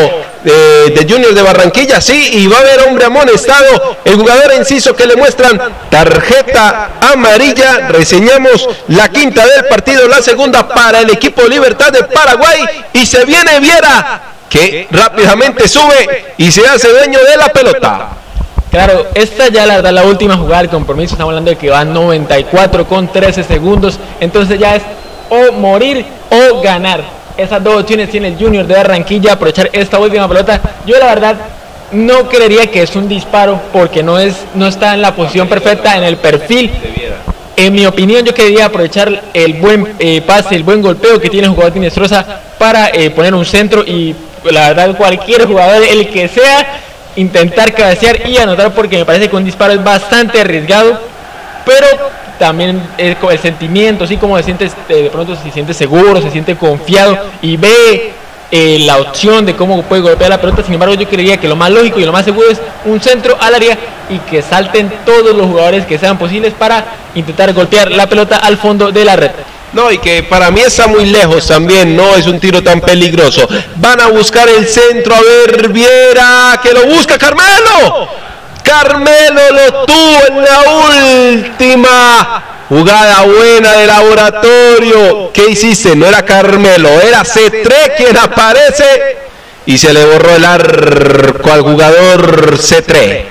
de, de Junior de Barranquilla, sí, y va a haber hombre amonestado, el jugador Enciso, que le muestran tarjeta amarilla. Reseñamos la quinta del partido, la segunda para el equipo Libertad de Paraguay, y se viene Viera, que rápidamente sube y se hace dueño de la pelota. Claro, esta ya la, la última jugada del compromiso, estamos hablando de que van noventa y cuatro con trece segundos, entonces ya es o morir o ganar. Esas dos opciones tiene el Junior de Barranquilla, aprovechar esta última pelota. Yo la verdad no creería que es un disparo, porque no es no está en la posición perfecta, en el perfil. En mi opinión, yo quería aprovechar el buen eh, pase, el buen golpeo que tiene el jugador Tinestrosa para eh, poner un centro, y la verdad cualquier jugador, el que sea, intentar cabecear y anotar, porque me parece que un disparo es bastante arriesgado, pero también el, el sentimiento, así como se siente, de pronto se siente seguro, se siente confiado y ve eh, la opción de cómo puede golpear la pelota. Sin embargo, yo creería que lo más lógico y lo más seguro es un centro al área y que salten todos los jugadores que sean posibles para intentar golpear la pelota al fondo de la red. No, y que para mí está muy lejos también, no es un tiro tan peligroso. Van a buscar el centro, a ver, Viera, que lo busca Carmelo. Carmelo lo tuvo en la última jugada buena de Laboratorio. ¿Qué hiciste? No era Carmelo, era Cetré quien aparece y se le borró el arco al jugador Cetré.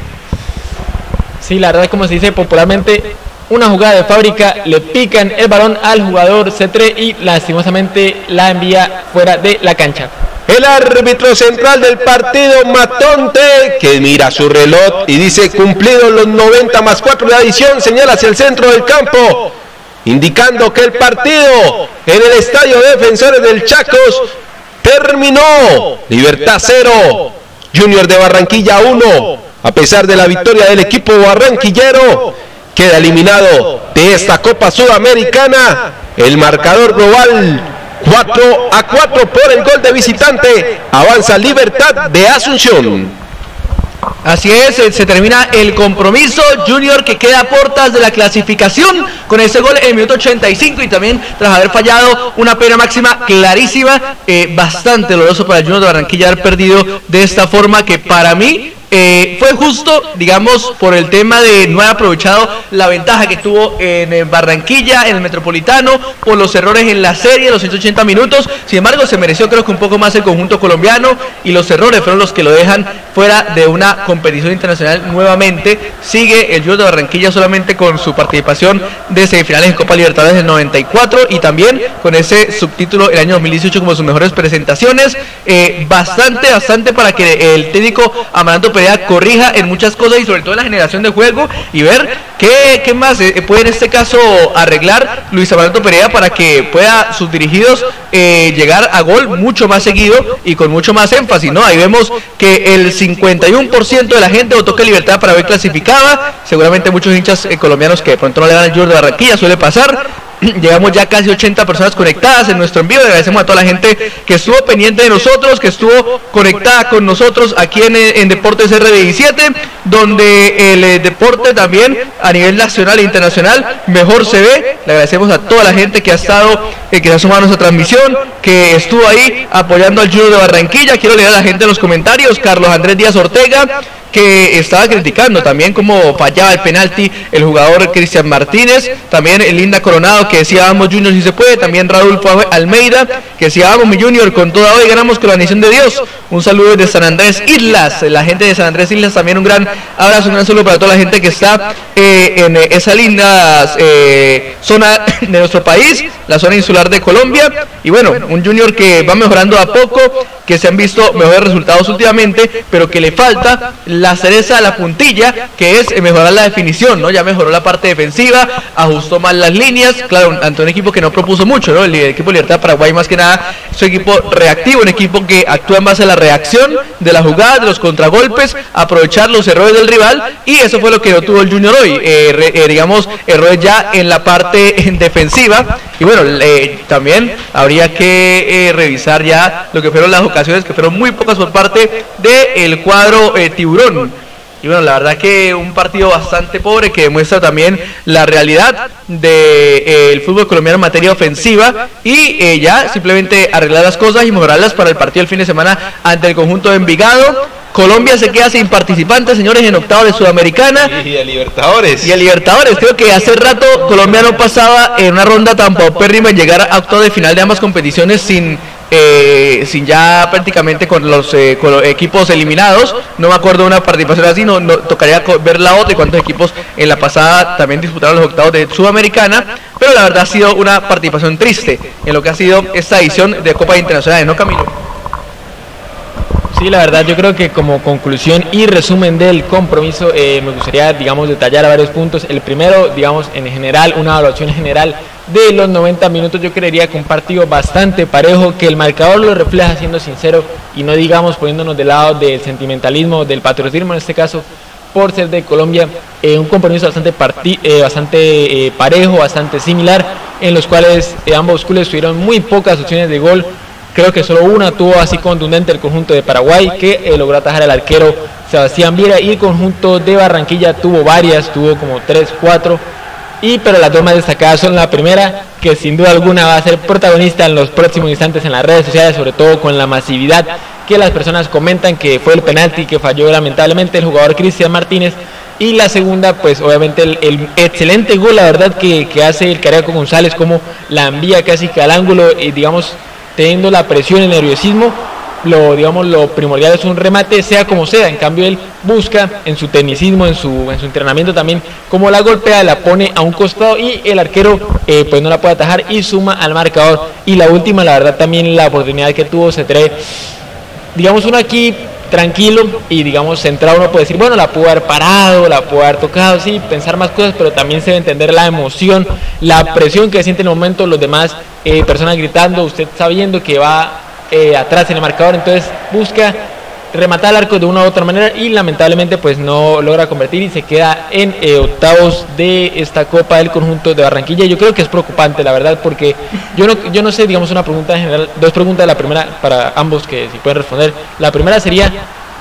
Sí, la verdad, como se dice popularmente, una jugada de fábrica, le pican el balón al jugador Cetré y lastimosamente la envía fuera de la cancha. El árbitro central del partido, Matonte, que mira su reloj y dice cumplidos los noventa más cuatro de adición, señala hacia el centro del campo, indicando que el partido en el estadio Defensores del Chacos terminó. Libertad cero, Junior de Barranquilla uno. A pesar de la victoria del equipo barranquillero, queda eliminado de esta Copa Sudamericana. El marcador global cuatro a cuatro por el gol de visitante. Avanza Libertad de Asunción. Así es, se termina el compromiso. Junior que queda a puertas de la clasificación con ese gol en el minuto ochenta y cinco y también tras haber fallado una pena máxima clarísima, eh, bastante doloroso para el Junior de Barranquilla haber perdido de esta forma que para mí Eh, fue justo, digamos, por el tema de no haber aprovechado la ventaja que tuvo en Barranquilla, en el Metropolitano, por los errores en la serie, los ciento ochenta minutos. Sin embargo, se mereció creo que un poco más el conjunto colombiano y los errores fueron los que lo dejan fuera de una competición internacional nuevamente. Sigue el Junior de Barranquilla solamente con su participación de semifinales en Copa Libertadores del noventa y cuatro y también con ese subtítulo el año dos mil dieciocho como sus mejores presentaciones. Eh, bastante, bastante para que el técnico Amaranto Perea corrija en muchas cosas y sobre todo en la generación de juego y ver qué, qué más eh, puede en este caso arreglar Luis Amaranto Perea para que pueda sus dirigidos eh, llegar a gol mucho más seguido y con mucho más énfasis, ¿no? Ahí vemos que el cincuenta y uno por ciento de la gente votó que Libertad para ver clasificaba, seguramente muchos hinchas eh, colombianos que de pronto no le dan el Junior de Barranquilla, suele pasar. Llegamos ya casi ochenta personas conectadas en nuestro envío. Le agradecemos a toda la gente que estuvo pendiente de nosotros, que estuvo conectada con nosotros aquí en, en Deportes R diecisiete, donde el eh, deporte también a nivel nacional e internacional mejor se ve. Le agradecemos a toda la gente que ha estado, eh, que se ha sumado a nuestra transmisión, que estuvo ahí apoyando al Junior de Barranquilla. Quiero leer a la gente en los comentarios. Carlos Andrés Díaz Ortega, que estaba criticando también cómo fallaba el penalti el jugador Cristian Martínez, también Linda Coronado que decía vamos Junior si se puede, también Radulfo Almeida que decía vamos mi Junior con toda hoy ganamos con la bendición de Dios. Un saludo desde San Andrés Islas, la gente de San Andrés Islas también un gran abrazo, un gran saludo para toda la gente que está eh, en esa linda eh, zona de nuestro país, la zona insular de Colombia. Y bueno, un Junior que va mejorando a poco, que se han visto mejores resultados últimamente, pero que le falta la cereza a la puntilla, que es mejorar la definición, ¿no? Ya mejoró la parte defensiva, ajustó más las líneas, claro, ante un equipo que no propuso mucho, ¿no? El, el equipo Libertad Paraguay más que nada es un equipo reactivo, un equipo que actúa en base a la reacción de la jugada, de los contragolpes, aprovechar los errores del rival, y eso fue lo que no tuvo el Junior hoy, eh, re, eh, digamos, errores ya en la parte defensiva, y bueno, eh, también habría que eh, revisar ya lo que fueron las ocasiones, que fueron muy pocas por parte del cuadro eh, tiburón. Y bueno, la verdad que un partido bastante pobre que demuestra también la realidad del de, eh, fútbol colombiano en materia ofensiva y eh, ya simplemente arreglar las cosas y mejorarlas para el partido del fin de semana ante el conjunto de Envigado. Colombia se queda sin participantes, señores, en octavos de Sudamericana. Y de Libertadores. Y a Libertadores. Creo que hace rato Colombia no pasaba en una ronda tan paupérrima en llegar a octavos de final de ambas competiciones sin... Eh, sin ya prácticamente con los, eh, con los equipos eliminados. No me acuerdo de una participación así, no, no tocaría ver la otra y cuántos equipos en la pasada también disputaron los octavos de Sudamericana, pero la verdad ha sido una participación triste en lo que ha sido esta edición de Copa Internacional, ¿no, Camilo? Sí, la verdad yo creo que como conclusión y resumen del compromiso eh, me gustaría, digamos, detallar a varios puntos. El primero, digamos, en general, una evaluación general de los noventa minutos. Yo creería que un partido bastante parejo, que el marcador lo refleja, siendo sincero, y no digamos poniéndonos del lado del sentimentalismo, del patriotismo en este caso, por ser de Colombia. Eh, un compromiso bastante, parti eh, bastante eh, parejo, bastante similar, en los cuales eh, ambos clubes tuvieron muy pocas opciones de gol. Creo que solo una tuvo así contundente el conjunto de Paraguay, que eh, logró atajar al arquero Sebastián Viera, y el conjunto de Barranquilla tuvo varias, tuvo como tres, cuatro, y pero las dos más destacadas son la primera, que sin duda alguna va a ser protagonista en los próximos instantes en las redes sociales, sobre todo con la masividad que las personas comentan, que fue el penalti que falló lamentablemente el jugador Cristian Martínez. Y la segunda, pues obviamente el, el excelente gol, la verdad, que, que hace el Cariaco González, como la envía casi que al ángulo, y digamos, teniendo la presión y el nerviosismo, lo, digamos, lo primordial es un remate, sea como sea. En cambio él busca en su tecnicismo, en su, en su entrenamiento también, como la golpea, la pone a un costado y el arquero eh, pues no la puede atajar y suma al marcador. Y la última, la verdad, también la oportunidad que tuvo se trae, digamos, uno aquí tranquilo y digamos centrado, uno puede decir, bueno, la pudo haber parado, la pudo haber tocado, sí, pensar más cosas, pero también se debe entender la emoción, la presión que siente en el momento los demás eh, personas gritando, usted sabiendo que va eh, atrás en el marcador, entonces busca rematar el arco de una u otra manera y lamentablemente pues no logra convertir y se queda en eh, octavos de esta Copa del conjunto de Barranquilla. Yo creo que es preocupante, la verdad, porque yo no, yo no sé, digamos, una pregunta en general, dos preguntas, la primera para ambos que si pueden responder. La primera sería,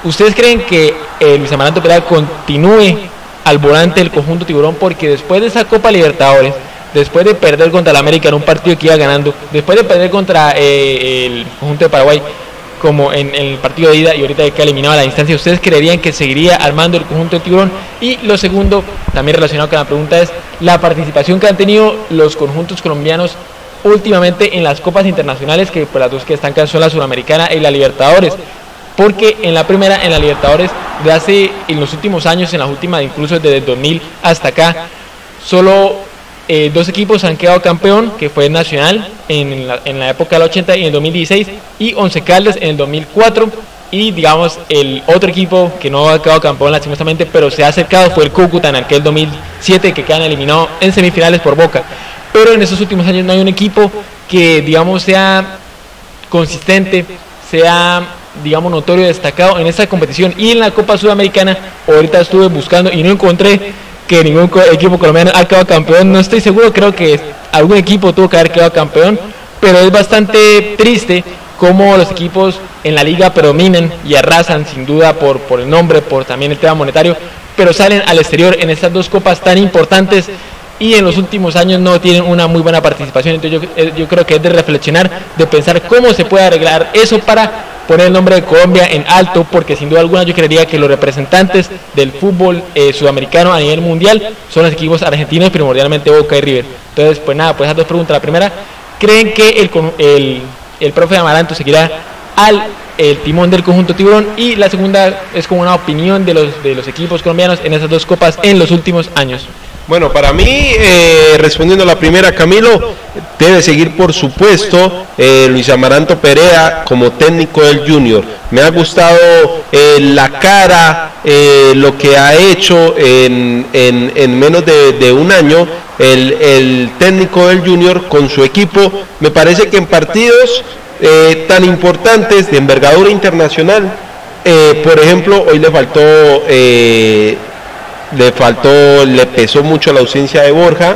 ¿Ustedes creen que eh, Luis Amaranto Perea continúe al volante del conjunto tiburón? Porque después de esa Copa Libertadores, después de perder contra el América en un partido que iba ganando, después de perder contra eh, el conjunto de Paraguay, como en, en el partido de ida y ahorita que ha eliminado a la instancia, ¿ustedes creerían que seguiría armando el conjunto de tiburón? Y lo segundo, también relacionado con la pregunta, es la participación que han tenido los conjuntos colombianos últimamente en las copas internacionales, que pues, las dos que están acá son la Sudamericana y la Libertadores. Porque en la primera, en la Libertadores, de hace, en los últimos años, en las últimas, incluso desde el dos mil hasta acá, solo eh, dos equipos han quedado campeón, que fue Nacional en la, en la época del ochenta y en el dos mil dieciséis, y Once Caldas en el dos mil cuatro, y digamos, el otro equipo que no ha quedado campeón lastimosamente, pero se ha acercado, fue el Cúcuta en aquel dos mil siete, que quedan eliminados en semifinales por Boca. Pero en estos últimos años no hay un equipo que, digamos, sea consistente, sea, digamos, notorio, destacado en esta competición. Y en la Copa Sudamericana, ahorita estuve buscando y no encontré que ningún equipo colombiano ha quedado campeón. No estoy seguro, creo que algún equipo tuvo que haber quedado campeón, pero es bastante triste cómo los equipos en la liga predominan y arrasan, sin duda, por, por el nombre, por también el tema monetario, pero salen al exterior en estas dos copas tan importantes y en los últimos años no tienen una muy buena participación. Entonces yo, yo creo que es de reflexionar, de pensar cómo se puede arreglar eso para poner el nombre de Colombia en alto, porque sin duda alguna yo creería que los representantes del fútbol eh, sudamericano a nivel mundial son los equipos argentinos, primordialmente Boca y River. Entonces, pues nada, pues esas dos preguntas. La primera, ¿creen que el, el, el profe Amaranto seguirá al el timón del conjunto tiburón? Y la segunda es como una opinión de los, de los equipos colombianos en esas dos copas en los últimos años. Bueno, para mí, eh, respondiendo a la primera, Camilo, debe seguir, por supuesto, eh, Luis Amaranto Perea como técnico del Junior. Me ha gustado eh, la cara, eh, lo que ha hecho en, en, en menos de, de un año el, el técnico del Junior con su equipo. Me parece que en partidos eh, tan importantes de envergadura internacional, eh, por ejemplo, hoy le faltó... Eh, le faltó, le pesó mucho la ausencia de Borja,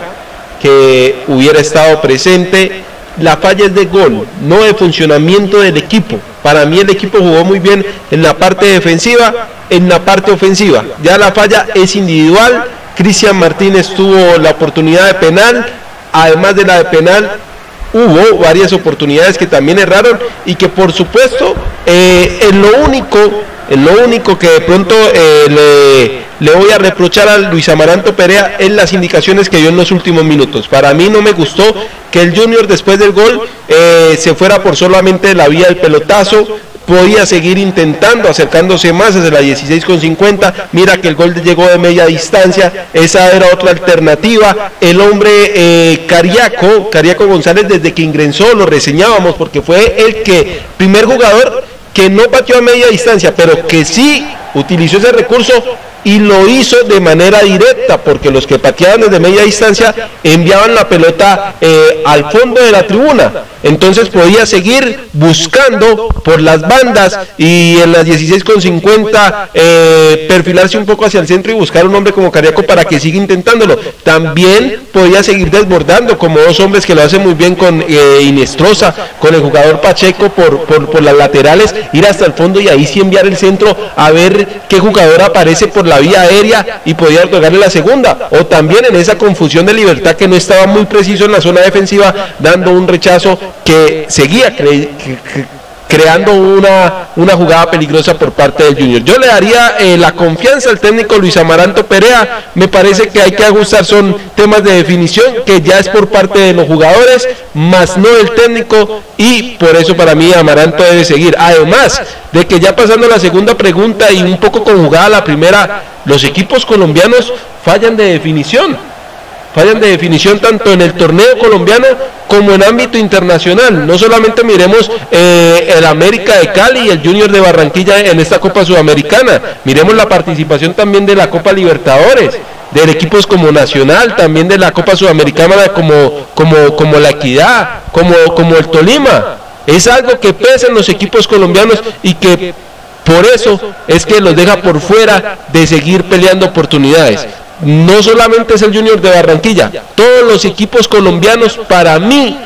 que hubiera estado presente. La falla es de gol, no de funcionamiento del equipo. Para mí el equipo jugó muy bien en la parte defensiva, en la parte ofensiva. Ya la falla es individual. Cristian Martínez tuvo la oportunidad de penal, además de la de penal hubo varias oportunidades que también erraron y que por supuesto eh, es lo único, es lo único que de pronto eh, le Le voy a reprochar a Luis Amaranto Perea en las indicaciones que dio en los últimos minutos. Para mí no me gustó que el Junior después del gol eh, se fuera por solamente la vía del pelotazo. Podía seguir intentando, acercándose más desde la dieciséis con cincuenta. Mira que el gol llegó de media distancia, esa era otra alternativa. El hombre eh, Cariaco, Cariaco González, desde que ingresó lo reseñábamos porque fue el que primer jugador que no pateó a media distancia, pero que sí utilizó ese recurso y lo hizo de manera directa, porque los que pateaban desde media distancia enviaban la pelota eh, al fondo de la tribuna. Entonces podía seguir buscando por las bandas y en las dieciséis con cincuenta eh, perfilarse un poco hacia el centro y buscar un hombre como Cariaco para que siga intentándolo. También podía seguir desbordando como dos hombres que lo hacen muy bien con eh, Inestrosa, con el jugador Pacheco por, por, por las laterales, ir hasta el fondo y ahí sí enviar el centro a ver qué jugador aparece por la vía aérea y podía otorgarle la segunda. O también en esa confusión de Libertad, que no estaba muy preciso en la zona defensiva, dando un rechazo que seguía cre cre creando una, una jugada peligrosa por parte del Junior. Yo le daría eh, la confianza al técnico Luis Amaranto Perea. Me parece que hay que ajustar, son temas de definición que ya es por parte de los jugadores, más no del técnico, y por eso para mí Amaranto debe seguir. Además de que, ya pasando a la segunda pregunta y un poco conjugada la primera, los equipos colombianos fallan de definición. Fallan de definición tanto en el torneo colombiano como en ámbito internacional. No solamente miremos eh, el América de Cali y el Junior de Barranquilla en esta Copa Sudamericana, miremos la participación también de la Copa Libertadores, de equipos como Nacional, también de la Copa Sudamericana como, como, como la Equidad, como, como el Tolima. Es algo que pesa en los equipos colombianos y que por eso es que los deja por fuera de seguir peleando oportunidades. No solamente es el Junior de Barranquilla, todos los equipos colombianos para mí,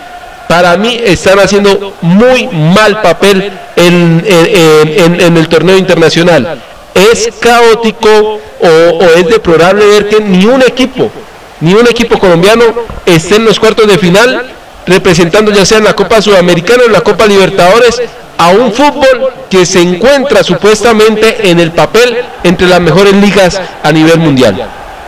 para mí están haciendo muy mal papel en, en, en, en el torneo internacional. Es caótico o, o es deplorable ver que ni un equipo, ni un equipo colombiano esté en los cuartos de final representando ya sea en la Copa Sudamericana o en la Copa Libertadores a un fútbol que se encuentra supuestamente en el papel entre las mejores ligas a nivel mundial.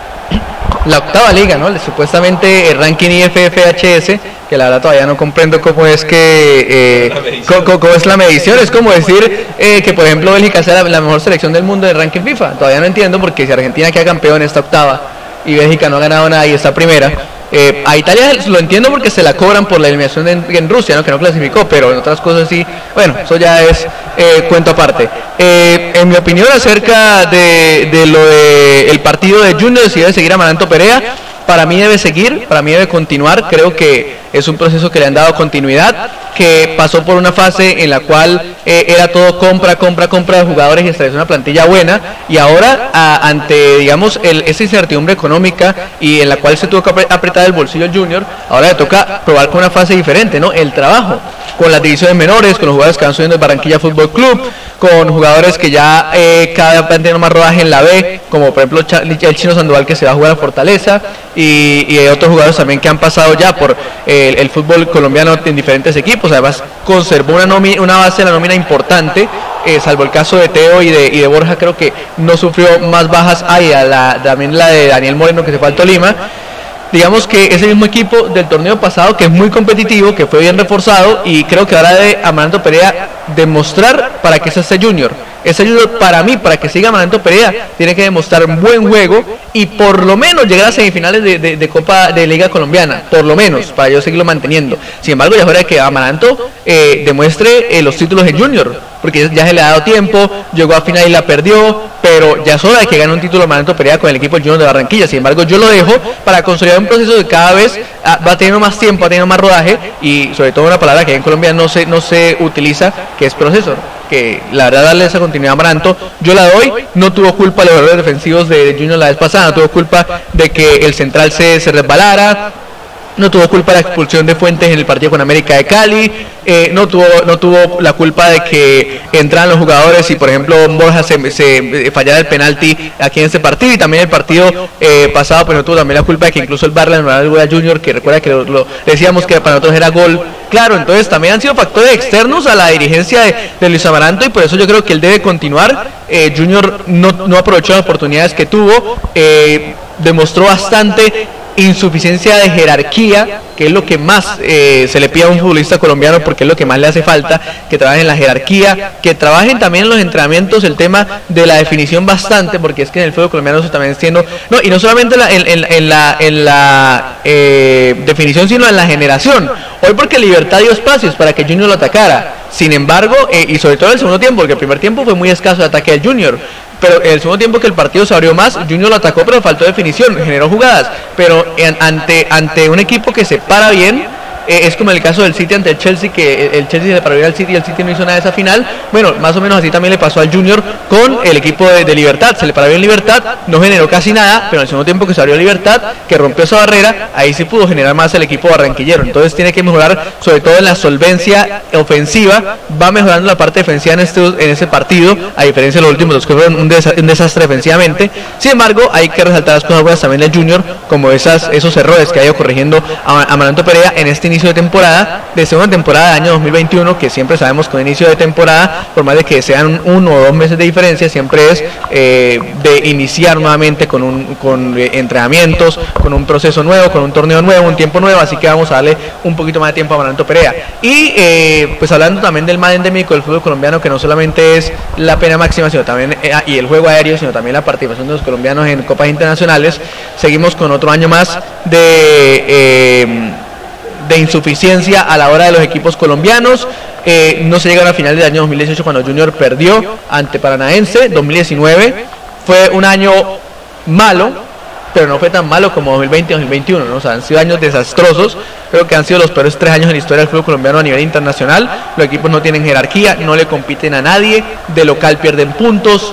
La octava liga, ¿no? Supuestamente el ranking I F F H S, que la verdad todavía no comprendo cómo es que eh, cómo, cómo es la medición. Es como decir eh, que por ejemplo Bélgica sea la, la mejor selección del mundo del ranking FIFA. Todavía no entiendo, porque si Argentina queda campeón en esta octava y Bélgica no ha ganado nada y está primera, eh, a Italia lo entiendo porque se la cobran por la eliminación en, en Rusia, ¿no? Que no clasificó, pero en otras cosas sí, bueno, eso ya es eh, cuento aparte. Eh, en mi opinión acerca de, de lo de el partido de Junior, si debe seguir Amaranto Perea, para mí debe seguir, para mí debe continuar. Creo que es un proceso que le han dado continuidad, que pasó por una fase en la cual eh, era todo compra, compra, compra de jugadores y estableció una plantilla buena, y ahora a, ante, digamos, el, esa incertidumbre económica y en la cual se tuvo que apretar el bolsillo el Junior, ahora le toca probar con una fase diferente, ¿no? El trabajo, con las divisiones menores, con los jugadores que van subiendo el Barranquilla Fútbol Club, con jugadores que ya eh, cada vez tienen más rodaje en la B, como por ejemplo el Chino Sandoval, que se va a jugar a Fortaleza, y, y otros jugadores también que han pasado ya por eh, el, el fútbol colombiano en diferentes equipos. Además conservó una, nómina, una base de la nómina importante, eh, salvo el caso de Teo y de, y de Borja, creo que no sufrió más bajas. Hay la, también la de Daniel Moreno, que se fue al Tolima. Digamos que ese mismo equipo del torneo pasado, que es muy competitivo, que fue bien reforzado, y creo que ahora debe Amaranto Perea demostrar para qué es este Junior. Ese Junior, para mí, para que siga Amaranto Perea, tiene que demostrar un buen juego y por lo menos llegar a semifinales de, de, de Copa de Liga Colombiana, por lo menos, para yo seguirlo manteniendo. Sin embargo, ya es hora de que Amaranto eh, demuestre eh, los títulos en Junior, porque ya se le ha dado tiempo, llegó a final y la perdió, pero ya es hora de que gane un título Amaranto Perea con el equipo del Junior de Barranquilla. Sin embargo, yo lo dejo para consolidar un proceso que cada vez ah, va teniendo más tiempo, va teniendo más rodaje, y sobre todo una palabra que en Colombia no se, no se utiliza, que es proceso, que la verdad darle esa continuidad a Amaranto, yo la doy. No tuvo culpa los errores defensivos de Junior la vez pasada, no tuvo culpa de que el central se, se resbalara, no tuvo culpa de la expulsión de Fuentes en el partido con América de Cali, eh, no tuvo no tuvo la culpa de que entraran los jugadores y por ejemplo Borja se, se fallara el penalti aquí en este partido, y también el partido eh, pasado pues no tuvo también la culpa de que incluso el Bar le anularon el gol a Junior, que recuerda que lo, lo decíamos que para nosotros era gol claro. Entonces también han sido factores externos a la dirigencia de, de Luis Amaranto, y por eso yo creo que él debe continuar. eh, Junior no, no aprovechó las oportunidades que tuvo, eh, demostró bastante insuficiencia de jerarquía, que es lo que más eh, se le pide a un futbolista colombiano, porque es lo que más le hace falta, que trabajen en la jerarquía, que trabajen también en los entrenamientos el tema de la definición bastante, porque es que en el fútbol colombiano eso también siendo, no, y no solamente la, en, en, en la, en la eh, definición, sino en la generación. Hoy porque Libertad dio espacios para que Junior lo atacara, sin embargo, eh, y sobre todo en el segundo tiempo, porque el primer tiempo fue muy escaso de ataque del Junior, pero en el segundo tiempo que el partido se abrió más, Junior lo atacó, pero faltó definición, generó jugadas, pero en, ante, ante un equipo que se para bien, eh, es como el caso del City ante el Chelsea, que el Chelsea se paró bien al City y el City no hizo nada de esa final. Bueno, más o menos así también le pasó al Junior con el equipo de, de Libertad, se le paró bien Libertad, no generó casi nada, pero en el segundo tiempo que se abrió Libertad, que rompió esa barrera, ahí sí pudo generar más el equipo barranquillero. Entonces tiene que mejorar, sobre todo en la solvencia ofensiva, va mejorando la parte defensiva en este, en ese partido, a diferencia de los últimos dos que fueron un, desa un desastre defensivamente. Sin embargo, hay que resaltar las cosas buenas también del Junior, como esas, esos errores que ha ido corrigiendo a Amaranto Perea en este inicio de temporada, de segunda temporada del año dos mil veintiuno, que siempre sabemos que un inicio de temporada, por más de que sean uno o dos meses de diferencia, siempre es eh, de iniciar nuevamente con, un, con eh, entrenamientos, con un proceso nuevo, con un torneo nuevo, un tiempo nuevo, así que vamos a darle un poquito más de tiempo a Amaranto Perea. Y eh, pues hablando también del mal endémico del fútbol colombiano, que no solamente es la pena máxima, sino también eh, y el juego aéreo, sino también la participación de los colombianos en copas internacionales, seguimos con otro año más de eh, de insuficiencia a la hora de los equipos colombianos. Eh, no se llega a la final del año dos mil dieciocho, cuando Junior perdió ante Paranaense. Dos mil diecinueve fue un año malo, pero no fue tan malo como dos mil veinte y dos mil veintiuno, ¿no? O sea, han sido años desastrosos. Creo que han sido los peores tres años en la historia del fútbol colombiano a nivel internacional. Los equipos no tienen jerarquía, no le compiten a nadie, de local pierden puntos.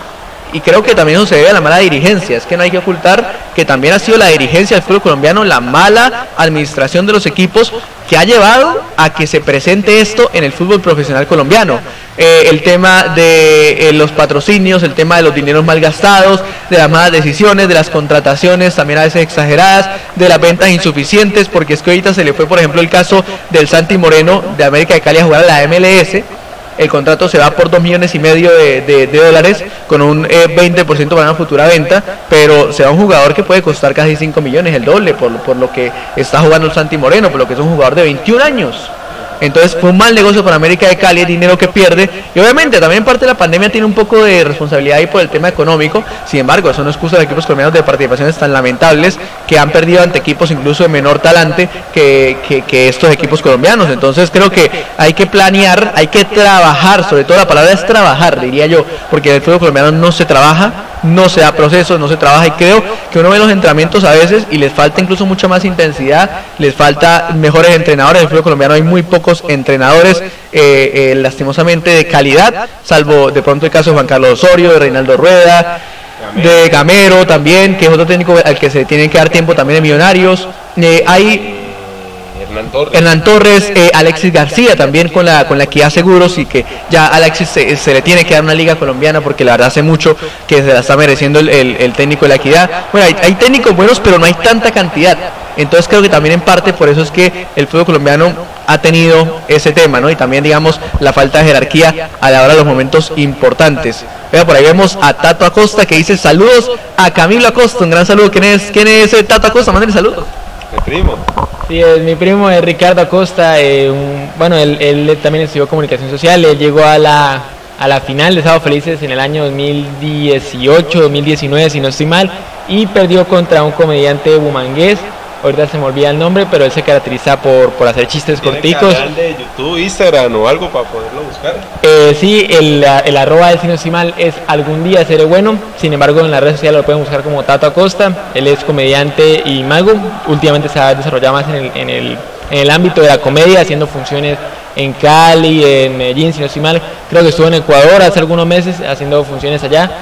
y creo que también eso se debe a la mala dirigencia. Es que no hay que ocultar que también ha sido la dirigencia del fútbol colombiano, la mala administración de los equipos, que ha llevado a que se presente esto en el fútbol profesional colombiano. Eh, el tema de eh, los patrocinios, el tema de los dineros mal gastados, de las malas decisiones, de las contrataciones también a veces exageradas, de las ventas insuficientes, porque es que ahorita se le fue, por ejemplo, el caso del Santi Moreno de América de Cali a jugar a la M L S. El contrato se va por dos millones y medio de, de, de dólares con un eh, veinte por ciento para una futura venta, pero se va un jugador que puede costar casi cinco millones, el doble, por, por lo que está jugando el Santi Moreno, por lo que es un jugador de veintiún años. Entonces fue un mal negocio para América de Cali, el dinero que pierde, y obviamente también parte de la pandemia tiene un poco de responsabilidad ahí por el tema económico. Sin embargo, eso no excusa a los equipos colombianos de participaciones tan lamentables que han perdido ante equipos incluso de menor talante que, que, que estos equipos colombianos. Entonces creo que hay que planear, hay que trabajar, sobre todo la palabra es trabajar, diría yo, porque el fútbol colombiano no se trabaja, no se da procesos, no se trabaja, y creo que uno ve los entrenamientos a veces y les falta incluso mucha más intensidad, les falta mejores entrenadores. En el fútbol colombiano hay muy pocos entrenadores eh, eh, lastimosamente de calidad, salvo de pronto el caso de Juan Carlos Osorio, de Reinaldo Rueda, de Gamero también, que es otro técnico al que se tiene que dar tiempo también de Millonarios. Eh, hay Hernán Torres, Hernán Torres eh, Alexis García también con la con la Equidad Seguros, y que ya a Alexis se, se le tiene que dar una liga colombiana porque la verdad hace mucho que se la está mereciendo el, el, el técnico de la Equidad. Bueno, hay, hay técnicos buenos, pero no hay tanta cantidad. Entonces creo que también en parte por eso es que el fútbol colombiano ha tenido ese tema, ¿no? Y también, digamos, la falta de jerarquía a la hora de los momentos importantes. Vea, por ahí vemos a Tato Acosta que dice saludos a Camilo Acosta, un gran saludo. ¿Quién es, quién es Tato Acosta? Mándale saludos. Mi primo. Sí, es mi primo es Ricardo Acosta. Eh, un, bueno, él, él también estudió comunicación social, él llegó a la, a la final de Sábado Felices en el año dos mil dieciocho, dos mil diecinueve, si no estoy mal, y perdió contra un comediante bumangués. Ahorita se me olvida el nombre, pero él se caracteriza por, por hacer chistes corticos. ¿Canal de YouTube, Instagram o algo para poderlo buscar? Eh, sí, el, el arroba del Sino Simal es algún día seré bueno. Sin embargo, en las redes sociales lo pueden buscar como Tato Acosta. Él es comediante y mago. Últimamente se ha desarrollado más en el, en el, en el ámbito de la comedia, haciendo funciones en Cali, en Medellín, si no estoy mal. Creo que estuvo en Ecuador hace algunos meses haciendo funciones allá.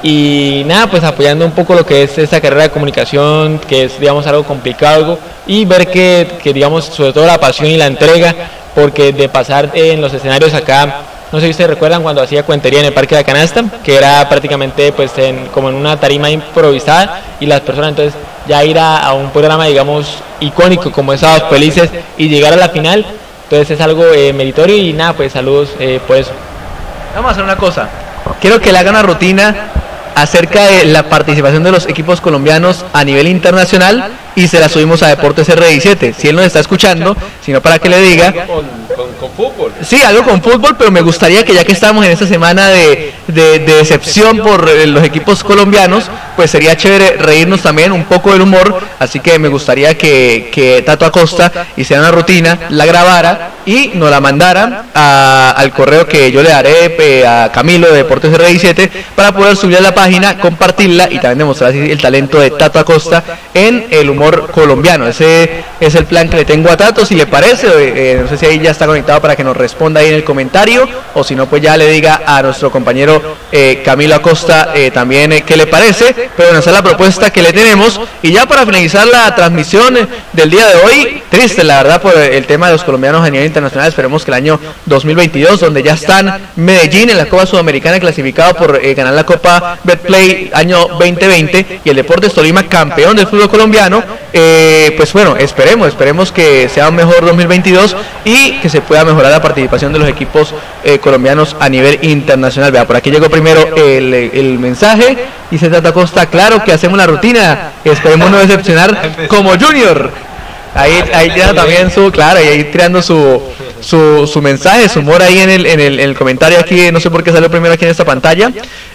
Y nada, pues apoyando un poco lo que es esta carrera de comunicación, que es, digamos, algo complicado, y ver que, que digamos, sobre todo la pasión y la entrega, porque de pasar en los escenarios acá, no sé si ustedes recuerdan cuando hacía cuentería en el Parque de la Canasta, que era prácticamente pues en, como en una tarima improvisada, y las personas entonces ya ir a, a un programa, digamos, icónico como es Sábados Felices y llegar a la final, entonces es algo eh, meritorio, y nada, pues saludos eh, por eso. Vamos a hacer una cosa, quiero que le hagan una rutina acerca de la participación de los equipos colombianos a nivel internacional y se la subimos a Deportes R diecisiete. Si él nos está escuchando, sino para que le diga. Con, con, con fútbol. Sí, algo con fútbol, pero me gustaría que ya que estamos en esta semana de, de, de decepción por eh, los equipos colombianos, pues sería chévere reírnos también un poco del humor. Así que me gustaría que, que Tato Acosta hiciera una rutina, la grabara y nos la mandara a, al correo que yo le daré eh, a Camilo de Deportes R diecisiete para poder subir a la página, compartirla y también demostrar así el talento de Tato Acosta en el humor colombiano. Ese es el plan que le tengo a Tato, si le parece. Eh, no sé si ahí ya está conectado para que nos responda ahí en el comentario, o si no, pues ya le diga a nuestro compañero eh, Camilo Acosta eh, también eh, qué le parece. Pero bueno, esa es la propuesta que le tenemos. Y ya para finalizar la transmisión del día de hoy, triste la verdad por el tema de los colombianos a nivel internacional. Esperemos que el año dos mil veintidós, donde ya están Medellín en la Copa Sudamericana clasificado por eh, ganar la Copa Betplay año veinte veinte, y el Deportes Tolima campeón del fútbol colombiano, eh, pues bueno, esperemos, esperemos que sea un mejor dos mil veintidós y que se pueda mejorar la participación de los equipos eh, colombianos a nivel internacional. Vea, por aquí llegó primero el, el mensaje, dice Tato Acosta, claro que hacemos la rutina, esperemos no decepcionar como Junior. Ahí, ahí ya también su, claro, y ahí tirando su, su, su mensaje, su humor ahí en el, en el, en el comentario aquí, no sé por qué salió primero aquí en esta pantalla,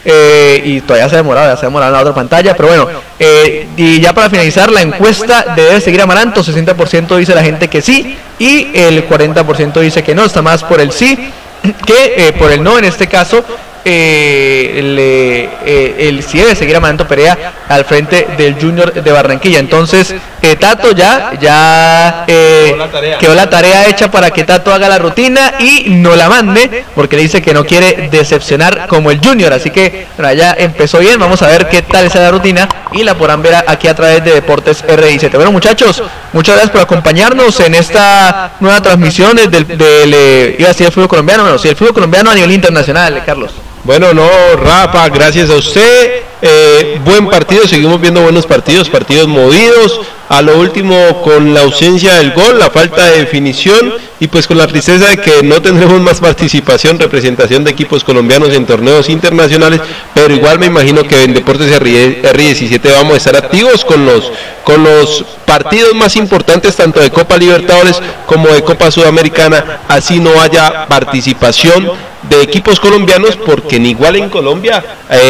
eh, y todavía se ha demorado, ya se ha demorado en la otra pantalla, pero bueno, eh, y ya para finalizar la encuesta de debe seguir Amaranto, sesenta por ciento dice la gente que sí, y el cuarenta por ciento dice que no, está más por el sí que eh, por el no en este caso, eh, le, eh, el si debe seguir a Manto Perea al frente del Junior de Barranquilla. Entonces eh, Tato ya ya eh, quedó, la tarea. quedó la tarea hecha para que Tato haga la rutina y no la mande, porque le dice que no quiere decepcionar como el Junior. Así que bueno, ya empezó bien, vamos a ver qué tal es la rutina y la podrán ver aquí a través de Deportes R diecisiete. Bueno, muchachos, muchas gracias por acompañarnos en esta nueva transmisión del, del, del eh, iba a decir el fútbol colombiano, bueno, sí, el fútbol colombiano a nivel internacional, Carlos. Bueno, no, Rafa, gracias a usted. Eh, buen partido, seguimos viendo buenos partidos, partidos movidos. A lo último, con la ausencia del gol, la falta de definición y pues con la tristeza de que no tendremos más participación, representación de equipos colombianos en torneos internacionales, pero igual me imagino que en Deportes R diecisiete vamos a estar activos con los, con los partidos más importantes, tanto de Copa Libertadores como de Copa Sudamericana, así no haya participación de equipos colombianos, porque en igual en Colombia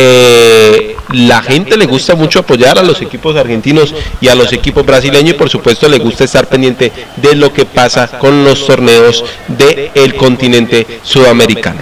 eh, la gente le gusta mucho apoyar a los equipos argentinos y a los equipos brasileños, y por supuesto le gusta estar pendiente de lo que pasa con los torneos del continente sudamericano.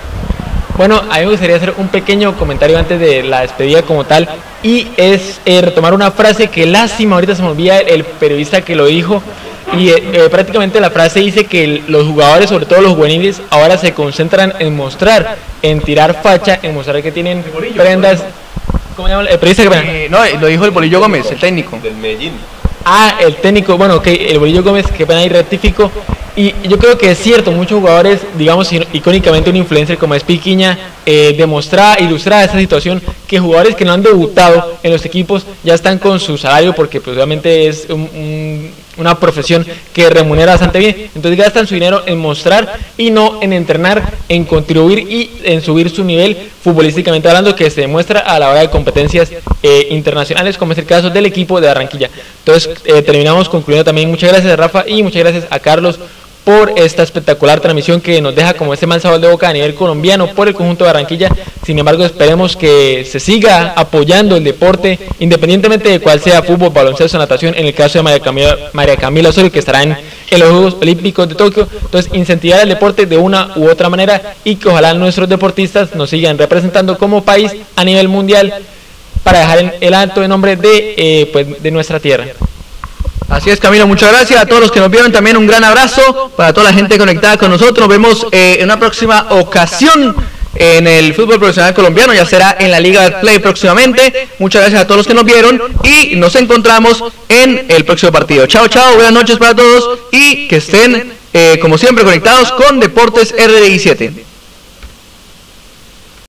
Bueno, a mí me gustaría hacer un pequeño comentario antes de la despedida como tal, y es eh, retomar una frase que lástima, ahorita se me olvida el periodista que lo dijo, y eh, eh, prácticamente la frase dice que el, los jugadores, sobre todo los juveniles, ahora se concentran en mostrar, en tirar facha, en mostrar que tienen prendas. ¿Cómo se llama el periodista que eh, No, lo dijo el Bolillo Gómez, el técnico del Medellín. Ah, el técnico, bueno, ok, el Bolillo Gómez, que pena ahí rectifico. Y yo creo que es cierto, muchos jugadores, digamos icónicamente un influencer como es Piquiña, eh, demostraba, ilustraba esta situación, que jugadores que no han debutado en los equipos ya están con su salario, porque pues obviamente es un, un, una profesión que remunera bastante bien, entonces gastan su dinero en mostrar y no en entrenar, en contribuir y en subir su nivel futbolísticamente hablando, que se demuestra a la hora de competencias eh, internacionales, como es el caso del equipo de Barranquilla. Entonces eh, terminamos concluyendo también. Muchas gracias, Rafa, y muchas gracias a Carlos por esta espectacular transmisión que nos deja como este mal sabor de boca a nivel colombiano por el conjunto de Barranquilla. Sin embargo, esperemos que se siga apoyando el deporte, independientemente de cuál sea, fútbol, baloncesto, natación, en el caso de María Camila, María Camila Osorio, que estará en, en los Juegos Olímpicos de Tokio. Entonces, incentivar el deporte de una u otra manera, y que ojalá nuestros deportistas nos sigan representando como país a nivel mundial, para dejar en el alto el nombre de, eh, pues, de nuestra tierra. Así es, Camilo, muchas gracias a todos los que nos vieron, también un gran abrazo para toda la gente conectada con nosotros. Nos vemos eh, en una próxima ocasión en el fútbol profesional colombiano, ya será en la Liga Play próximamente. Muchas gracias a todos los que nos vieron y nos encontramos en el próximo partido. Chao, chao, buenas noches para todos y que estén eh, como siempre conectados con Deportes R diecisiete.